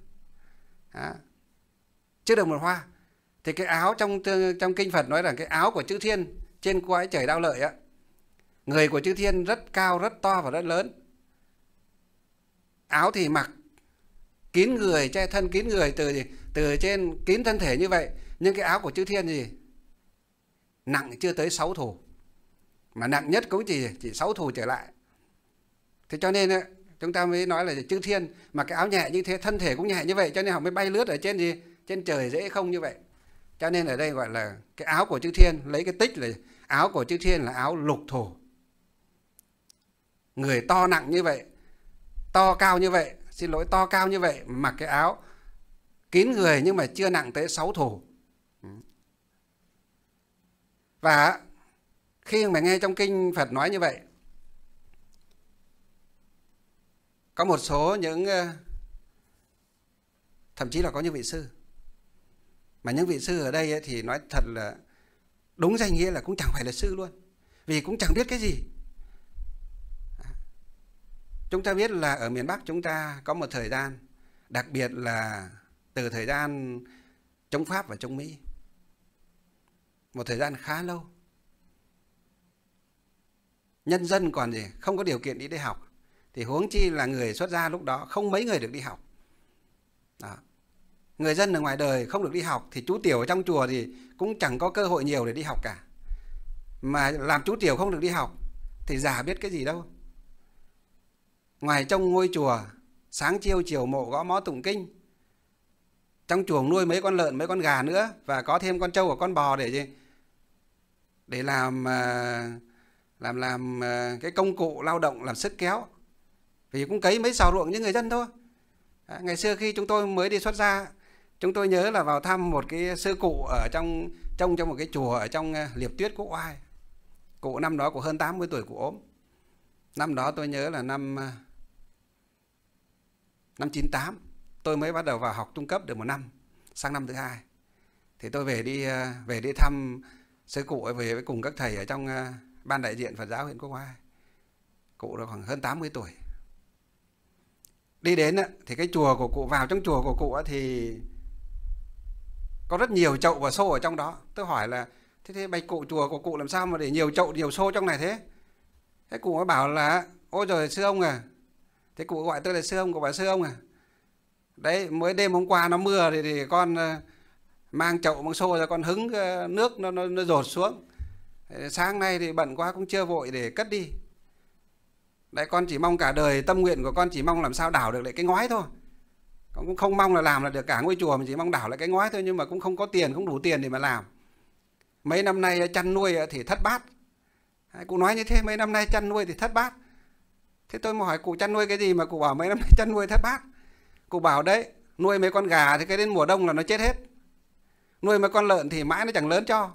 Chưa được một hoa. Thì cái áo trong kinh Phật nói rằng cái áo của chư thiên trên cõi trời Đao Lợi người của chư thiên rất cao, rất to và rất lớn. Áo thì mặc kín người, che thân kín người từ trên kín thân thể như vậy. Nhưng cái áo của chư thiên gì? Nặng chưa tới 6 thù. Mà nặng nhất cũng chỉ 6 thù trở lại. Thế cho nên chúng ta mới nói là chư thiên mà cái áo nhẹ như thế, thân thể cũng nhẹ như vậy, cho nên họ mới bay lướt ở trên gì? Trên trời dễ không như vậy. Cho nên ở đây gọi là cái áo của chư thiên, lấy cái tích là áo của chư thiên là áo lục thù. Người to nặng như vậy, to cao như vậy, to cao như vậy, mặc cái áo kín người nhưng mà chưa nặng tới 6 thù. Và khi mà nghe trong kinh Phật nói như vậy, có một số những, thậm chí là có những vị sư, mà những vị sư ở đây thì nói thật là đúng danh nghĩa là cũng chẳng phải là sư luôn, vì cũng chẳng biết cái gì. Chúng ta biết là ở miền Bắc chúng ta có một thời gian, đặc biệt là từ thời gian chống Pháp và chống Mỹ, một thời gian khá lâu, nhân dân còn không có điều kiện đi học, thì huống chi là người xuất gia lúc đó không mấy người được đi học. Đó. Người dân ở ngoài đời không được đi học, thì chú tiểu ở trong chùa thì cũng chẳng có cơ hội nhiều để đi học cả. Mà làm chú tiểu không được đi học thì già biết cái gì đâu. Ngoài trong ngôi chùa, sáng chiều chiều mộ gõ mõ tụng kinh, trong chuồng nuôi mấy con lợn, mấy con gà nữa, và có thêm con trâu và con bò để làm cái công cụ lao động, làm sức kéo. Vì cũng cấy mấy sào ruộng như người dân thôi. Ngày xưa khi chúng tôi mới đi xuất gia, chúng tôi nhớ là vào thăm một cái sư cụ ở trong một cái chùa ở trong Liệp Tuyết, Quốc Oai. Cụ năm đó cụ hơn 80 tuổi, cụ ốm. Năm đó tôi nhớ là năm 98, tôi mới bắt đầu vào học trung cấp được 1 năm, sang năm thứ 2. Thì tôi về đi thăm sư cụ, về với cùng các thầy ở trong ban đại diện Phật giáo huyện Quốc Oai. Cụ đã khoảng hơn 80 tuổi. Đi đến thì cái chùa của cụ, vào trong chùa của cụ thì có rất nhiều chậu và xô ở trong đó. Tôi hỏi là thế bạch cụ, chùa của cụ làm sao mà để nhiều chậu nhiều xô trong này thế? Thế cụ mới bảo là ôi trời sư ông à. Thế cụ gọi tôi là sư ông, cụ bảo sư ông à, đấy mới đêm hôm qua nó mưa thì con mang chậu mang xô ra con hứng nước nó dột xuống. Sáng nay thì bận quá cũng chưa vội để cất đi. Đấy, con chỉ mong cả đời tâm nguyện của con chỉ mong làm sao đảo được lại cái ngói thôi. Con cũng không mong là làm là được cả ngôi chùa, mà chỉ mong đảo lại cái ngói thôi, nhưng mà cũng không có tiền, không đủ tiền để mà làm. Mấy năm nay chăn nuôi thì thất bát. Cụ nói như thế, mấy năm nay chăn nuôi thì thất bát. Thế tôi mà hỏi cụ chăn nuôi cái gì mà cụ bảo mấy năm nay chăn nuôi thất bát? Cụ bảo đấy, nuôi mấy con gà thì cái đến mùa đông là nó chết hết. Nuôi mấy con lợn thì mãi nó chẳng lớn cho.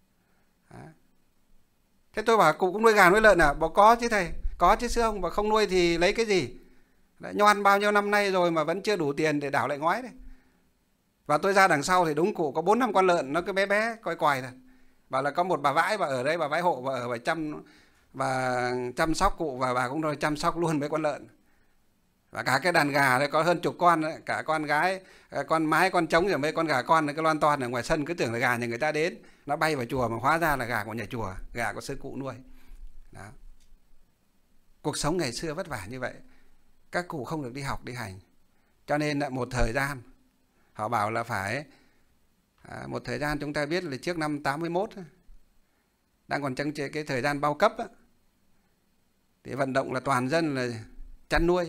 Thế tôi bảo cụ cũng nuôi gà nuôi lợn à? Bảo có chứ thầy. Có chứ sư ông. Bảo không nuôi thì lấy cái gì? Đã nhoan bao nhiêu năm nay rồi mà vẫn chưa đủ tiền để đảo lại ngói đấy. Và tôi ra đằng sau thì đúng cụ có 4-5 con lợn nó cứ bé bé coi quài thôi. Bảo là có một bà vãi, bà ở đây, bà vãi hộ, bà ở và chăm sóc cụ, và bà cũng rồi chăm sóc luôn mấy con lợn. Và cả cái đàn gà đấy có hơn chục con đấy, cả con gái, con mái, con trống rồi mấy con gà con, cái loan toan ở ngoài sân cứ tưởng là gà nhà người ta đến, nó bay vào chùa mà hóa ra là gà của nhà chùa, gà của sư cụ nuôi. Đó. Cuộc sống ngày xưa vất vả như vậy, các cụ không được đi học đi hành, cho nên một thời gian họ bảo là phải một thời gian, chúng ta biết là trước năm 81 đang còn trong cái thời gian bao cấp thì vận động là toàn dân là chăn nuôi.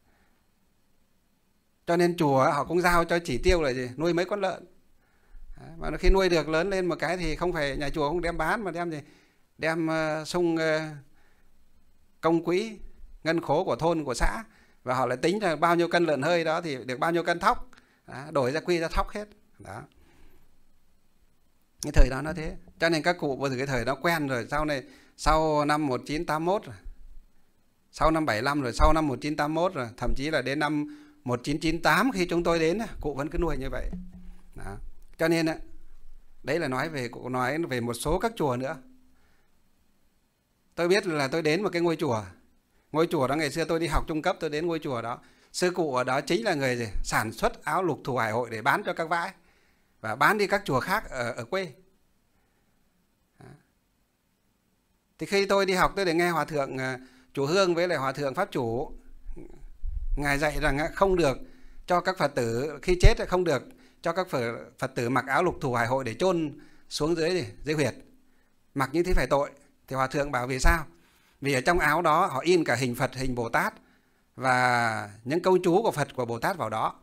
Cho nên chùa họ cũng giao cho chỉ tiêu là gì? Nuôi mấy con lợn. Mà khi nuôi được lớn lên một cái thì không phải nhà chùa không đem bán, mà đem gì? Đem sung công quỹ, ngân khố của thôn, của xã. Và họ lại tính là bao nhiêu cân lợn hơi đó thì được bao nhiêu cân thóc. Đó, đổi ra quy ra thóc hết. Đó. Cái thời đó nó thế. Cho nên các cụ từ cái thời đó quen rồi. Sau này, sau năm 1981 rồi, sau năm 75 rồi, sau năm 1981 rồi, thậm chí là đến năm 1998 khi chúng tôi đến, cụ vẫn cứ nuôi như vậy. Đó. Cho nên đấy là nói về một số các chùa nữa. Tôi biết là tôi đến một cái ngôi chùa đó ngày xưa tôi đi học trung cấp, tôi đến ngôi chùa đó. Sư cụ ở đó chính là người sản xuất áo lục thủ hải hội để bán cho các vãi và bán đi các chùa khác ở quê. Đó. Thì khi tôi đi học, tôi để nghe hòa thượng chủ Hương với lại hòa thượng pháp chủ, ngài dạy rằng không được cho các Phật tử khi chết, không được cho các Phật tử mặc áo lục thủ hải hội để chôn xuống dưới huyệt. Mặc như thế phải tội. Thì hòa thượng bảo vì sao? Vì ở trong áo đó họ in cả hình Phật, hình Bồ Tát và những câu chú của Phật, của Bồ Tát vào đó.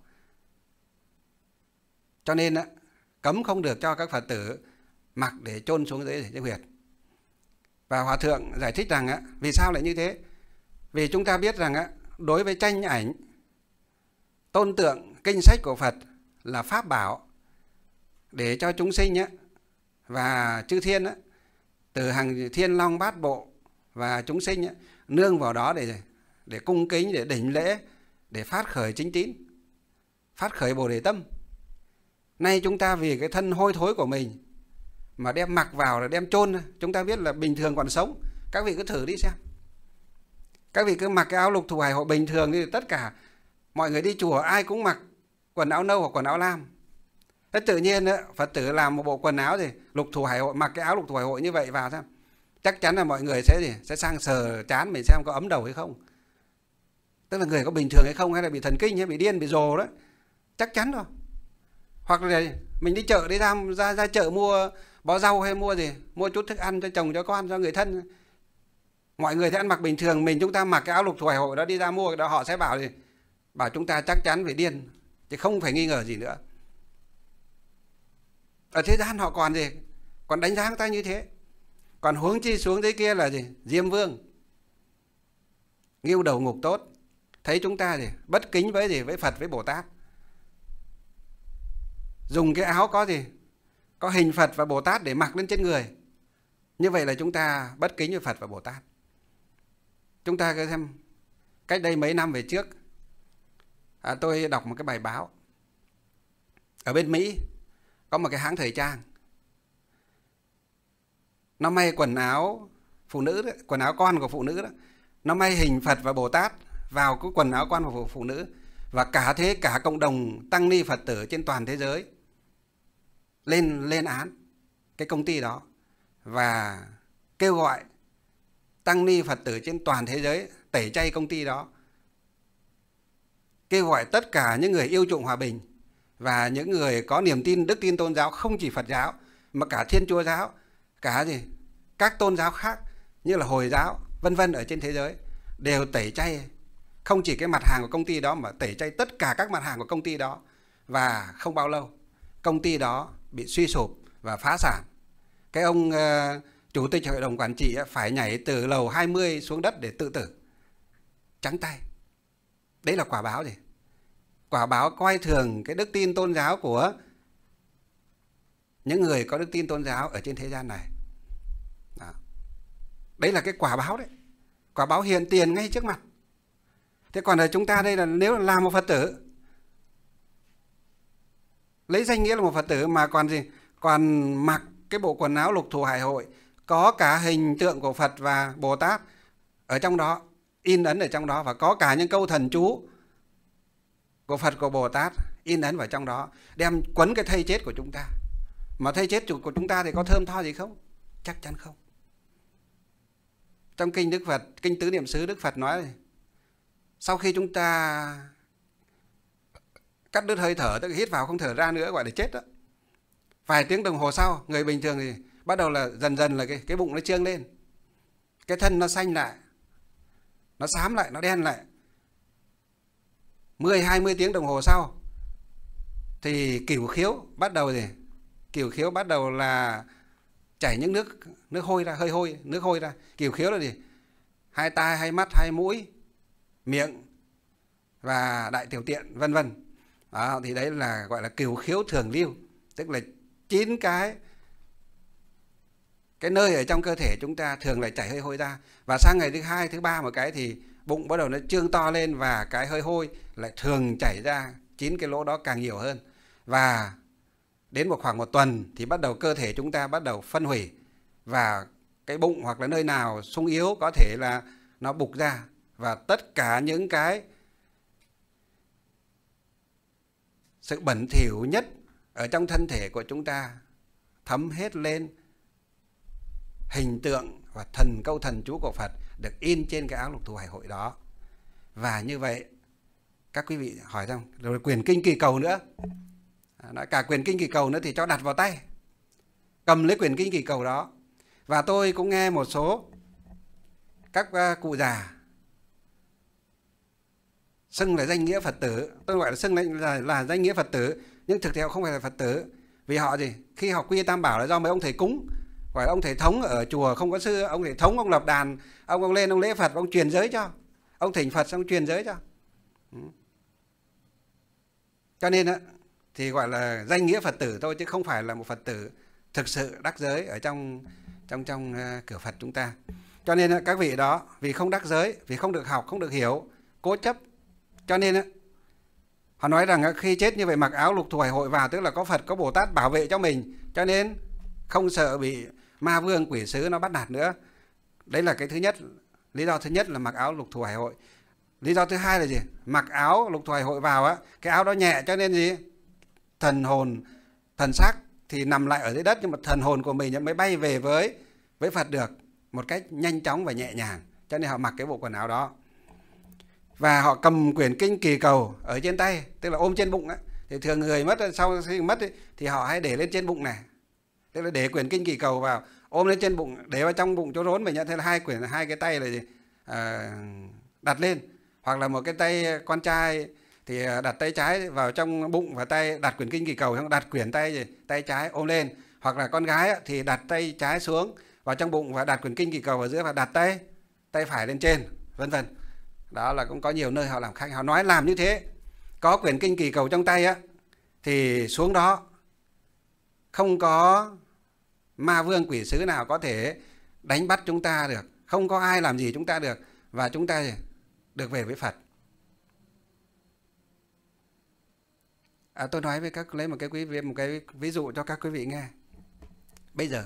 Cho nên cấm không được cho các Phật tử mặc để chôn xuống dưới huyệt. Và hòa thượng giải thích rằng vì sao lại như thế? Vì chúng ta biết rằng đối với tranh ảnh, tôn tượng, kinh sách của Phật là pháp bảo để cho chúng sinh và chư thiên từ hàng thiên long bát bộ và chúng sinh nương vào đó để cung kính, để đảnh lễ, để phát khởi chính tín, phát khởi Bồ Đề tâm. Nay chúng ta vì cái thân hôi thối của mình mà đem mặc vào, là đem chôn. Chúng ta biết là bình thường còn sống, các vị cứ thử đi xem. Các vị cứ mặc cái áo lục thủ hải hội bình thường thì tất cả mọi người đi chùa ai cũng mặc quần áo nâu hoặc quần áo lam. Thế tự nhiên Phật tử làm một bộ quần áo thì lục thủ hải hội, mặc cái áo lục thủ hải hội như vậy vào xem, chắc chắn là mọi người sẽ sang sờ trán mình xem có ấm đầu hay không. Tức là người có bình thường hay không, hay là bị thần kinh, hay bị điên, bị rồ đó. Chắc chắn rồi. Hoặc là mình đi chợ, đi ra chợ mua bó rau hay mua chút thức ăn cho chồng, cho con, cho người thân. Mọi người thì ăn mặc bình thường, chúng ta mặc cái áo lục thủ hải hội đó đi ra mua, đó họ sẽ bảo chúng ta chắc chắn phải điên, chứ không phải nghi ngờ gì nữa. Ở thế gian họ còn đánh giá người ta như thế. Còn huống chi xuống dưới kia là Diêm Vương, Ngưu Đầu Ngục Tốt, thấy chúng ta bất kính với Phật, với Bồ Tát. Dùng cái áo có hình Phật và Bồ Tát để mặc lên trên người. Như vậy là chúng ta bất kính với Phật và Bồ Tát. Chúng ta cứ xem, cách đây mấy năm về trước, tôi đọc một cái bài báo. Ở bên Mỹ có một cái hãng thời trang, nó may quần áo phụ nữ đó, quần áo con của phụ nữ đó, nó may hình Phật và Bồ Tát vào cái quần áo con của phụ nữ. Và cả cộng đồng tăng ni Phật tử trên toàn thế giới lên án cái công ty đó và kêu gọi tăng ni Phật tử trên toàn thế giới tẩy chay công ty đó. Kêu gọi tất cả những người yêu chuộng hòa bình và những người có niềm tin, đức tin tôn giáo, không chỉ Phật giáo mà cả Thiên Chúa giáo, cả các tôn giáo khác như là Hồi giáo, vân vân ở trên thế giới đều tẩy chay không chỉ cái mặt hàng của công ty đó mà tẩy chay tất cả các mặt hàng của công ty đó. Và không bao lâu công ty đó bị suy sụp và phá sản. Cái ông chủ tịch hội đồng quản trị phải nhảy từ lầu 20 xuống đất để tự tử, trắng tay. Đấy là quả báo gì? Quả báo coi thường cái đức tin tôn giáo của những người có đức tin tôn giáo ở trên thế gian này. Đó. Đấy là cái quả báo đấy. Quả báo hiện tiền ngay trước mặt. Thế còn ở chúng ta đây là nếu là một Phật tử, lấy danh nghĩa là một Phật tử mà còn gì? Còn mặc cái bộ quần áo lục thù hải hội, có cả hình tượng của Phật và Bồ Tát ở trong đó, in ấn ở trong đó, và có cả những câu thần chú của Phật, của Bồ Tát in ấn vào trong đó, đem quấn cái thây chết của chúng ta. Mà thây chết của chúng ta thì có thơm tho gì không? Chắc chắn không. Trong kinh Đức Phật, kinh Tứ Niệm xứ, Đức Phật nói sau khi chúng ta cắt đứt hơi thở, tức là hít vào không thở ra nữa, gọi là chết đó, vài tiếng đồng hồ sau, người bình thường thì bắt đầu là dần dần là cái bụng nó trương lên, cái thân nó xanh lại, nó xám lại, nó đen lại. 10-20 tiếng đồng hồ sau thì cửu khiếu bắt đầu gì? Cửu khiếu bắt đầu là chảy những nước hôi ra, hơi hôi, nước hôi ra. Cửu khiếu là gì? Hai tai, hai mắt, hai mũi, miệng và đại tiểu tiện, vân vân. Đó, thì đấy là gọi là cửu khiếu thường lưu, tức là 9 cái nơi ở trong cơ thể chúng ta thường lại chảy hơi hôi ra. Và sang ngày thứ 2, thứ 3 một cái thì bụng bắt đầu nó trương to lên và cái hơi hôi lại thường chảy ra, 9 cái lỗ đó càng nhiều hơn. Và đến khoảng một tuần thì bắt đầu cơ thể chúng ta bắt đầu phân hủy, và cái bụng hoặc là nơi nào sung yếu có thể là nó bục ra, và tất cả những cái sự bẩn thỉu nhất ở trong thân thể của chúng ta thấm hết lên hình tượng và thần câu thần chú của Phật được in trên cái áo lục thù hải hội đó. Và như vậy các quý vị hỏi rằng rồi quyển kinh kỳ cầu nữa, nói cả quyển kinh kỳ cầu nữa thì cho đặt vào tay, cầm lấy quyển kinh kỳ cầu đó. Và tôi cũng nghe một số các cụ già xưng là danh nghĩa Phật tử, tôi gọi là xưng là danh nghĩa Phật tử, nhưng thực tế họ không phải là Phật tử. Vì họ gì? Khi họ quy tam bảo là do mấy ông thầy cúng, gọi ông thầy thống ở chùa không có sư, ông thầy thống ông lập đàn, ông lên ông lễ Phật, ông truyền giới cho, ông thỉnh Phật xong truyền giới cho. Cho nên thì gọi là danh nghĩa Phật tử thôi, chứ không phải là một Phật tử thực sự đắc giới ở trong cửa Phật chúng ta. Cho nên các vị đó vì không đắc giới, vì không được học, không được hiểu, cố chấp, cho nên họ nói rằng khi chết như vậy mặc áo lục thù hải hội vào, tức là có Phật, có Bồ Tát bảo vệ cho mình, cho nên không sợ bị ma vương quỷ sứ nó bắt nạt nữa. Đấy là cái thứ nhất, lý do thứ nhất là mặc áo lục thù hải hội. Lý do thứ hai là gì? Mặc áo lục thù hải hội vào cái áo đó nhẹ, cho nên gì? Thần hồn, thần xác thì nằm lại ở dưới đất, nhưng mà thần hồn của mình mới bay về với Phật được một cách nhanh chóng và nhẹ nhàng. Cho nên họ mặc cái bộ quần áo đó. Và họ cầm quyển kinh kỳ cầu ở trên tay, tức là ôm trên bụng. Thì thường người mất, sau khi mất thì họ hay để lên trên bụng này, tức là để quyển kinh kỳ cầu vào, ôm lên trên bụng, để vào trong bụng chỗ rốn mình. Thế là hai cái tay là gì? Đặt lên. Hoặc là một cái tay con trai thì đặt tay trái vào trong bụng và tay đặt quyển kinh kỳ cầu, xong đặt quyển tay trái ôm lên. Hoặc là con gái thì đặt tay trái xuống vào trong bụng và đặt quyển kinh kỳ cầu ở giữa, và đặt tay phải lên trên, vân vân. Đó là cũng có nhiều nơi họ làm khác, họ nói làm như thế. Có quyển kinh kỳ cầu trong tay thì xuống đó không có ma vương quỷ sứ nào có thể đánh bắt chúng ta được, không có ai làm gì chúng ta được, và chúng ta được về với Phật. Tôi nói với lấy một cái ví dụ cho các quý vị nghe. Bây giờ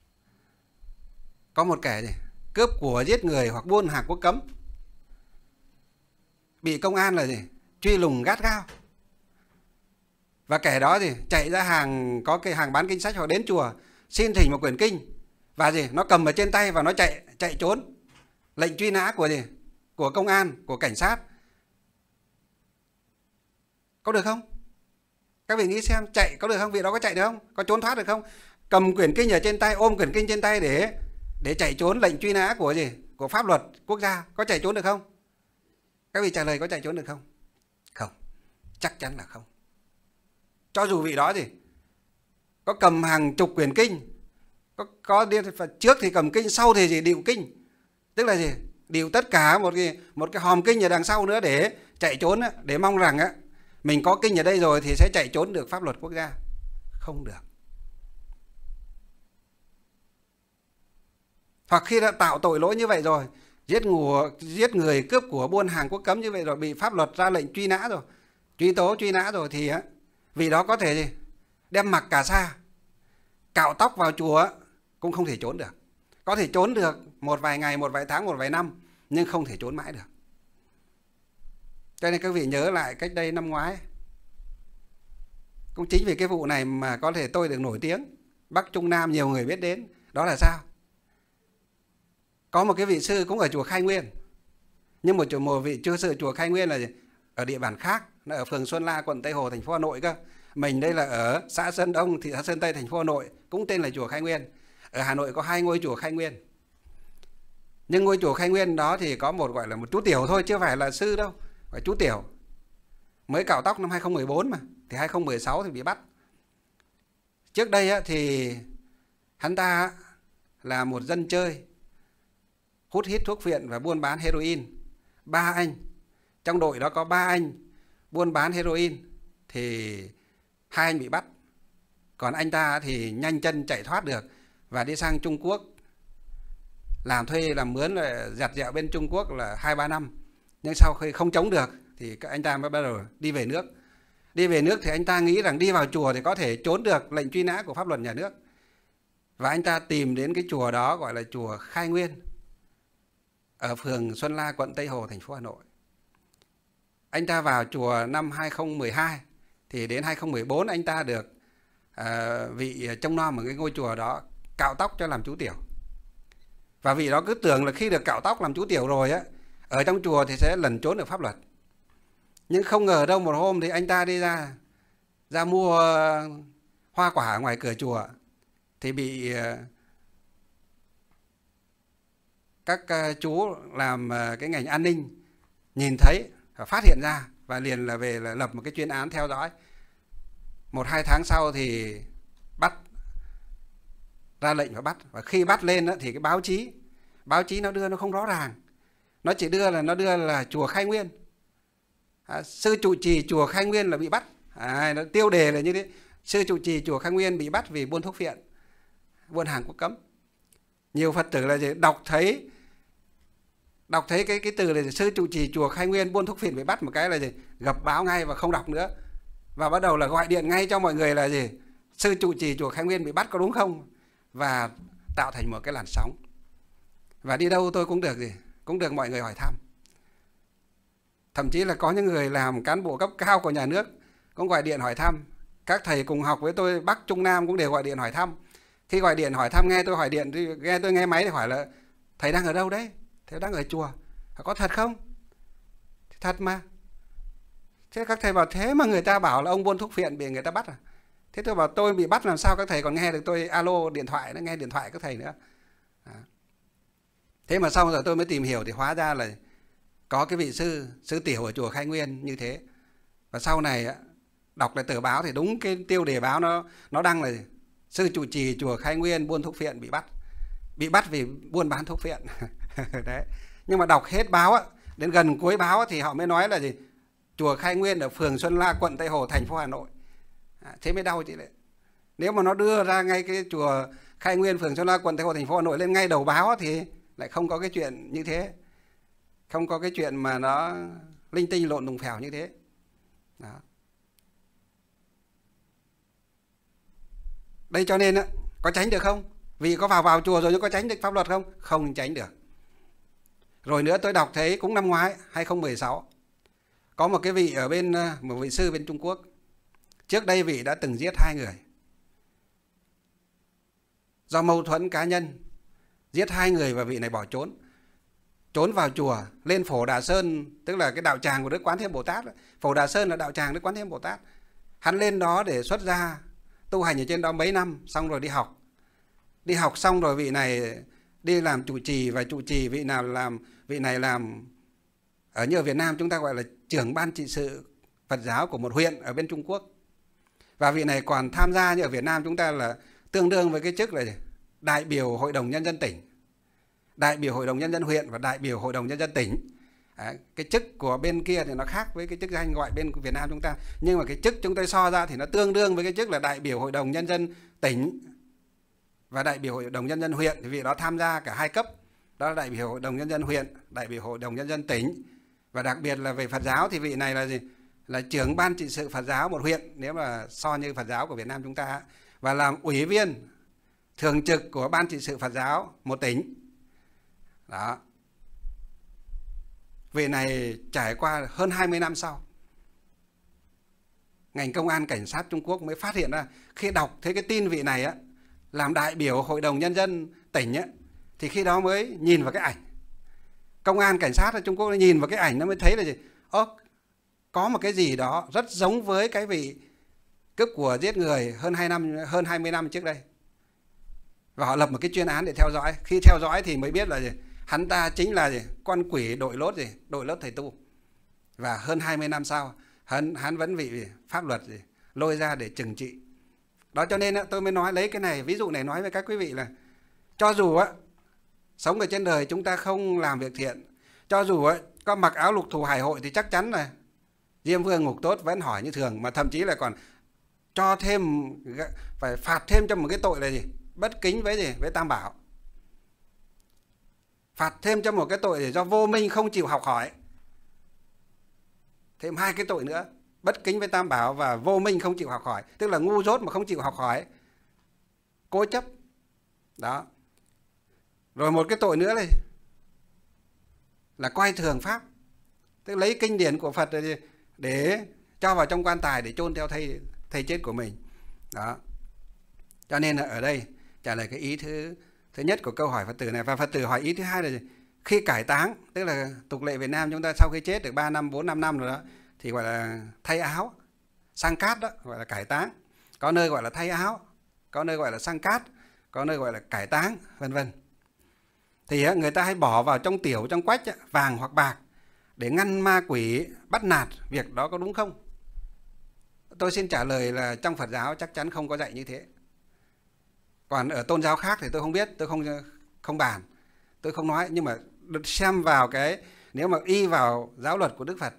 có một kẻ cướp của, giết người hoặc buôn hàng quốc cấm, bị công an là truy lùng gắt gao. Và kẻ đó gì chạy ra hàng, có cái hàng bán kinh sách hoặc đến chùa xin thỉnh một quyển kinh, và gì nó cầm ở trên tay và nó chạy trốn lệnh truy nã của gì, của công an, của cảnh sát. Có được không? Các vị nghĩ xem, chạy có được không? Vị đó có chạy được không? Có trốn thoát được không? Cầm quyển kinh ở trên tay, ôm quyển kinh trên tay để chạy trốn lệnh truy nã của gì, của pháp luật quốc gia, có chạy trốn được không? Các vị trả lời có chạy trốn được không? Không, chắc chắn là không. Cho dù vị đó gì có cầm hàng chục quyển kinh, có trước thì cầm kinh, sau thì gì điệu kinh, tức là gì điệu tất cả một cái hòm kinh ở đằng sau nữa để chạy trốn, để mong rằng mình có kinh ở đây rồi thì sẽ chạy trốn được pháp luật quốc gia. Không được. Hoặc khi đã tạo tội lỗi như vậy rồi, giết người, cướp của, buôn hàng quốc cấm như vậy rồi, bị pháp luật ra lệnh truy nã rồi, truy tố truy nã rồi, thì vì đó có thể gì đem mặc cả sa, cạo tóc vào chùa cũng không thể trốn được. Có thể trốn được một vài ngày, một vài tháng, một vài năm, nhưng không thể trốn mãi được. Cho nên các vị nhớ lại cách đây năm ngoái, cũng chính vì cái vụ này mà có thể tôi được nổi tiếng, Bắc Trung Nam nhiều người biết đến. Đó là sao? Có một cái vị sư cũng ở chùa Khai Nguyên, nhưng một vị sư chùa Khai Nguyên là ở địa bàn khác, nó ở phường Xuân La, quận Tây Hồ, thành phố Hà Nội cơ. Mình đây là ở xã Sơn Đông, thị xã Sơn Tây, thành phố Hà Nội, cũng tên là chùa Khai Nguyên. Ở Hà Nội có 2 ngôi chùa Khai Nguyên. Nhưng ngôi chùa Khai Nguyên đó thì có một gọi là một chú tiểu thôi, chưa phải là sư đâu, phải chú tiểu. Mới cạo tóc năm 2014 mà, thì 2016 thì bị bắt. Trước đây thì hắn ta là một dân chơi, hút hít thuốc viện và buôn bán heroin. 3 anh, trong đội đó có 3 anh buôn bán heroin, thì 2 anh bị bắt. Còn anh ta thì nhanh chân chạy thoát được và đi sang Trung Quốc làm thuê, làm mướn, là giặt dẹo bên Trung Quốc là 2-3 năm. Nhưng sau khi không chống được thì anh ta mới bắt đầu đi về nước. Đi về nước thì anh ta nghĩ rằng đi vào chùa thì có thể trốn được lệnh truy nã của pháp luật nhà nước. Và anh ta tìm đến cái chùa đó gọi là chùa Khai Nguyên, ở phường Xuân La, quận Tây Hồ, thành phố Hà Nội. Anh ta vào chùa năm 2012, thì đến 2014 anh ta được vị trông nom ở cái ngôi chùa đó cạo tóc cho làm chú tiểu. Và vị đó cứ tưởng là khi được cạo tóc làm chú tiểu rồi ở trong chùa thì sẽ lẩn trốn được pháp luật. Nhưng không ngờ đâu, một hôm thì anh ta đi ra mua hoa quả ngoài cửa chùa, thì bị các chú làm cái ngành an ninh nhìn thấy và phát hiện ra, và liền là về là lập một cái chuyên án theo dõi. 1-2 tháng sau thì bắt, ra lệnh và bắt. Và khi bắt lên thì cái báo chí nó đưa nó không rõ ràng. Nó chỉ đưa là chùa Khai Nguyên, sư trụ trì chùa Khai Nguyên là bị bắt. Nó tiêu đề là như thế: sư trụ trì chùa Khai Nguyên bị bắt vì buôn thuốc phiện, buôn hàng quốc cấm. Nhiều Phật tử là gì? Đọc thấy cái từ là sư trụ trì chùa Khai Nguyên buôn thuốc phiện bị bắt một cái là gì? Gập báo ngay và không đọc nữa. Và bắt đầu là gọi điện ngay cho mọi người là gì? Sư trụ trì chùa Khai Nguyên bị bắt có đúng không? Và tạo thành một cái làn sóng. Và đi đâu tôi cũng được gì? Cũng được mọi người hỏi thăm. Thậm chí là có những người làm cán bộ cấp cao của nhà nước cũng gọi điện hỏi thăm. Các thầy cùng học với tôi Bắc Trung Nam cũng đều gọi điện hỏi thăm. Khi gọi điện hỏi thăm, nghe tôi nghe máy thì hỏi là thầy đang ở đâu đấy? Thầy đang ở chùa. Có thật không? Thật mà. Thế các thầy bảo thế mà người ta bảo là ông buôn thuốc phiện bị người ta bắt à? Thế tôi bảo tôi bị bắt làm sao các thầy còn nghe được tôi alo điện thoại, nó nghe điện thoại các thầy nữa. Thế mà sau rồi tôi mới tìm hiểu thì hóa ra là có cái vị sư tiểu ở chùa Khai Nguyên như thế. Và sau này đọc lại tờ báo thì đúng cái tiêu đề báo nó đăng là sư trụ trì chùa Khai Nguyên buôn thuốc phiện bị bắt vì buôn bán thuốc phiện. Đấy. Nhưng mà đọc hết báo đến gần cuối báo thì họ mới nói là gì? Chùa Khai Nguyên ở phường Xuân La, quận Tây Hồ, thành phố Hà Nội. Thế mới đau chị đấy. Nếu mà nó đưa ra ngay cái chùa Khai Nguyên, phường Xuân La, quận Tây Hồ, thành phố Hà Nội lên ngay đầu báo thì lại không có cái chuyện như thế. Không có cái chuyện mà nó linh tinh lộn tùng phèo như thế. Đó. Đây cho nên có tránh được không? Vì có vào chùa rồi nhưng có tránh được pháp luật không? Không tránh được. Rồi nữa tôi đọc thấy cũng năm ngoái 2016 có một cái vị ở bên, một vị sư bên Trung Quốc, Trước đây vị đã từng giết 2 người. Do mâu thuẫn cá nhân, giết 2 người và vị này bỏ trốn. Trốn vào chùa, lên Phổ Đà Sơn, tức là cái đạo tràng của Đức Quán Thế Bồ Tát. Phổ Đà Sơn là đạo tràng Đức Quán Thế Bồ Tát. Hắn lên đó để xuất gia, tu hành ở trên đó mấy năm, xong rồi đi học. Đi học xong rồi vị này đi làm trụ trì, và trụ trì vị này làm ở như ở Việt Nam chúng ta gọi là trưởng ban trị sự Phật giáo của một huyện ở bên Trung Quốc. Và vị này còn tham gia như ở Việt Nam chúng ta là tương đương với cái chức là đại biểu Hội đồng Nhân dân tỉnh, đại biểu Hội đồng Nhân dân huyện và đại biểu Hội đồng Nhân dân tỉnh. Cái chức của bên kia thì nó khác với cái chức danh gọi bên Việt Nam chúng ta. Nhưng mà cái chức chúng tôi so ra thì nó tương đương với cái chức là đại biểu Hội đồng Nhân dân tỉnh và đại biểu Hội đồng Nhân dân huyện. Thì vị đó tham gia cả 2 cấp. Đó là đại biểu Hội đồng Nhân dân huyện, đại biểu Hội đồng Nhân dân tỉnh. Và đặc biệt là về Phật giáo thì vị này là gì? Là trưởng ban trị sự Phật giáo một huyện, nếu mà so như Phật giáo của Việt Nam chúng ta. Và làm ủy viên thường trực của ban trị sự Phật giáo một tỉnh. Đó. Vị này trải qua hơn 20 năm sau, ngành công an cảnh sát Trung Quốc mới phát hiện ra, khi đọc thấy cái tin vị này á, làm đại biểu Hội đồng Nhân dân tỉnh á, thì khi đó mới nhìn vào cái ảnh. Công an cảnh sát ở Trung Quốc nhìn vào cái ảnh nó mới thấy là gì? Có một cái gì đó rất giống với cái vị cướp của giết người hơn 20 năm trước đây. Và họ lập một cái chuyên án để theo dõi. Khi theo dõi thì mới biết là gì? Hắn ta chính là gì? Con quỷ đội lốt thầy tu. Và hơn 20 năm sau, hắn vẫn bị pháp luật lôi ra để trừng trị. Đó cho nên tôi mới nói lấy cái này, ví dụ này nói với các quý vị là cho dù sống ở trên đời chúng ta không làm việc thiện, cho dù có mặc áo lục thù hải hội thì chắc chắn là Diêm Vương Ngục Tốt vẫn hỏi như thường, mà thậm chí là còn cho thêm, phải phạt thêm cho một cái tội là gì? Bất kính với Tam Bảo. Phạt thêm cho một cái tội để do vô minh không chịu học hỏi. Thêm 2 cái tội nữa, bất kính với Tam Bảo và vô minh không chịu học hỏi, tức là ngu dốt mà không chịu học hỏi, cố chấp. Đó. Rồi một cái tội nữa này là coi thường pháp, tức lấy kinh điển của Phật để cho vào trong quan tài để chôn theo thầy chết của mình. Đó. Cho nên là ở đây trả lời cái ý thứ nhất của câu hỏi Phật tử này. Và Phật tử hỏi ý thứ hai là gì? Khi cải táng, tức là tục lệ Việt Nam chúng ta sau khi chết được 3 năm, 4, 5 năm rồi đó, thì gọi là thay áo, sang cát đó, gọi là cải táng. Có nơi gọi là thay áo, có nơi gọi là sang cát, có nơi gọi là cải táng, vân vân. Thì người ta hay bỏ vào trong tiểu, trong quách vàng hoặc bạc để ngăn ma quỷ bắt nạt. Việc đó có đúng không? Tôi xin trả lời là trong Phật giáo chắc chắn không có dạy như thế. Còn ở tôn giáo khác thì tôi không biết, tôi không bàn, tôi không nói. Nhưng mà xem vào cái, nếu mà y vào giáo luật của Đức Phật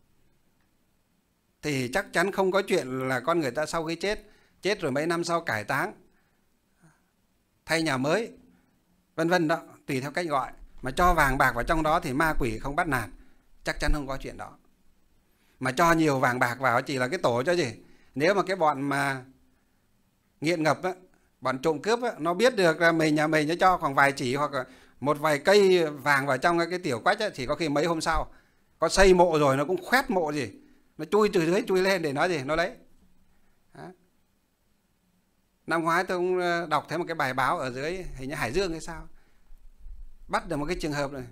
thì chắc chắn không có chuyện là con người ta sau khi chết rồi mấy năm sau cải táng, thay nhà mới, vân vân đó, tùy theo cách gọi, mà cho vàng bạc vào trong đó thì ma quỷ không bắt nạt. Chắc chắn không có chuyện đó. Mà cho nhiều vàng bạc vào chỉ là cái tổ cho gì? Nếu mà cái bọn mà nghiện ngập bọn trộm cướp nó biết được là nhà mình nó cho khoảng vài chỉ hoặc là một vài cây vàng vào trong cái tiểu quách thì có khi mấy hôm sau có xây mộ rồi nó cũng khoét mộ gì, nó chui từ dưới chui lên để nó nó lấy. Đó. Năm ngoái tôi cũng đọc thấy một cái bài báo ở dưới hình như Hải Dương hay sao, bắt được một cái trường hợp này,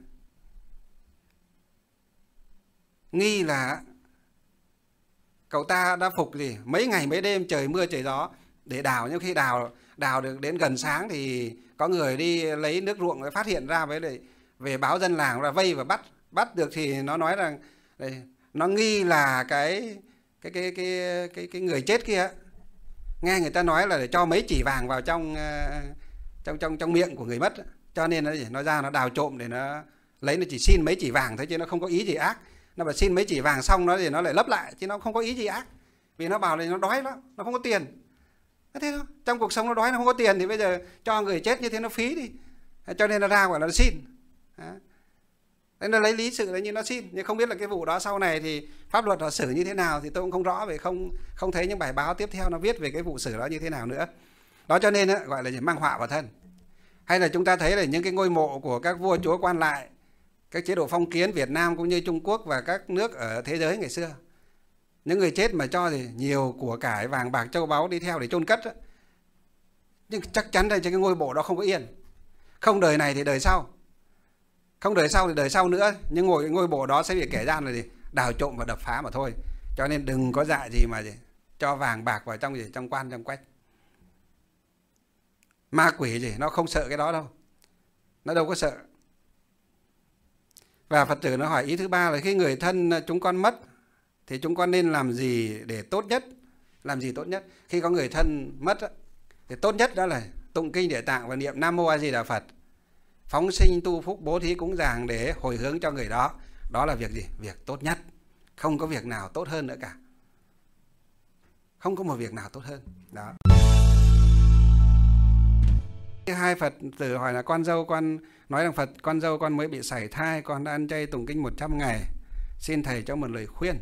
nghi là cậu ta đã phục mấy ngày mấy đêm trời mưa trời gió để đào, nhưng khi đào được đến gần sáng thì có người đi lấy nước ruộng phát hiện ra, với lại về báo dân làng ra vây và bắt được. Thì nó nói rằng nó nghi là cái người chết kia, nghe người ta nói là để cho mấy chỉ vàng vào trong miệng của người mất, cho nên nó ra nó đào trộm để nó lấy, nó chỉ xin mấy chỉ vàng thôi chứ nó không có ý gì ác. Nó bảo xin mấy chỉ vàng xong nó lại lấp lại chứ nó không có ý gì ác, vì nó bảo là nó đói lắm, nó không có tiền. Thế thôi, trong cuộc sống nó đói, nó không có tiền thì bây giờ cho người chết như thế nó phí đi, cho nên nó ra gọi là nó xin. Đấy, nó lấy lý sự là như nó xin, nhưng không biết là cái vụ đó sau này thì pháp luật họ xử như thế nào thì tôi cũng không rõ, vì không thấy những bài báo tiếp theo nó viết về cái vụ xử đó như thế nào nữa. Đó cho nên gọi là mang họa vào thân. Hay là chúng ta thấy là những cái ngôi mộ của các vua chúa quan lại, các chế độ phong kiến Việt Nam cũng như Trung Quốc và các nước ở thế giới ngày xưa, Những người chết mà cho thì nhiều của cải vàng bạc châu báu đi theo để chôn cất đó. Nhưng chắc chắn đây trên cái ngôi mộ đó không có yên. Không đời này thì đời sau. Không đời sau thì đời sau nữa. Nhưng ngôi mộ đó sẽ bị kẻ gian là gì? Đào trộm và đập phá mà thôi. Cho nên đừng có dại gì mà gì? Cho vàng bạc vào trong gì? Trong quan trong quách. Ma quỷ gì? Nó không sợ cái đó đâu. Nó đâu có sợ. Và Phật tử nó hỏi ý thứ ba là khi người thân chúng con mất thì chúng con nên làm gì để tốt nhất? Làm gì tốt nhất? Khi có người thân mất thì tốt nhất đó là tụng kinh Địa Tạng và niệm Nam Mô A Di Đà Phật, phóng sinh tu phúc bố thí cúng dường để hồi hướng cho người đó. Đó là việc gì? Việc tốt nhất. Không có việc nào tốt hơn nữa cả. Không có một việc nào tốt hơn. Đó. Hai Phật tử hỏi là con dâu con nói rằng Phật, con dâu con mới bị sảy thai, con đã ăn chay tụng kinh 100 ngày. Xin thầy cho một lời khuyên.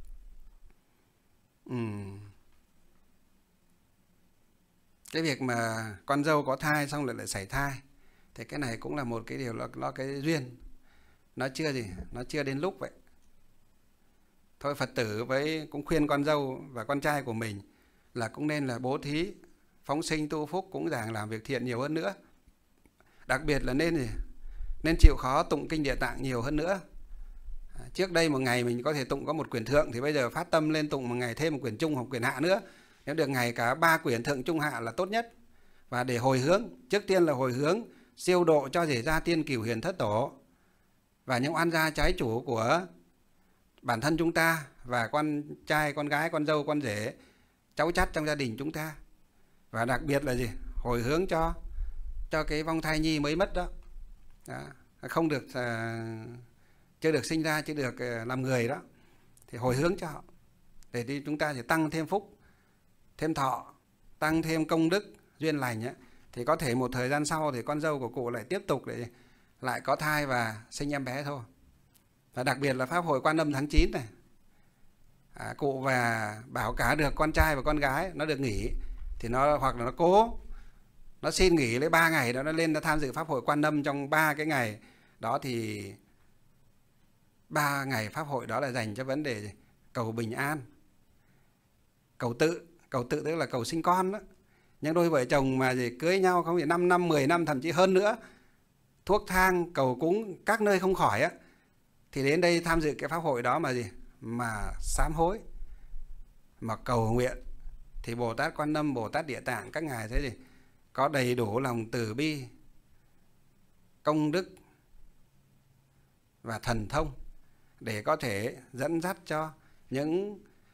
Cái việc mà con dâu có thai xong lại sảy thai thì cái này cũng là một cái điều, nó cái duyên. Nó chưa gì, nó chưa đến lúc vậy. Thôi Phật tử cũng khuyên con dâu và con trai của mình là cũng nên là bố thí, phóng sinh tu phúc, cũng dàng làm việc thiện nhiều hơn nữa. Đặc biệt là nên chịu khó tụng kinh Địa Tạng nhiều hơn nữa. Trước đây một ngày mình có thể tụng có một quyển thượng, thì bây giờ phát tâm lên tụng một ngày thêm một quyển trung hoặc quyển hạ nữa. Nếu được ngày cả 3 quyển thượng trung hạ là tốt nhất. Và để hồi hướng, trước tiên là hồi hướng siêu độ cho rể gia tiên cửu hiền thất tổ và những oan gia trái chủ của bản thân chúng ta và con trai, con gái, con dâu, con rể, cháu chắt trong gia đình chúng ta. Và đặc biệt là gì? Hồi hướng cho cái vong thai nhi mới mất đó. Không được, chưa được sinh ra, chưa được làm người đó, thì hồi hướng cho họ để đi chúng ta thì tăng thêm phúc, thêm thọ, tăng thêm công đức duyên lành ấy. Thì có thể một thời gian sau thì con dâu của cụ lại tiếp tục để lại có thai và sinh em bé thôi. Và đặc biệt là pháp hội Quan Âm tháng 9 này, cụ và bảo cả được con trai và con gái nó được nghỉ thì nó, hoặc là nó xin nghỉ lấy 3 ngày đó, nó lên nó tham dự pháp hội Quan Âm trong 3 cái ngày đó. Thì 3 ngày pháp hội đó là dành cho vấn đề gì? Cầu bình an, cầu tự tức là cầu sinh con đó. Nhưng đôi vợ chồng mà cưới nhau không phải 5 năm, 10 năm, thậm chí hơn nữa, thuốc thang, cầu cúng các nơi không khỏi á, thì đến đây tham dự cái pháp hội đó mà sám hối, mà cầu nguyện, thì Bồ Tát Quan Âm, Bồ Tát Địa Tạng các ngài thấy có đầy đủ lòng từ bi, công đức và thần thông để có thể dẫn dắt cho những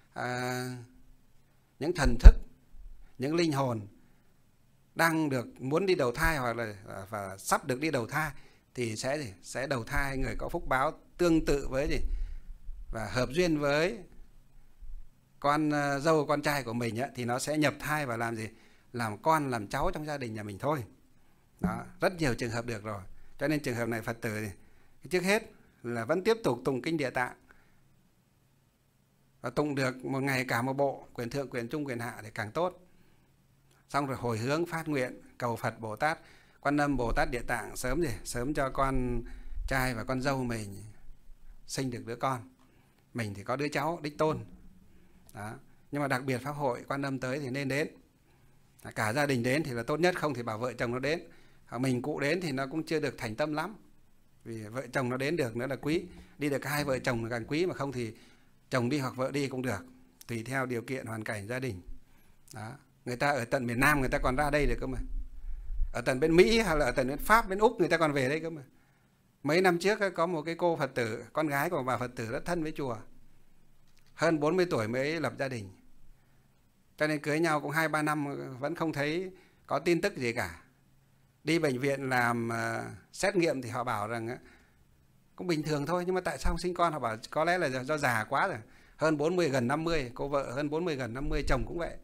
thần thức, những linh hồn đang muốn đi đầu thai hoặc là và sắp được đi đầu thai, thì sẽ đầu thai người có phúc báo tương tự với và hợp duyên với con dâu con trai của mình ấy, thì nó sẽ nhập thai và làm con làm cháu trong gia đình nhà mình thôi. Đó, rất nhiều trường hợp được rồi. Cho nên trường hợp này Phật tử trước hết là vẫn tiếp tục tụng kinh Địa Tạng, và tụng được một ngày cả một bộ, quyển thượng, quyển trung, quyển hạ thì càng tốt. Xong rồi hồi hướng phát nguyện cầu Phật Bồ Tát Quan Âm, Bồ Tát Địa Tạng sớm cho con trai và con dâu mình sinh được đứa con, mình thì có đứa cháu đích tôn đó. Nhưng mà đặc biệt pháp hội Quan Âm tới thì nên đến, cả gia đình đến thì là tốt nhất, không thì bảo vợ chồng nó đến. Mình cụ đến thì nó cũng chưa được thành tâm lắm, vì vợ chồng nó đến được nữa là quý, đi được 2 vợ chồng là càng quý, mà không thì chồng đi hoặc vợ đi cũng được, tùy theo điều kiện hoàn cảnh gia đình đó. Người ta ở tận miền Nam người ta còn ra đây được cơ mà, ở tận bên Mỹ hay là ở tận bên Pháp, bên Úc người ta còn về đây cơ mà. Mấy năm trước có một cái cô Phật tử, con gái của bà Phật tử rất thân với chùa, hơn 40 tuổi mới lập gia đình, cho nên cưới nhau cũng 2-3 năm vẫn không thấy có tin tức gì cả. Đi bệnh viện làm xét nghiệm thì họ bảo rằng cũng bình thường thôi, nhưng mà tại sao không sinh con? Họ bảo có lẽ là do già quá rồi, hơn 40 gần 50, cô vợ hơn 40 gần 50, chồng cũng vậy.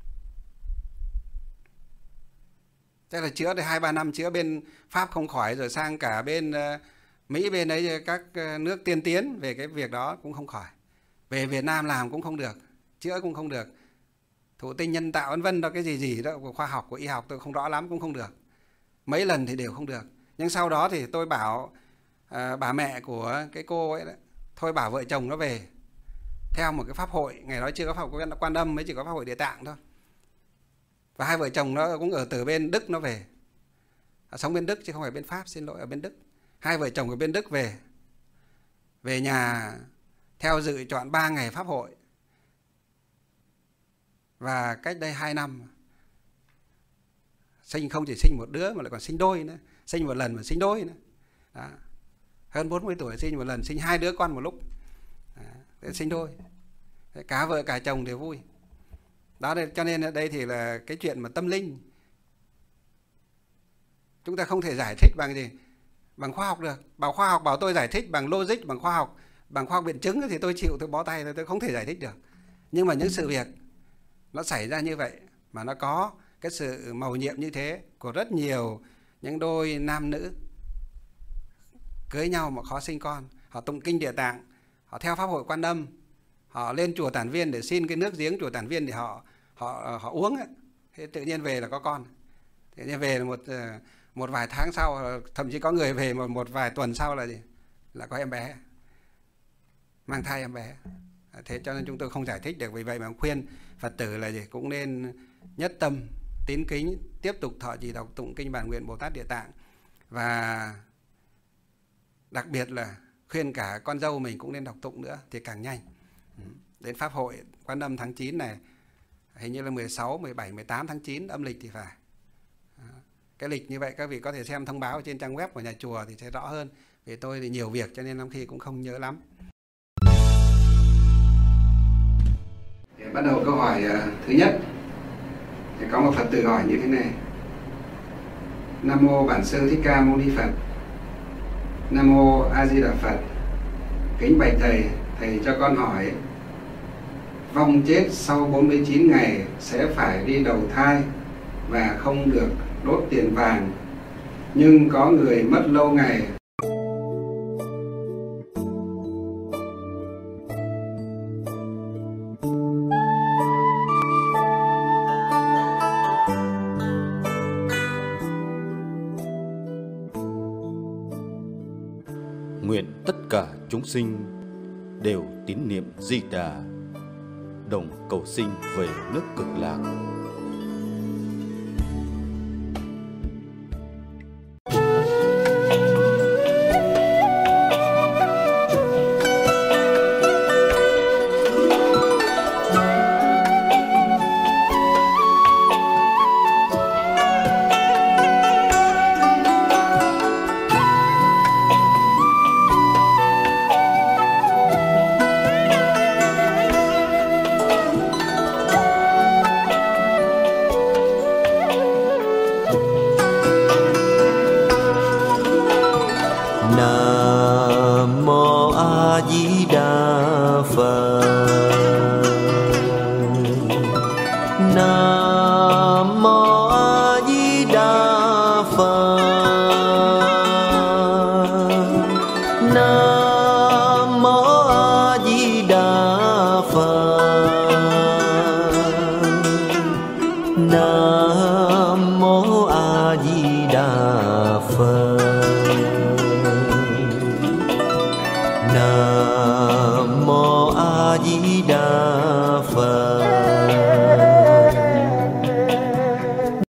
Thế là chữa được 2-3 năm, chữa bên Pháp không khỏi, rồi sang cả bên Mỹ, bên ấy các nước tiên tiến về cái việc đó cũng không khỏi. Về Việt Nam làm cũng không được, chữa cũng không được. Thụ tinh nhân tạo vân vân đó, cái gì đó của khoa học, của y học tôi không rõ lắm, cũng không được. Mấy lần thì đều không được. Nhưng sau đó thì tôi bảo bà mẹ của cái cô ấy đó, thôi bảo vợ chồng nó về theo một cái pháp hội, ngày đó chưa có pháp hội Quan Âm, mới chỉ có pháp hội Địa Tạng thôi. Và hai vợ chồng nó cũng ở từ bên Đức nó về, sống bên Đức chứ không phải bên Pháp, xin lỗi, ở bên Đức. Hai vợ chồng ở bên Đức về nhà theo dự chọn 3 ngày pháp hội. Và cách đây 2 năm sinh không chỉ sinh một đứa mà lại còn sinh đôi nữa, sinh một lần mà sinh đôi nữa. Đó. Hơn 40 tuổi sinh một lần, sinh 2 đứa con một lúc. Đó. Sinh đôi. Cả vợ cả chồng đều vui. Đó, cho nên ở đây thì là cái chuyện mà tâm linh chúng ta không thể giải thích bằng gì? Bằng khoa học được. Bảo khoa học bảo tôi giải thích bằng logic, bằng khoa học biện chứng thì tôi chịu, tôi bó tay, tôi không thể giải thích được. Nhưng mà những sự việc nó xảy ra như vậy mà nó có cái sự mầu nhiệm như thế của rất nhiều những đôi nam nữ cưới nhau mà khó sinh con, họ tụng kinh Địa Tạng, họ theo pháp hội Quan Âm, họ lên chùa Tản Viên để xin cái nước giếng chùa Tản Viên để họ uống ấy. Thế tự nhiên về là có con. Tự nhiên về là một vài tháng sau, thậm chí có người về một vài tuần sau là gì? Là có em bé, mang thai em bé. Thế cho nên chúng tôi không giải thích được. Vì vậy mà khuyên Phật tử là gì? Cũng nên nhất tâm tín kính, tiếp tục thọ trì đọc tụng kinh Bản Nguyện Bồ Tát Địa Tạng. Và đặc biệt là khuyên cả con dâu mình cũng nên đọc tụng nữa thì càng nhanh. Đến pháp hội Quan Âm tháng 9 này, hình như là 16, 17, 18 tháng 9 âm lịch thì phải. Cái lịch như vậy các vị có thể xem thông báo trên trang web của nhà chùa thì sẽ rõ hơn. Vì tôi thì nhiều việc cho nên lắm khi cũng không nhớ lắm. Để bắt đầu câu hỏi thứ nhất, thì có một Phật tử hỏi như thế này: Nam mô Bản Sư Thích Ca Mâu Ni Phật. Nam mô A Di Đà Phật. Kính bạch thầy, thầy cho con hỏi, vong chết sau 49 ngày sẽ phải đi đầu thai và không được đốt tiền vàng, nhưng có người mất lâu ngày. Nguyện tất cả chúng sinh đều tín niệm Di Đà, đồng cầu sinh về nước Cực Lạc.